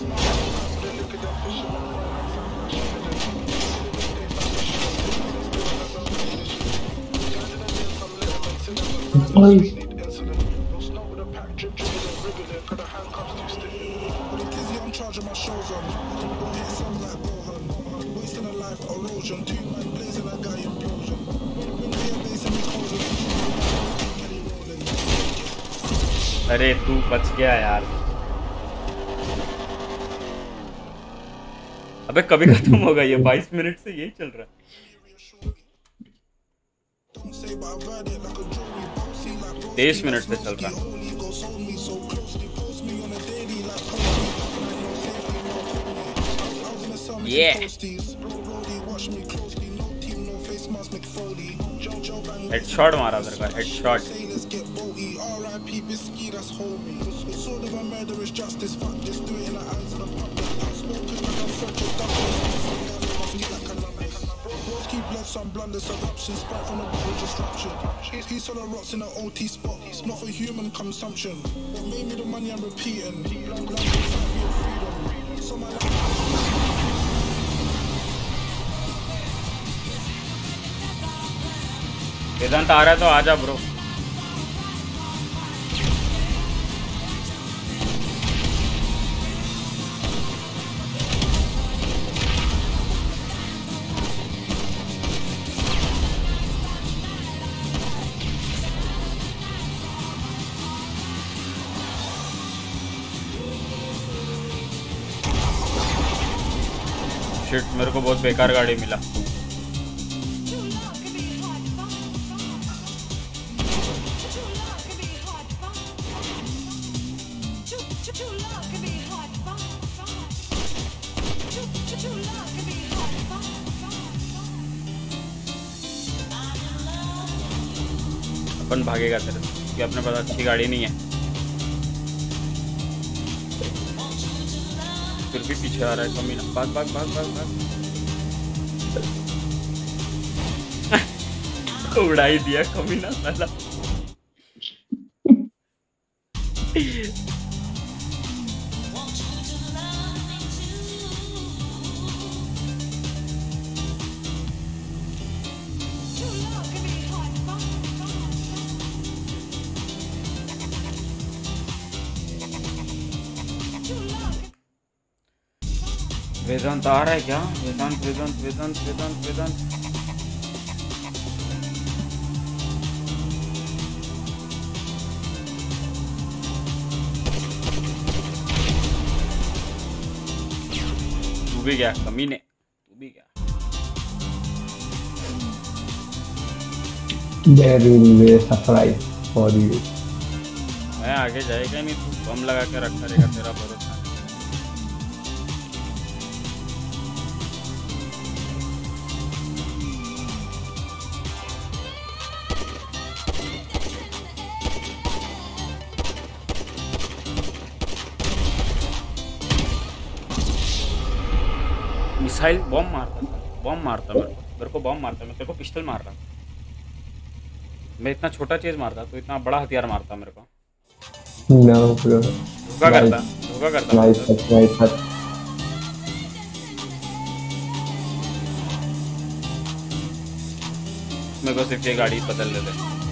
अरे तू बच गया यार। अबे कभी खत्म होगा ये? बाईस मिनट से यही चल रहा है। तेईस मिनट से चल रहा है। ये हेडशॉट मारा मेरे का, headshot. Some blunders, eruptions, spread from the bottle disruption. He sold the rocks in the O T spot, not for human consumption. What made me the money I'm repeating? Long life is fight for your freedom. So my life. Vedant आ रहा है तो आजा bro. Shit, मेरे को बहुत बेकार गाड़ी मिला। अपन भागेगा तेरे कि अपने पास अच्छी गाड़ी नहीं है, फिर भी पीछे आ रहा है कमीना। भाग भाग भाग भाग भाग। उड़ा ही दिया कमीना साला। वेदांत आ रहा है क्या? वेदांत वेदांत वेदांत वेदांत वेदांत तू भी गया कमीने, तू भी गया। There will be a surprise for you. मैं आगे जाएगा नहीं, तू बम लगा के रखा रहेगा, तेरा भरोसा। मिसाइल बॉम्ब मारता था, बॉम्ब मारता मेरे को, मेरे को बॉम्ब मारता, मैं तेरे को पिस्टल मार रहा। मैं इतना छोटा चीज मारता, तो इतना बड़ा हथियार मारता मेरे को। No bro. धोखा करता, धोखा करता। Nice shot, nice shot. मेरे को सिर्फ ये गाड़ी बदल देते।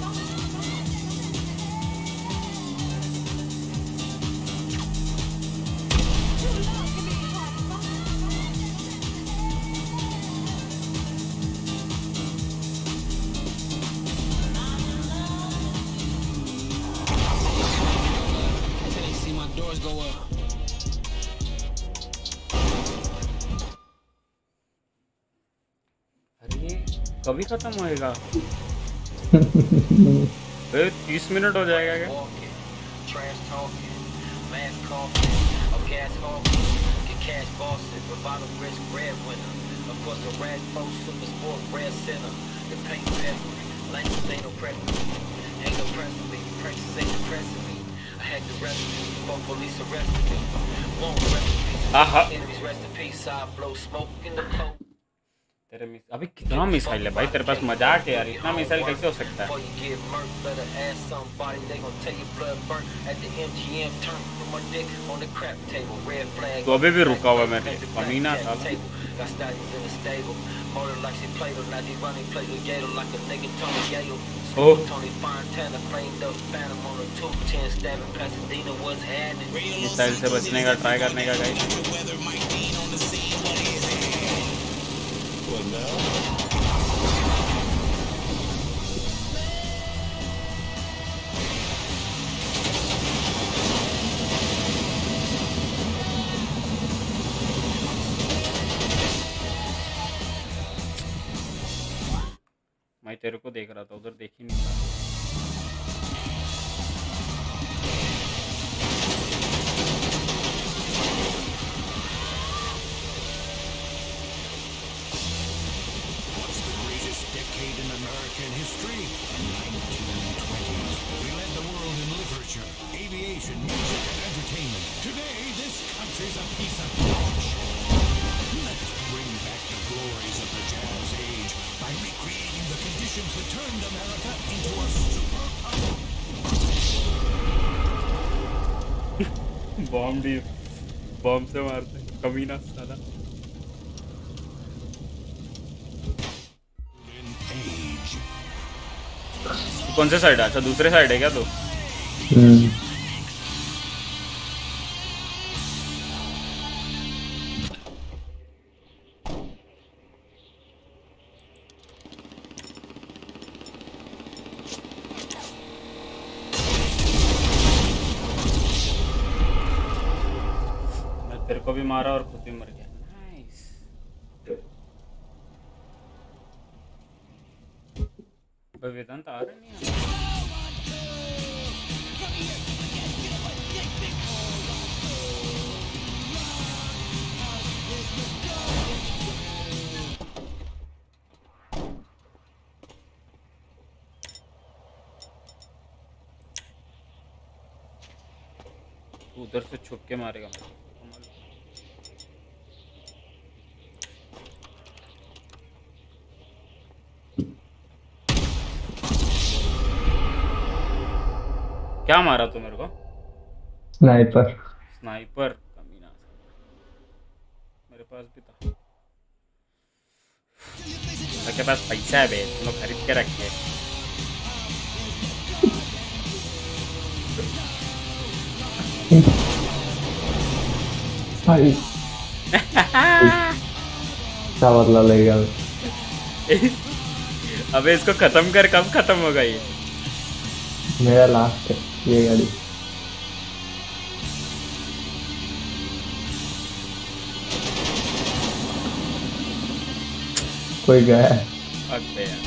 कभी खत्म होएगा? तीस मिनट हो जाएगा क्या? तेरे मिस अभी कितना मिसाइल है भाई तेरे पास, मजाक है यार, इतना मिसाइल कैसे हो सकता है? तो अभी भी रुका हुआ मेरे कमीना साला। ओह मिसाइल से बचने का ट्राई करने का गाइस। मैं तेरे को देख रहा था, उधर देख ही नहीं रहा। Decade in American history, the nineteen twenties. We led the world in literature, aviation, music, and entertainment. Today, this country's a piece of trash. Let's bring back the glories of the jazz age by recreating the conditions that turned America into a superpower. Bomb D bomb से मारते कमीना साला। कौन से side है? अच्छा दूसरे side है क्या तो? हम्म मैं तेरे को भी मारा और खुद भी मर गया। नाइस। वेदांत आ रहा नहीं है। उधर से छुप के मारेगा मुझे। क्या मारा तू मेरे को? स्नाइपर। स्नाइपर कमीना मेरे पास भी था। मेरे पास पैसा है बे, तुम लोग खरीद के रखे। भाई क्या बदला लेगा? अबे इसको खत्म कर, कब खत्म होगा ये? मेरा लास्ट है ये गाड़ी। कोई गया है? अबे यार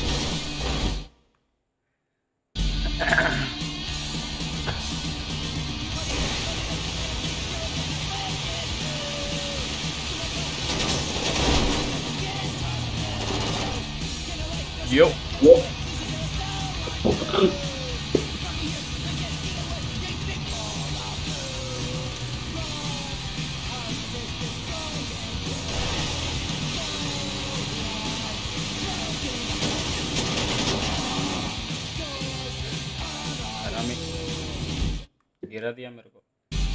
यो गिरा दिया मेरे को।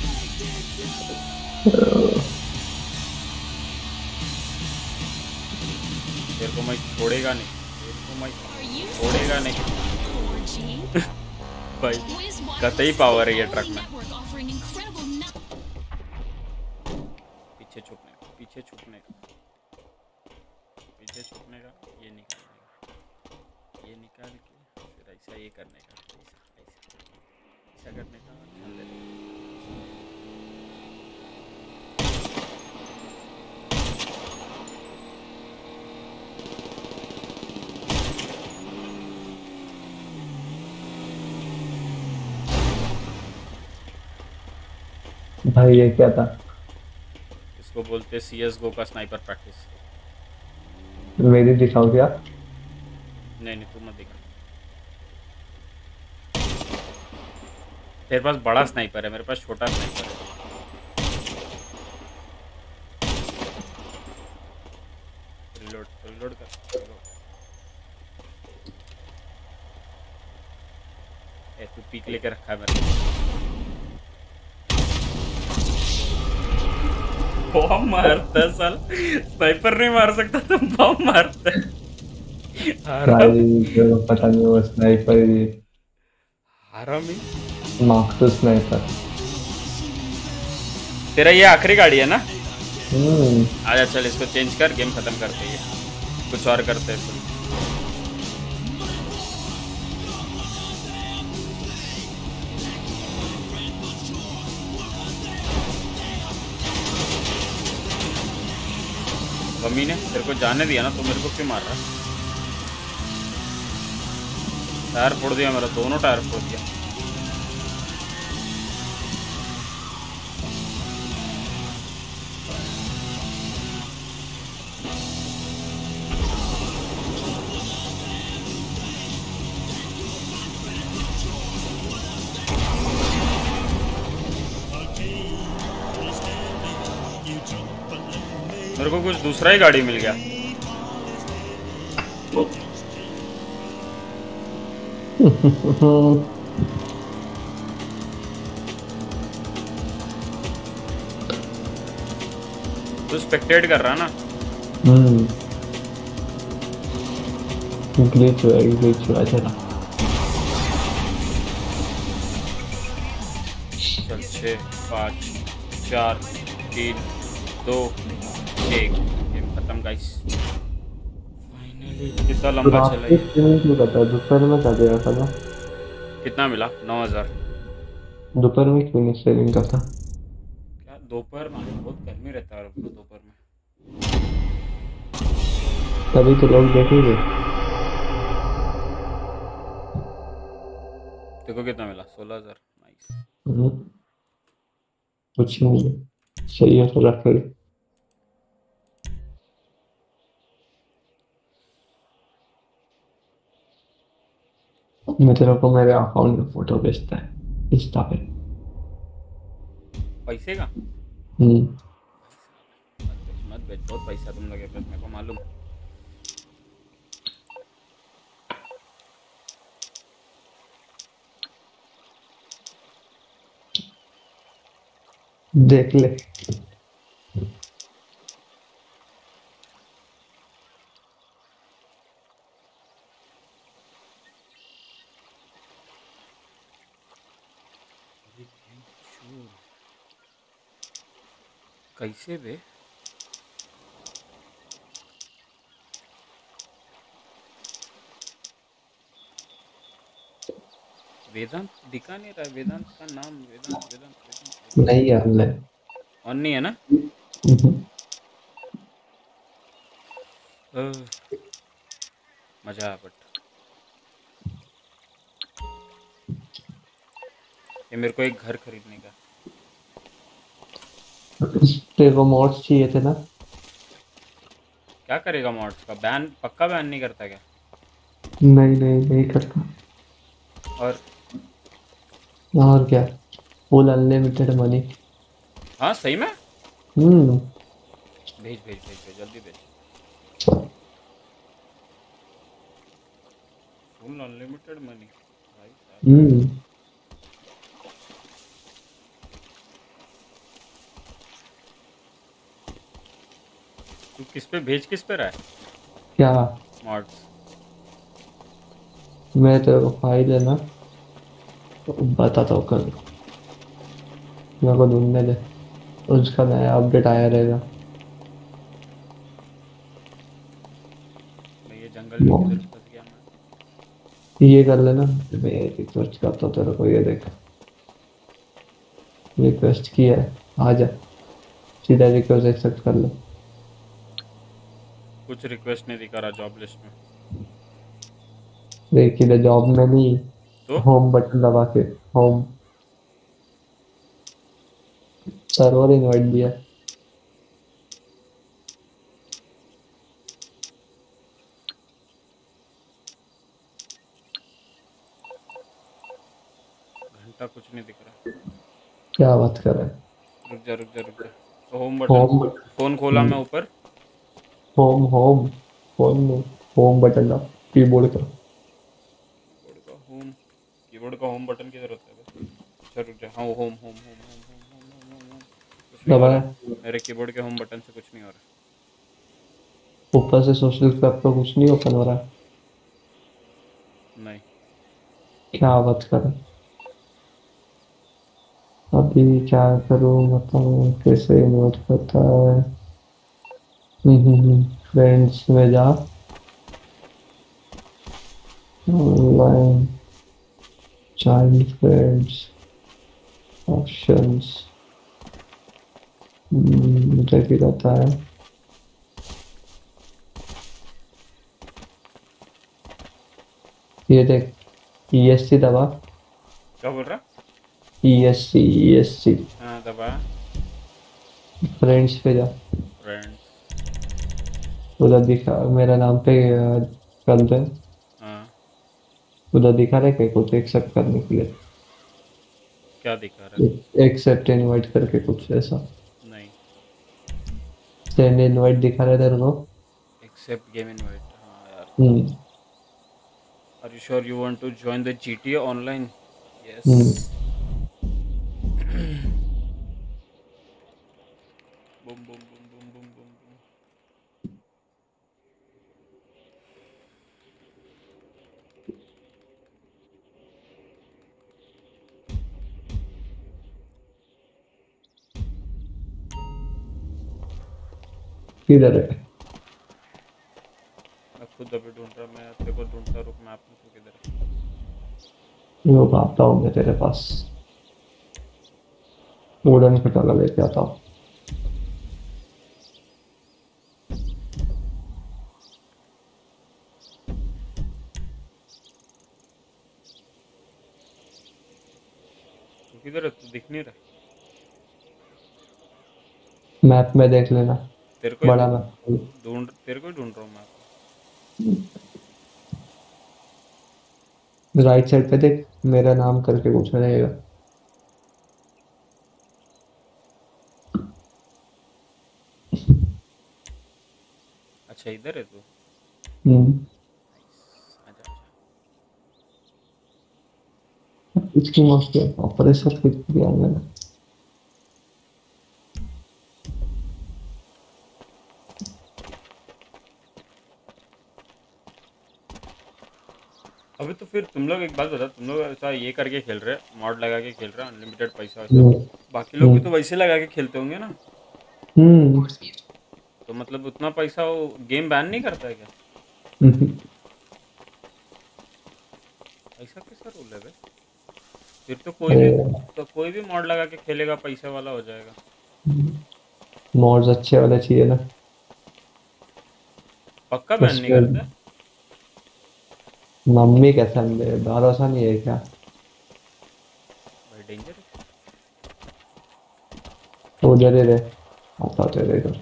तेरे को मैं छोड़ेगा नहीं, तेरे को मैं छोड़ेगा नहीं। भाई कतई पावर है ये ट्रक में। पीछे छुपने का, पीछे छुपने का, पीछे छुपने का, ये निकालने का, ये निकाल के फिर ऐसा ये करने का, ऐसा ऐसा ऐसा करने का, ध्यान देने का। भाई ये क्या था? इसको बोलते सी एस गो का स्नाइपर प्रैक्टिस। मेरी दिखाओ क्या? नहीं नहीं तू मत दिखा। तेरे पास बड़ा स्नाइपर है, मेरे पास छोटा स्नाइपर है। रिलोड रिलोड कर। लेके रखा है मैंने। बॉम्ब मारता है साल, स्नाइपर नहीं मार सकता तो बॉम्ब मारता है। भाई जो पता नहीं वो स्नाइपर ही हरामी। Mark two sniper. तेरा ये आखिरी गाड़ी है ना? हम्म आजा चल इसको चेंज कर, गेम खत्म करते हैं, कुछ और करते हैं फिर। मम्मी ने तेरे को जाने दिया ना, तो मेरे को क्यों मार रहा है? टायर फोड़ दिया मेरा, दोनों टायर फोड़ दिया। मेरे को कुछ दूसरा ही गाड़ी मिल गया। तू स्पेक्टेट कर रहा ना? हम्म ग्लिच हुआ ग्लिच हुआ चला। चल छः पाँच चार तीन दो एक, गेम खत्म गाइस। फाइनली कितना लंबा चला ये? क्यों करता दोपहर में कर दिया था ना? कितना मिला? नौ हजार। दोपहर में क्यों नहीं सेविंग करता? क्या दोपहर में बहुत गर्मी रहता है दोपहर में। तभी तो लोग देखेंगे। देखो कितना मिला? सोलह हजार। नाइस। हम्म, कुछ नहीं सही है तो रख ले। मैं तेरे को मेरे अकाउंट में फोटो भेजता है इंस्टा पे। पैसे का? हम्म मत भेज मत भेज, बहुत पैसा तुम लगे पास, मेरे को मालूम। देख ले। कैसे बे? वेदांत दिखा नहीं रहा है, वेदांत का नाम वेदांत वेदांत वेदांत नहीं है ऑनलाइन। ऑन नहीं है ना? हम्म, अह, मजा आया बट ये मेरे को एक घर खरीदने का। तेरे को मोड्स चाहिए थे ना? क्या करेगा मॉड्स का? बैन पक्का बैन नहीं करता क्या? नहीं नहीं नहीं करता। और और क्या फुल अनलिमिटेड मनी। हाँ सही में? हम्म भेज भेज भेज भेज जल्दी भेज। फुल अनलिमिटेड मनी भाई साहब। हम्म तू किस पे भेज, किस पे रहा है क्या? मॉड्स? मैं तेरे को फाइल है ना तो बताता हूँ कल। मेरे को ढूंढने दे, उसका नया अपडेट आया रहेगा। मैं ये जंगल में किधर फंस गया मैं? ये कर लेना। मैं रिक्वेस्ट करता हूँ तेरे को, ये देख रिक्वेस्ट किया है, आ जा सीधा रिक्वेस्ट एक्सेप्ट कर ले। कुछ रिक्वेस्ट नहीं दिखा रहा जॉब लिस्ट में। देख इधर जॉब में नहीं, तो होम बटन दबा के होम सर्वर इनवाइट दिया। घंटा कुछ नहीं दिख रहा। क्या बात कर रहा है? रुक जा रुक जा रुक जा। तो होम बटन, होम फोन खोला मैं ऊपर। होम होम फोन में होम बटन दबा कीबोर्ड का। होम कीबोर्ड का होम बटन किधर होता है बे? अच्छा रुक जा, हाँ home home home home home home home home home कुछ नहीं हो दबाया। रहा मेरे कीबोर्ड के होम बटन से, कुछ नहीं हो रहा। ऊपर से सोशल क्लब का कुछ नहीं ओपन हो रहा है। नहीं क्या बात कर रहे? अभी क्या करूं बताऊं, कैसे इन्वर्ट करता है? फ्रेंड्स में जा, ऑनलाइन चाइल्ड फ्रेंड्स ऑप्शंस, मुझे भी रहता है। ये देख, ई एस सी दबा, क्या बोल रहा? E S C E S C हाँ दबा फ्रेंड्स पे जा। फ्रेंड्स। उधर दिखा मेरा नाम पे अ, कर दे। हाँ उधर दिखा रहे क्या कुछ एक्सेप्ट करने के लिए? क्या दिखा रहा है? एक्सेप्ट इनवाइट करके कुछ ऐसा। नहीं सेंड इनवाइट दिखा रहे तेरे को? एक्सेप्ट गेम इनवाइट, हाँ यार। Hmm are you sure you want to join the GTA online? Yes. Hmm boom boom boom boom boom boom boom. किधर है? मैं खुद अभी ढूंढ रहा, मैं तेरे को ढूंढता, रुक मैप में तू किधर है? वो आता हूँ मैं तेरे पास, वुडन खटाला लेके आता हूँ। तू किधर है? तू दिख नहीं रहा। मैप में देख लेना, तेरे को ही बड़ा ढूंढ मैप। ढूंढ तेरे को ही ढूंढ रहा हूँ मैं। राइट साइड पे देख, मेरा नाम करके कुछ रहेगा। अच्छा इधर है तू? हम्म आजा आजा। इसकी मौत ऑपरेशन किया मैंने। अभी तो फिर तुम लोग एक बात बता, तुम लोग ऐसा ये करके खेल रहे, मॉड लगा के खेल रहे, अनलिमिटेड पैसा वैसा, हम्म बाकी लोग भी तो वैसे लगा के खेलते होंगे ना? हम्म तो मतलब उतना पैसा वो गेम बैन नहीं करता है क्या? हम्म। ऐसा कैसा रूल है बे? फिर तो कोई भी तो कोई भी मॉड लगा के खेलेगा पैसे वाला हो जाएगा। मॉड्स अच्छे वाले चाहिए ना। पक्का बैन नहीं उसमें करता? मम्मी कैसा मेरे भरोसा नहीं है क्या? भाई डेंजर है। उधर ही रहे, आता तेरे इधर।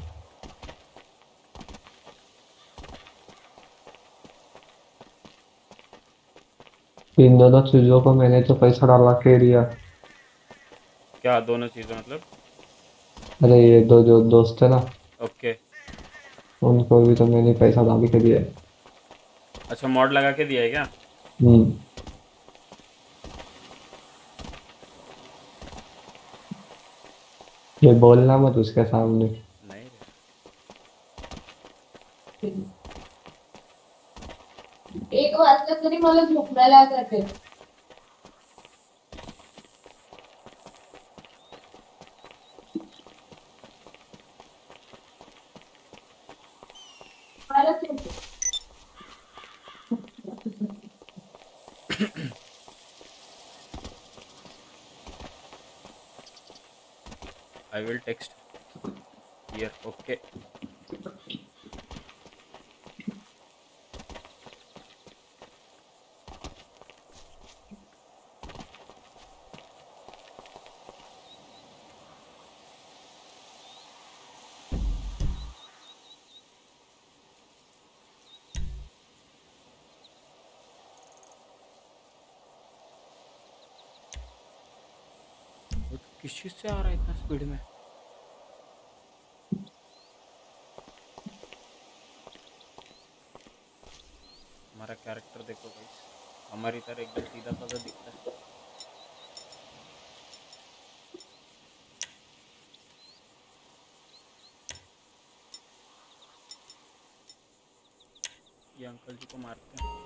इन दोनों चीजों को मैंने तो पैसा डाला के दिया। क्या दोनों चीज़ें मतलब? अरे ये दो जो दोस्त है ना, ओके। उनको भी तो मैंने पैसा डाल के दिया। अच्छा मॉड लगा के दिया है क्या? हम्म ये बोलना मत उसके सामने। नहीं रे। एक वाजता तरी मला झोपायला जाते. मला झोप. I will text here. Okay. वो तो किस चीज से आ रहा है इतना स्पीड में? हमारा कैरेक्टर देखो गाइस। हमारी तरह एकदम सीधा साधा दिखता है। ये अंकल जी को मारते हैं।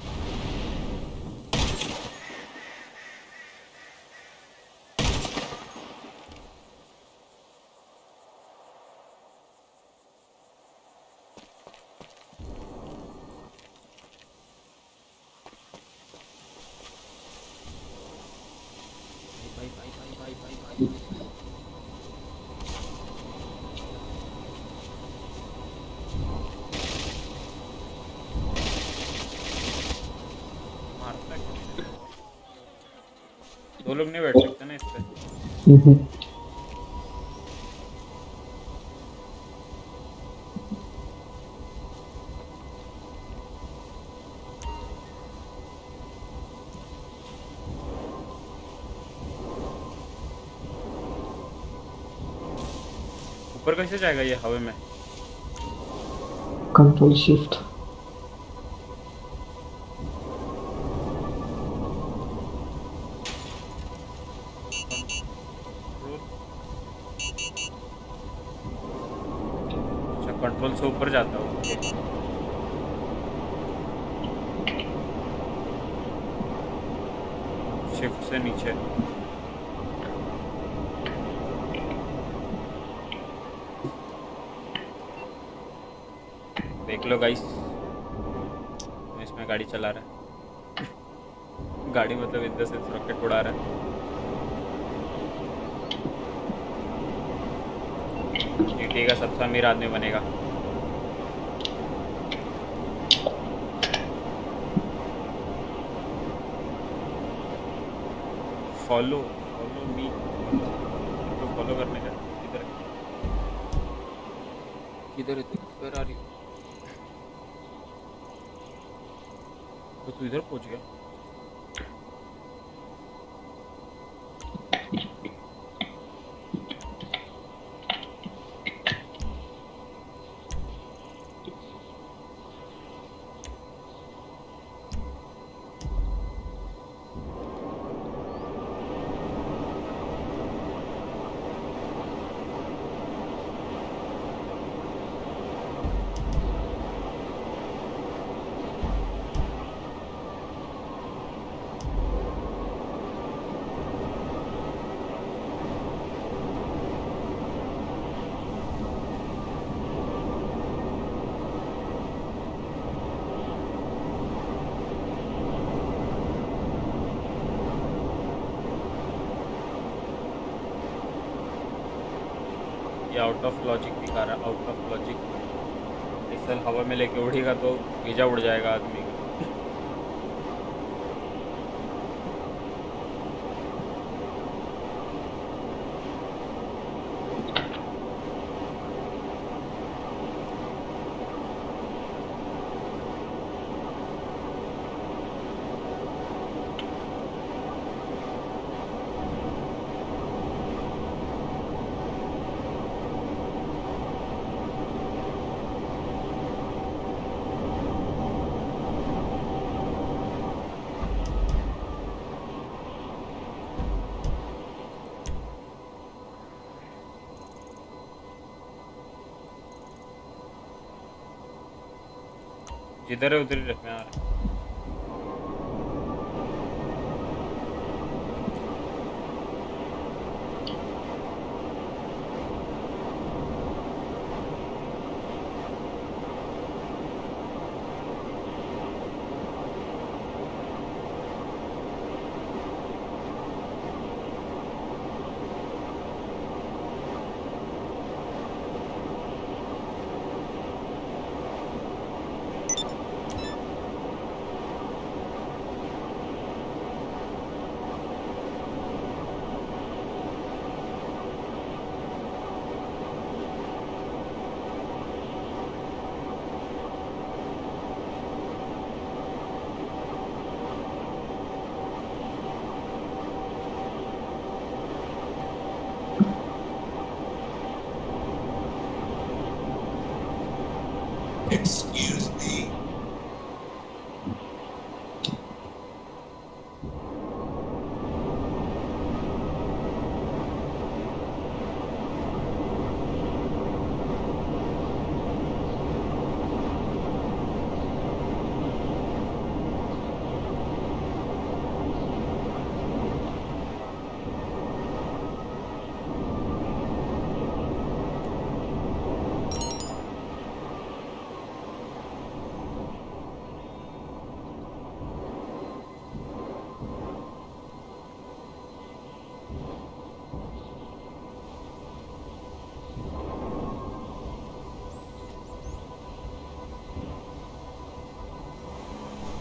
भाई भाई भाई भाई भाई भाई भाई मारता है क्या? दो लोग नहीं बैठ सकते ना इस पे। ऊपर कैसे जाएगा ये हवा में? Control shift. अच्छा कंट्रोल से ऊपर जाता है। ओके शिफ्ट से नीचे। देख लो गाइस, इसमें गाड़ी चला रहा है। गाड़ी मतलब इधर से रॉकेट उड़ा रहा है। जीटी का सबसे अमीर आदमी बनेगा। फॉलो फॉलो मी, तो फॉलो करने का किधर किधर है तू? आ रही तो तू इधर पहुंच गया। आउट ऑफ लॉजिक दिखा रहा है, आउट ऑफ लॉजिक। इस साल हवा में लेके उड़ेगा तो वीजा उड़ जाएगा आदमी का। जिधर है उधर ही रखना यार। Excuse me.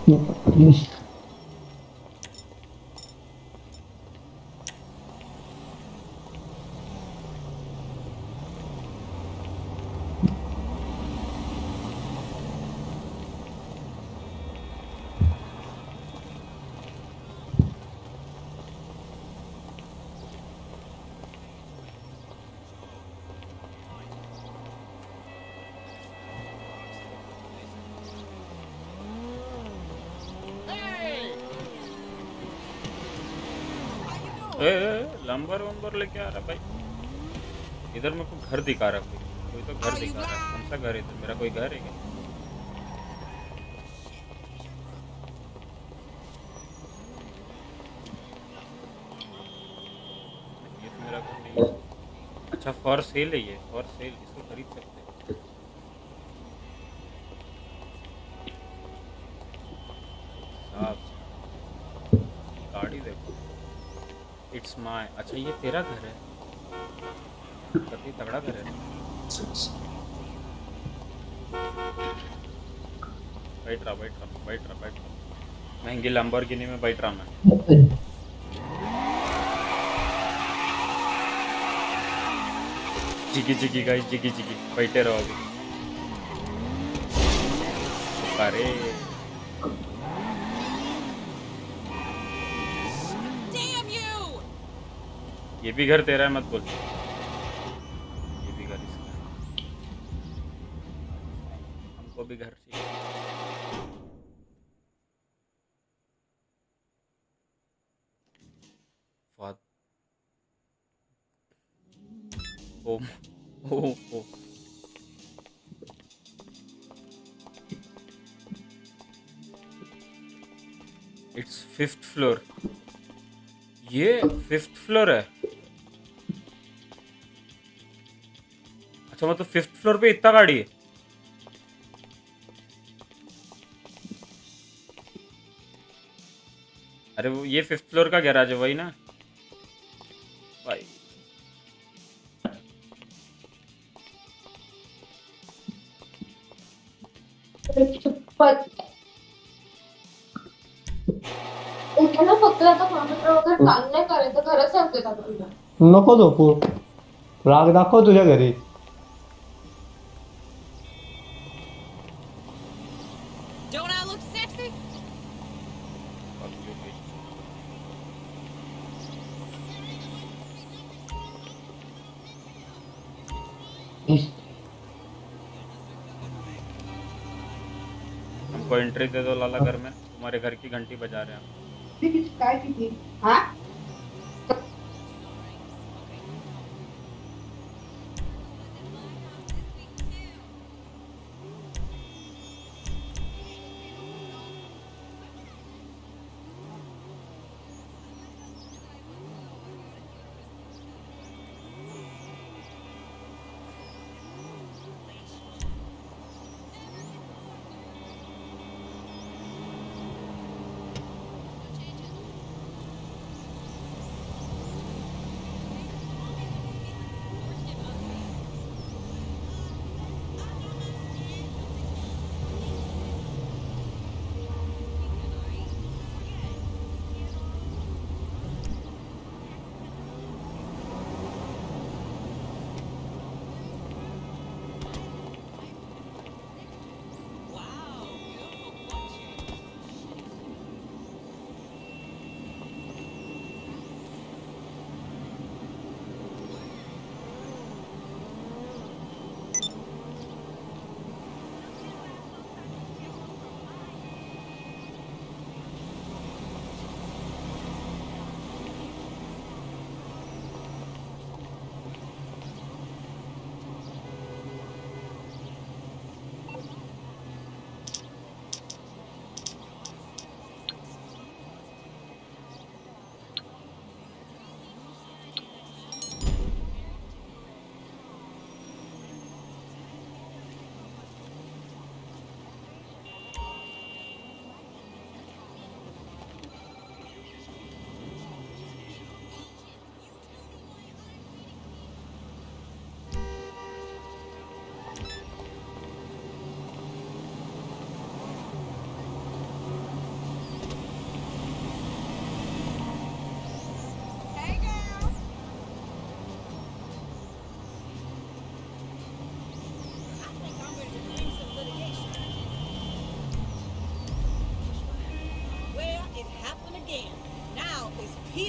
ए, ए, लंबर वंबर लेके आ रहा भाई। इधर मेरे को घर दिखा रहा कोई कोई तो घर दिखा रहा है। कौन सा घर है इधर? मेरा कोई घर है क्या? ये तो मेरा घर नहीं है। अच्छा फॉर सेल है ये, फॉर सेल, इसको खरीद सकते हैं। साहब गाड़ी देखो, इट्स माय। अच्छा ये तेरा घर है? काफी तगड़ा घर है। बैठ रहा बैठ रहा बैठ रहा बैठ रहा महंगी लैम्बोर्गिनी में बैठ रहा मैं। जिगी जिगी गाइस, जिगी जिगी बैठे रहो अभी। अरे ये भी घर तेरा है मत बोल। ये भी घर इसका है। हमको भी घर चाहिए। फाद ओ ओ ओ इट्स फिफ्थ फ्लोर। ये फिफ्थ फ्लोर है। अच्छा मतलब फिफ्थ फ्लोर पे इतना गाड़ी है। अरे वो ये फिफ्थ फ्लोर का गैराज है वही ना भाई। उठायला फक्त आता कॉम्प्युटर वगैरे काम नाही करायचं, खरं सांगते का तुला? नको झोपू, राग दाखव तुझ्या घरी। Don't I look sexy? हमको एंट्री दे दो लाला घर में। तुम्हारे घर की घंटी बजा रहे हैं हम। काय किती हाँ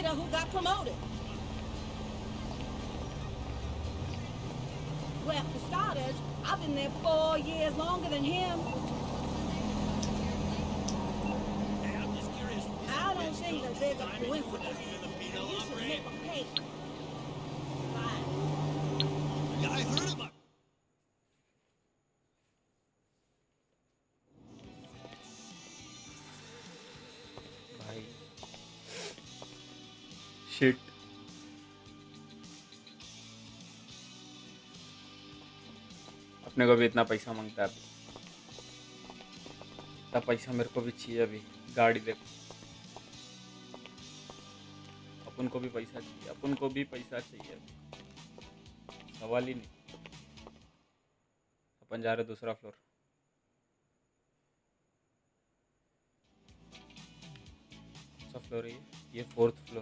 know who got promoted? Well, for starters, I've been there four years longer than him. Hey, I'm just curious. I don't think that there's a coincidence. You should make a case. Fine. Yeah, I heard about. भाई shit अपने को भी इतना पैसा मांगता है अभी। इतना पैसा मेरे को भी चाहिए अभी। गाड़ी देखो, अपन को भी पैसा चाहिए, अपन को भी पैसा चाहिए अभी, सवाल ही नहीं। अपन जा रहे दूसरा फ्लोर। कौन सा फ्लोर है ये? ये फोर्थ फ्लोर।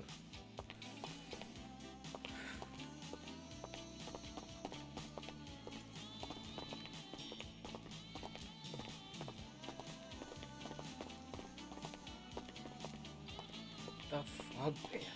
The fuck गया।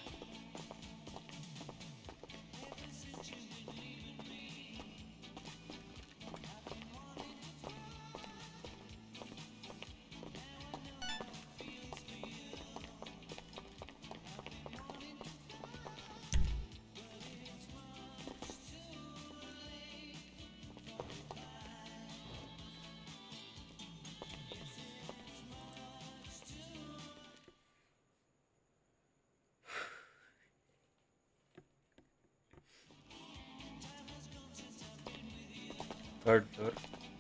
Third floor.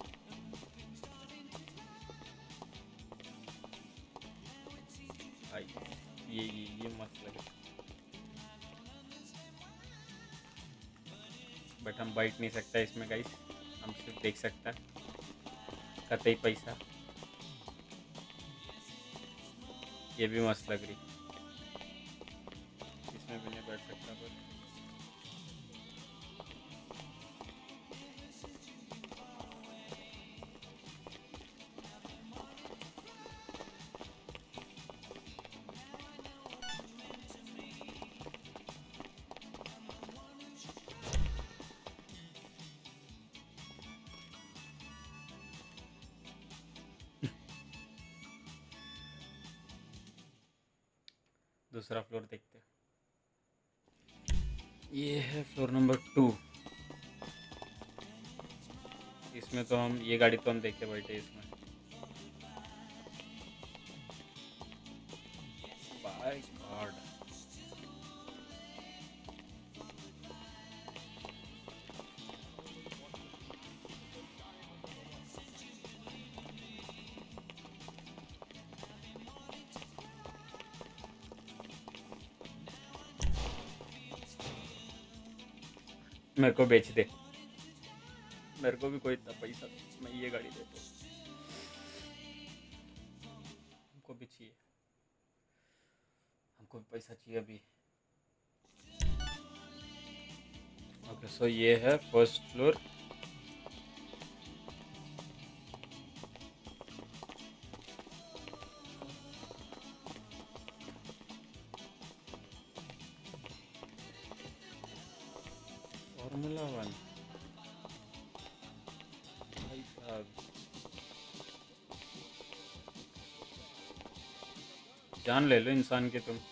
भाई ये ये ये मस्त लगे, बट हम बैठ नहीं सकता इसमें गाइस, हम सिर्फ देख सकता है। कतई पैसा। ये भी मस्त लग रही, इसमें भी नहीं बैठ सकता पर दूसरा फ्लोर देखते हैं। ये है फ्लोर नंबर टू। इसमें तो हम ये गाड़ी तो हम देखे बैठे इसमें। बाय गॉड, मेरे को बेच दे, मेरे को भी कोई इतना पैसा, मैं ये गाड़ी दे दो, हमको भी चाहिए, हमको भी पैसा चाहिए अभी। ओके सो ये है फर्स्ट फ्लोर। फॉर्मूला वन भाई साहब, जान ले लो इंसान के तुम।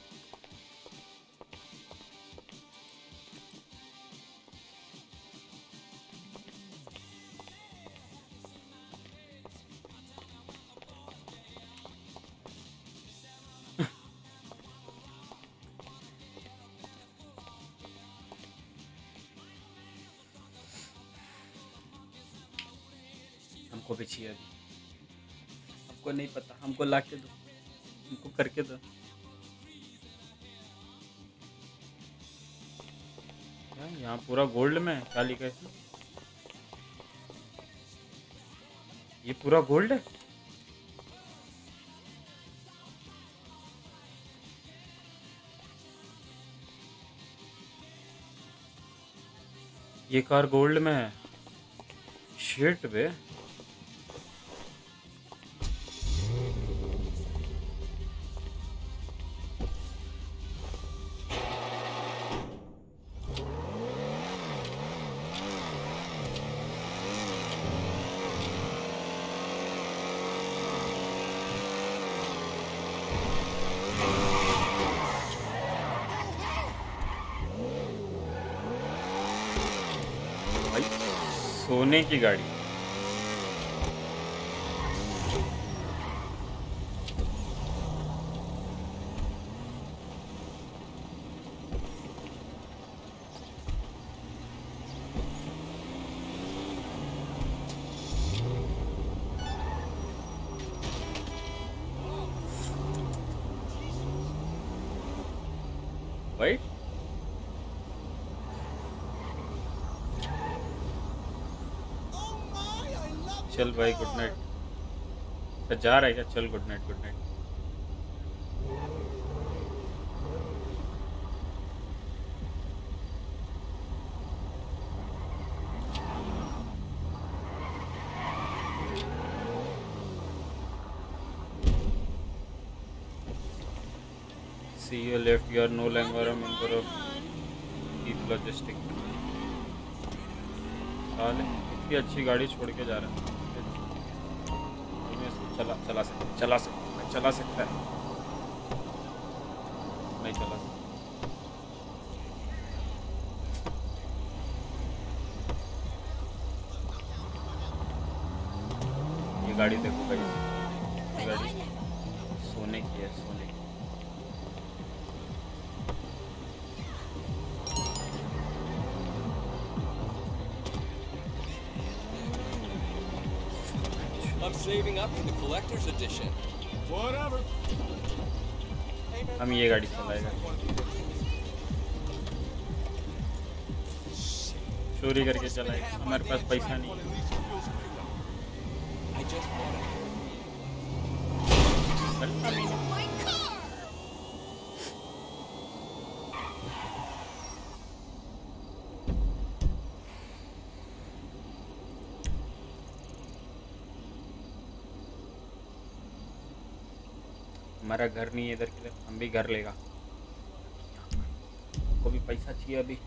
हमको भी चाहिए अभी, हमको नहीं पता, हमको ला के दो, हमको करके दो। क्या यहाँ पूरा गोल्ड में है? क्या लिखा है इसमें? ये पूरा गोल्ड है? ये कार गोल्ड में है? शिट बे। सोने की गाड़ी। भाई चल भाई गुड नाइट। जा रहा है क्या? चल good night good night. See you left. You are no longer a member of Keith Logistic. साले इतनी अच्छी गाड़ी छोड़ के जा रहा है। चला चला सकता चला सकता चला सकता है नहीं चला सकता। ये गाड़ी देखो भाई, ये गाड़ी सोने की है, सोने की। I'm saving up for the collector's edition. Whatever. हम ये गाड़ी चलाएगा। चोरी करके चलाएगा, हमारे पास पैसा नहीं है। I just want to. हमारा घर नहीं है इधर के, हम भी घर लेगा। को भी पैसा चाहिए अभी।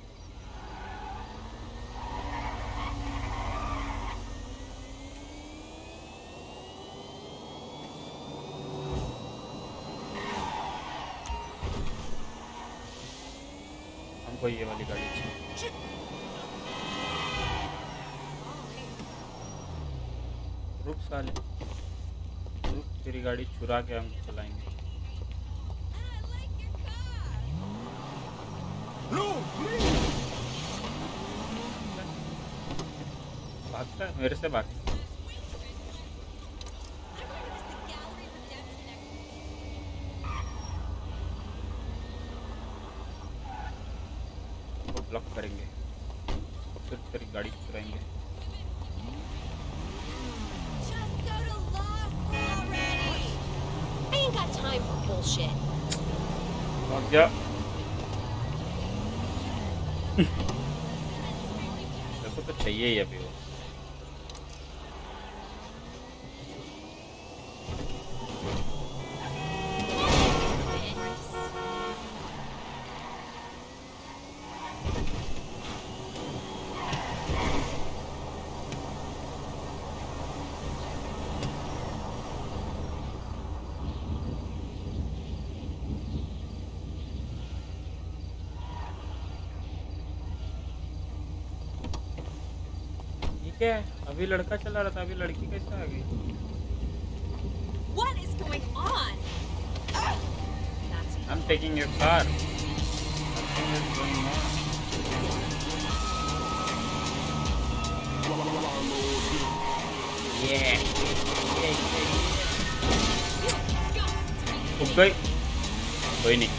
हमको ये वाली गाड़ी चाहिए। रुक साले, रुक, तेरी गाड़ी चुरा के हम चलाएंगे। भागता है मेरे से, भागता वो ब्लॉक करेंगे और फिर तेरी गाड़ी चुराएंगे। I ain't got time for bullshit. भाग जा। देखो तो चाहिए ही अभी वो। क्या है? अभी लड़का चला रहा था, अभी लड़की कैसे आ गई? What is going on? I'm taking your car. Nothing is going on. Yeah. Yeah, yeah, yeah. उठ गई? कोई नहीं।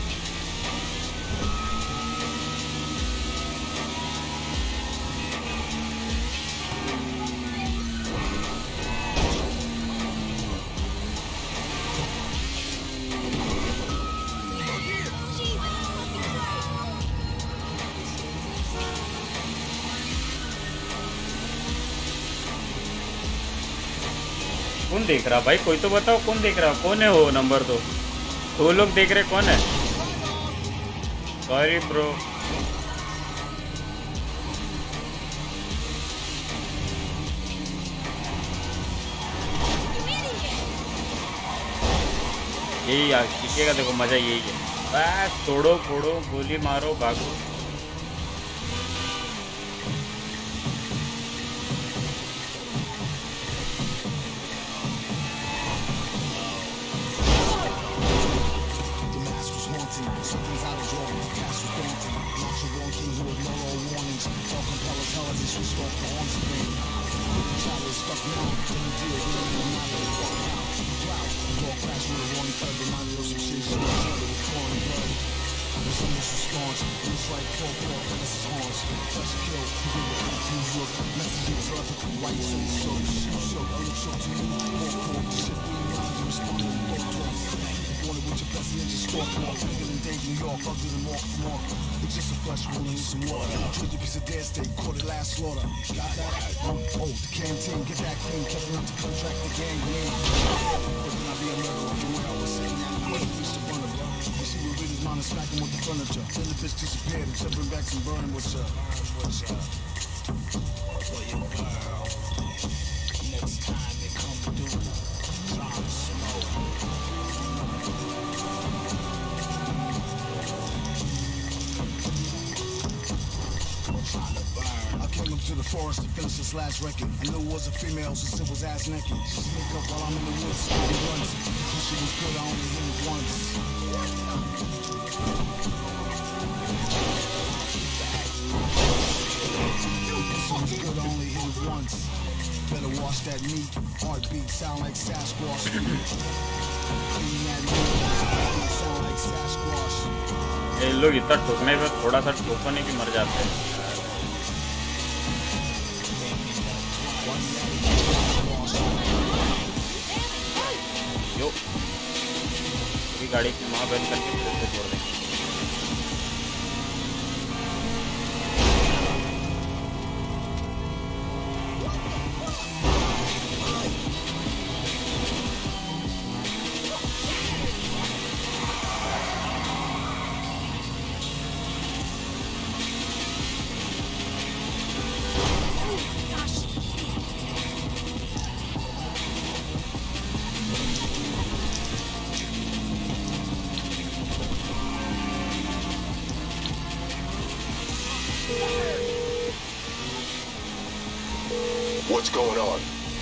कौन देख रहा भाई? कोई तो बताओ कौन देख रहा? कौन है वो? नंबर दो। दो लोग देख रहे, कौन है? Sorry bro. यही यार सीखेगा, देखो मजा यही है। बस तोड़ो फोड़ो, गोली मारो, भागो। mission, start the on spin. Child is stuck now, done deal, we don't know how to fuck out. Cloud, dog crash with a one third, remind me of some shit, shit, with torn blood. There's so much response, it's like four, four, this is horns. Touch kill, you get the confused look. Messages up, white say so, shoot shook, I look shook to you. Four, four, shit, we mind, you respond to the four, four. Wanted with your best ninja stalk walk, bigger than Dave, New York, ugly than walk from walk. It's just a flesh wound and some water. Treat the piece of dead steak, caught it last slaughter. Got that? Oh, oh, the canteen, get that clean, kept enough to contract the gangrene. But then I be a murderer, the way I was saying that, I wasn't reached the front of her. You see, we really mind is smacking with the furniture. Then the bitch disappeared and bring back some burn with her. What's up? For your girl. Next time they come through, try to smoke. I came up to the forest to finish this last record. I knew it was a female since it was ass naked. She sneak up while I'm in the woods, spotty runs. She was good, I only hit it once. She was good, I only hit it once. Better wash that meat. Heartbeat sound like Sasquatch. Clean that meat. Sound like Sasquatch. ये लोग इतना ठोकने पे थोड़ा सा ठोकने भी मर जाते हैं। यो अभी गाड़ी की माँ बंद करके फिर से छोड़ दें। What's going on?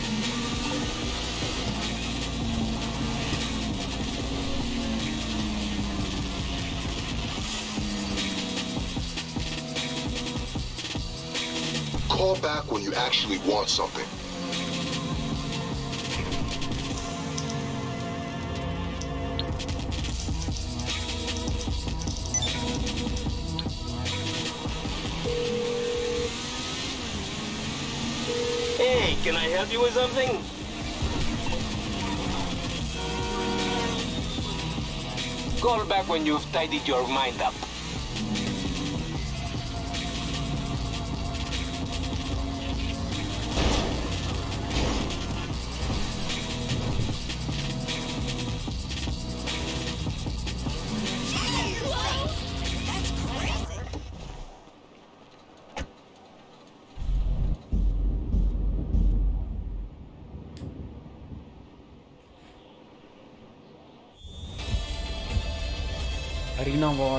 Call back when you actually want something. Hey, can I help you with something? Call back when you've tidied your mind up. Arena War.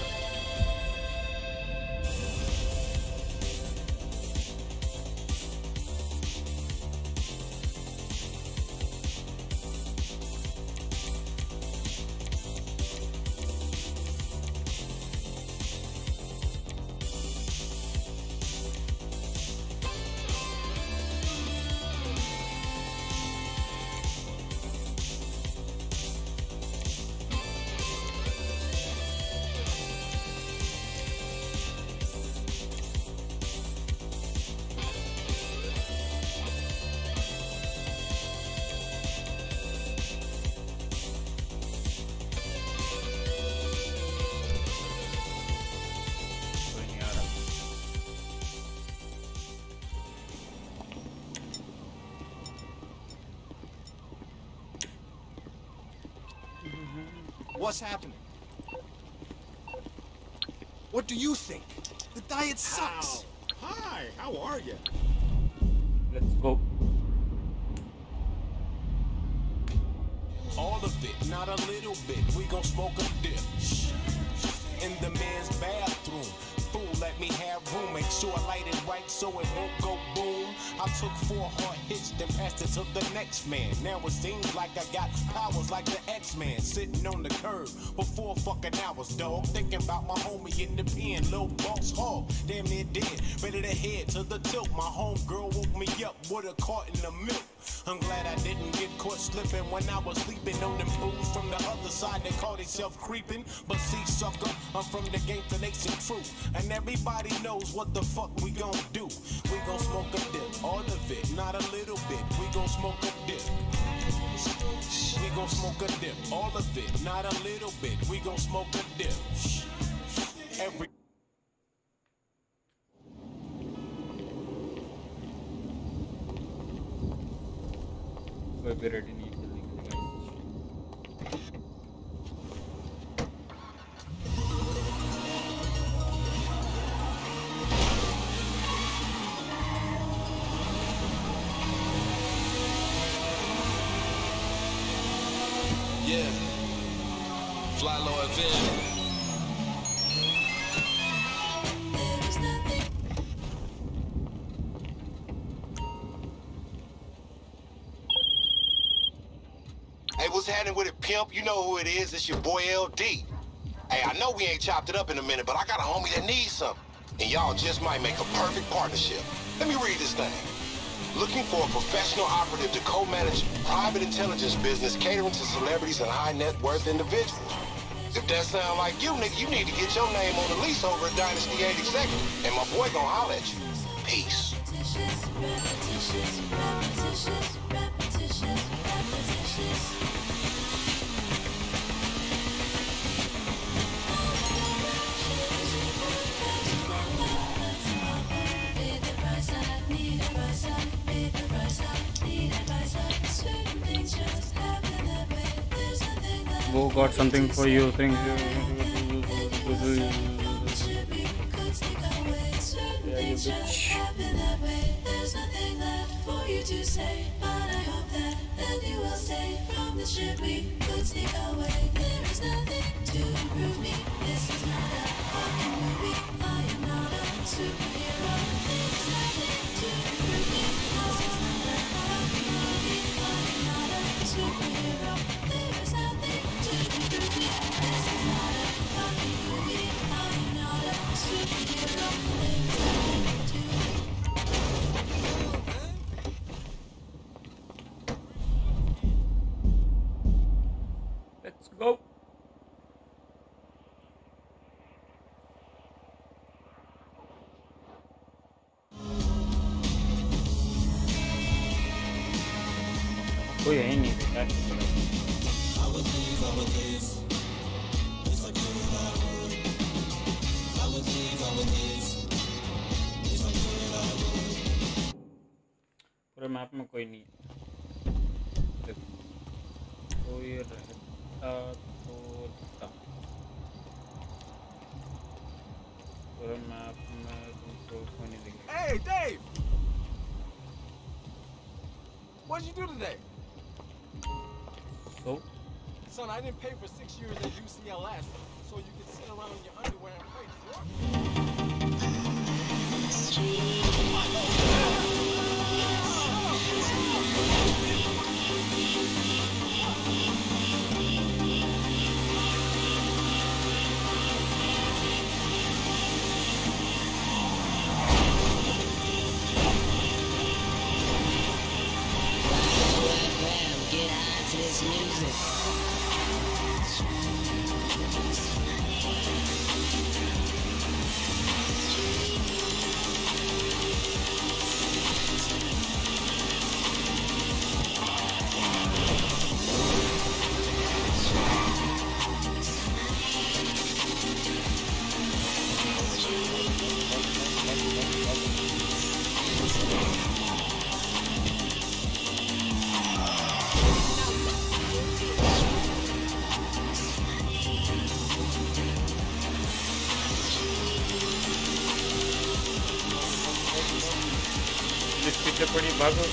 What's happening? What do you think? The diet sucks. How? Hi, how are you? Let's go. All of it, not a little bit. We gon' smoke a dip. In the men's bathroom. Fool, let me have room. Make sure I light it right so it won't go boom. I took four hard hits, then passed it to the next man. Now it seems like I got powers like the X-Man, sitting on the curb for four fucking hours, dog. Thinking about my homie in the pen, Lil Boss Hog, damn near dead, ready to head to the tilt. My homegirl woke me up with a carton of milk. I'm glad I didn't get caught slipping when I was sleeping on them fools from the other side. They call themselves creeping, but see, sucker, I'm from the game to nation true, and everybody knows what the fuck we gon' do. We gon' smoke a dip, all of it, not a little bit. We gon' smoke a dip. We gon' smoke a dip, all of it, not a little bit. We gon' smoke a dip. Every कोई भी ready नहीं चलने के लिए। Yeah, Fly Low F M. Hey, what's happening with it, pimp? You know who it is. It's your boy L D. Hey, I know we ain't chopped it up in a minute, but I got a homie that needs something. And y'all just might make a perfect partnership. Let me read this thing. Looking for a professional operative to co-manage private intelligence business catering to celebrities and high net worth individuals. If that sound like you, nigga, you need to get your name on the lease over at Dynasty eight Executive. And my boy gonna holler at you. Peace. वो got something for you. Thank you. Yeah, you bitch. Let's go. कोई है ही नहीं बेटा। पूरे map में कोई नहीं है। कोई रहता तो था। पूरे मैप में तुमको कोई नहीं दिखेगा। Hey, Dave! What did you do today? So? Son, I didn't pay for six years at U C L S, so you can sit around in your underwear and play. Get on to this music. पीछे पड़ी भागो।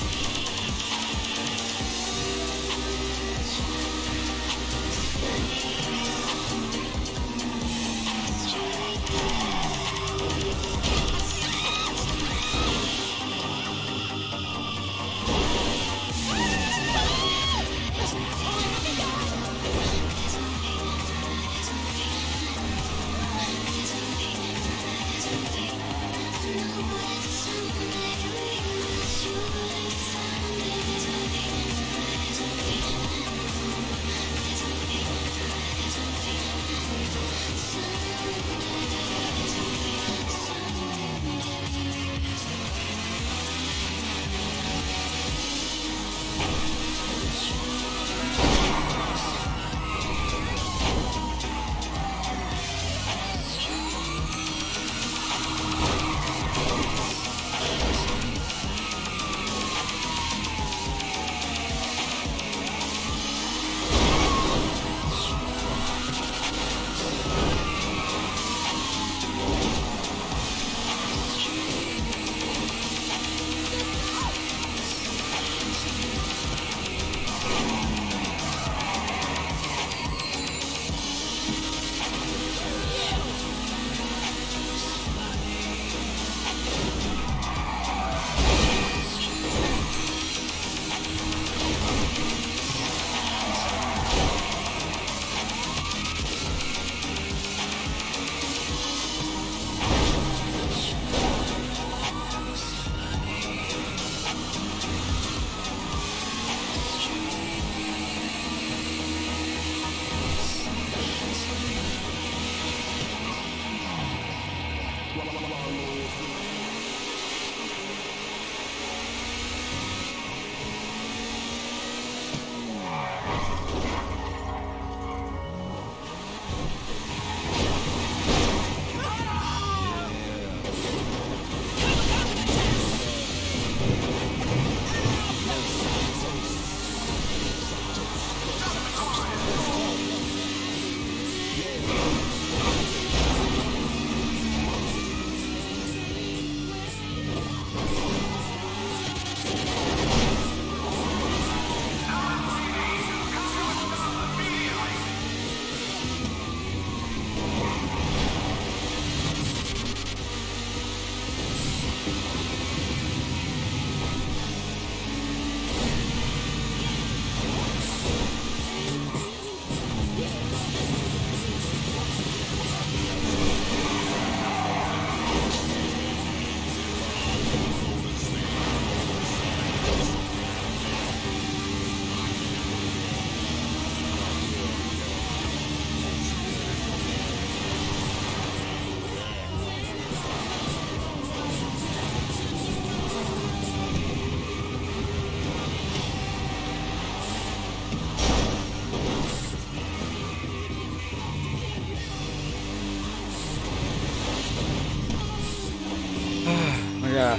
या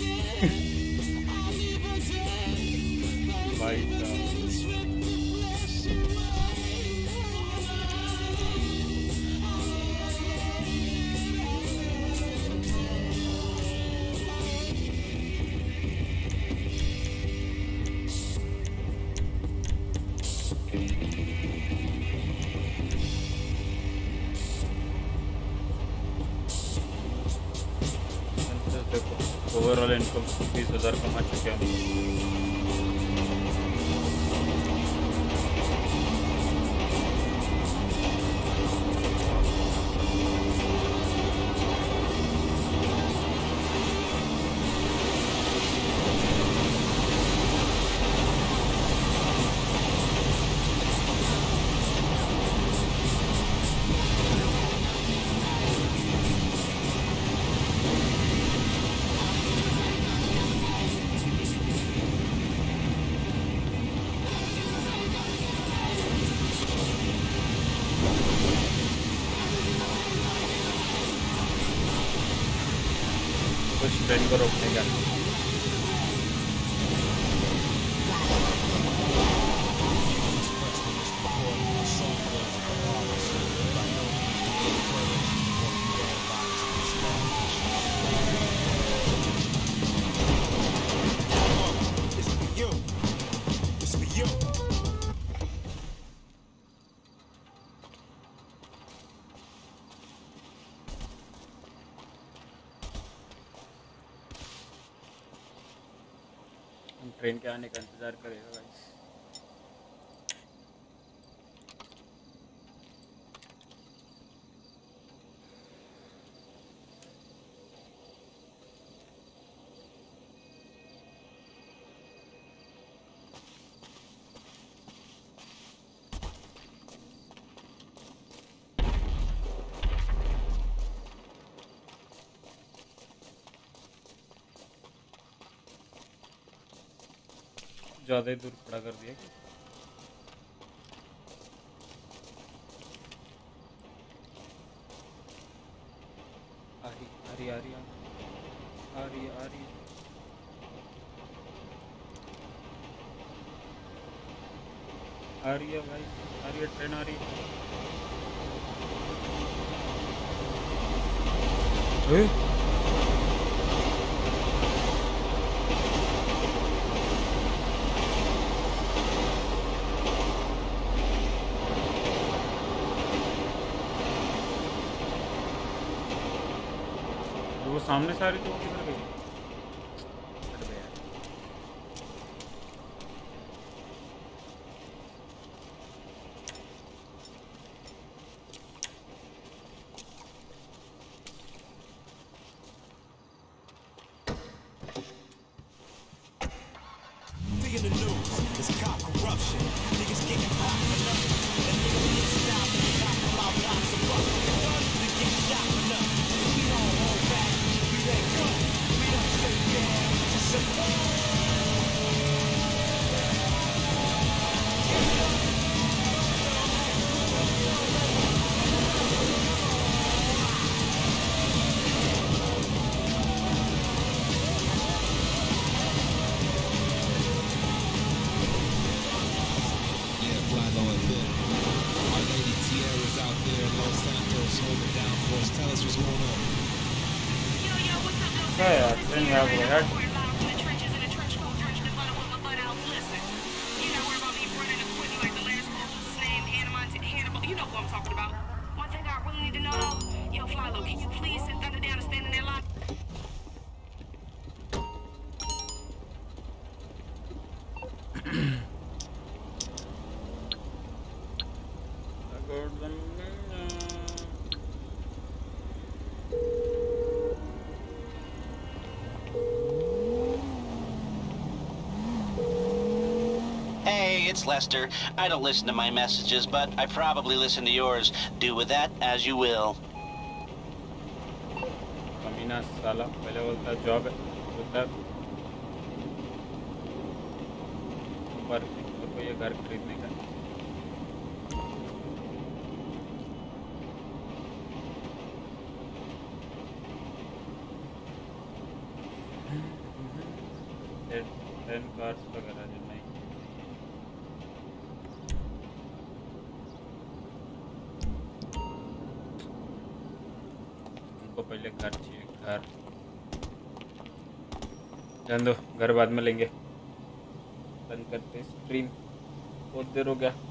भाई साहब overall income बीस हजार कमा चुके हैं। कुछ ट्रेन को रोकने का ट्रेन के आने का इंतजार करेगा गाइस। ज़्यादा ही दूर खड़ा कर दिया। आ रही आ रही आ रही आ रही आ रही आ रही है भाई, आ रही है ट्रेन आ रही है। वो सामने से आ रही थी, वो किधर गई? हट गया। In the news, it's cop corruption. Niggas getting popped for nothing. And niggas get stopped and talk about lots of bucks. They get shot for nothing. We don't hold back. We let go. We don't sit down. Just say, क्या यार train यहाँ पर यार। It's Lester. I don't listen to my messages, but I probably listen to yours. Do with that as you will. कमीना साला पहले बोलता job है, बोलता पर को ये घर खरीदने का। एंड कार्स वगैरह जो नहीं। उनको पहले घर चाहिए, घर। जान दो, घर बाद में लेंगे। बंद करते स्ट्रीम, बहुत देर हो गया।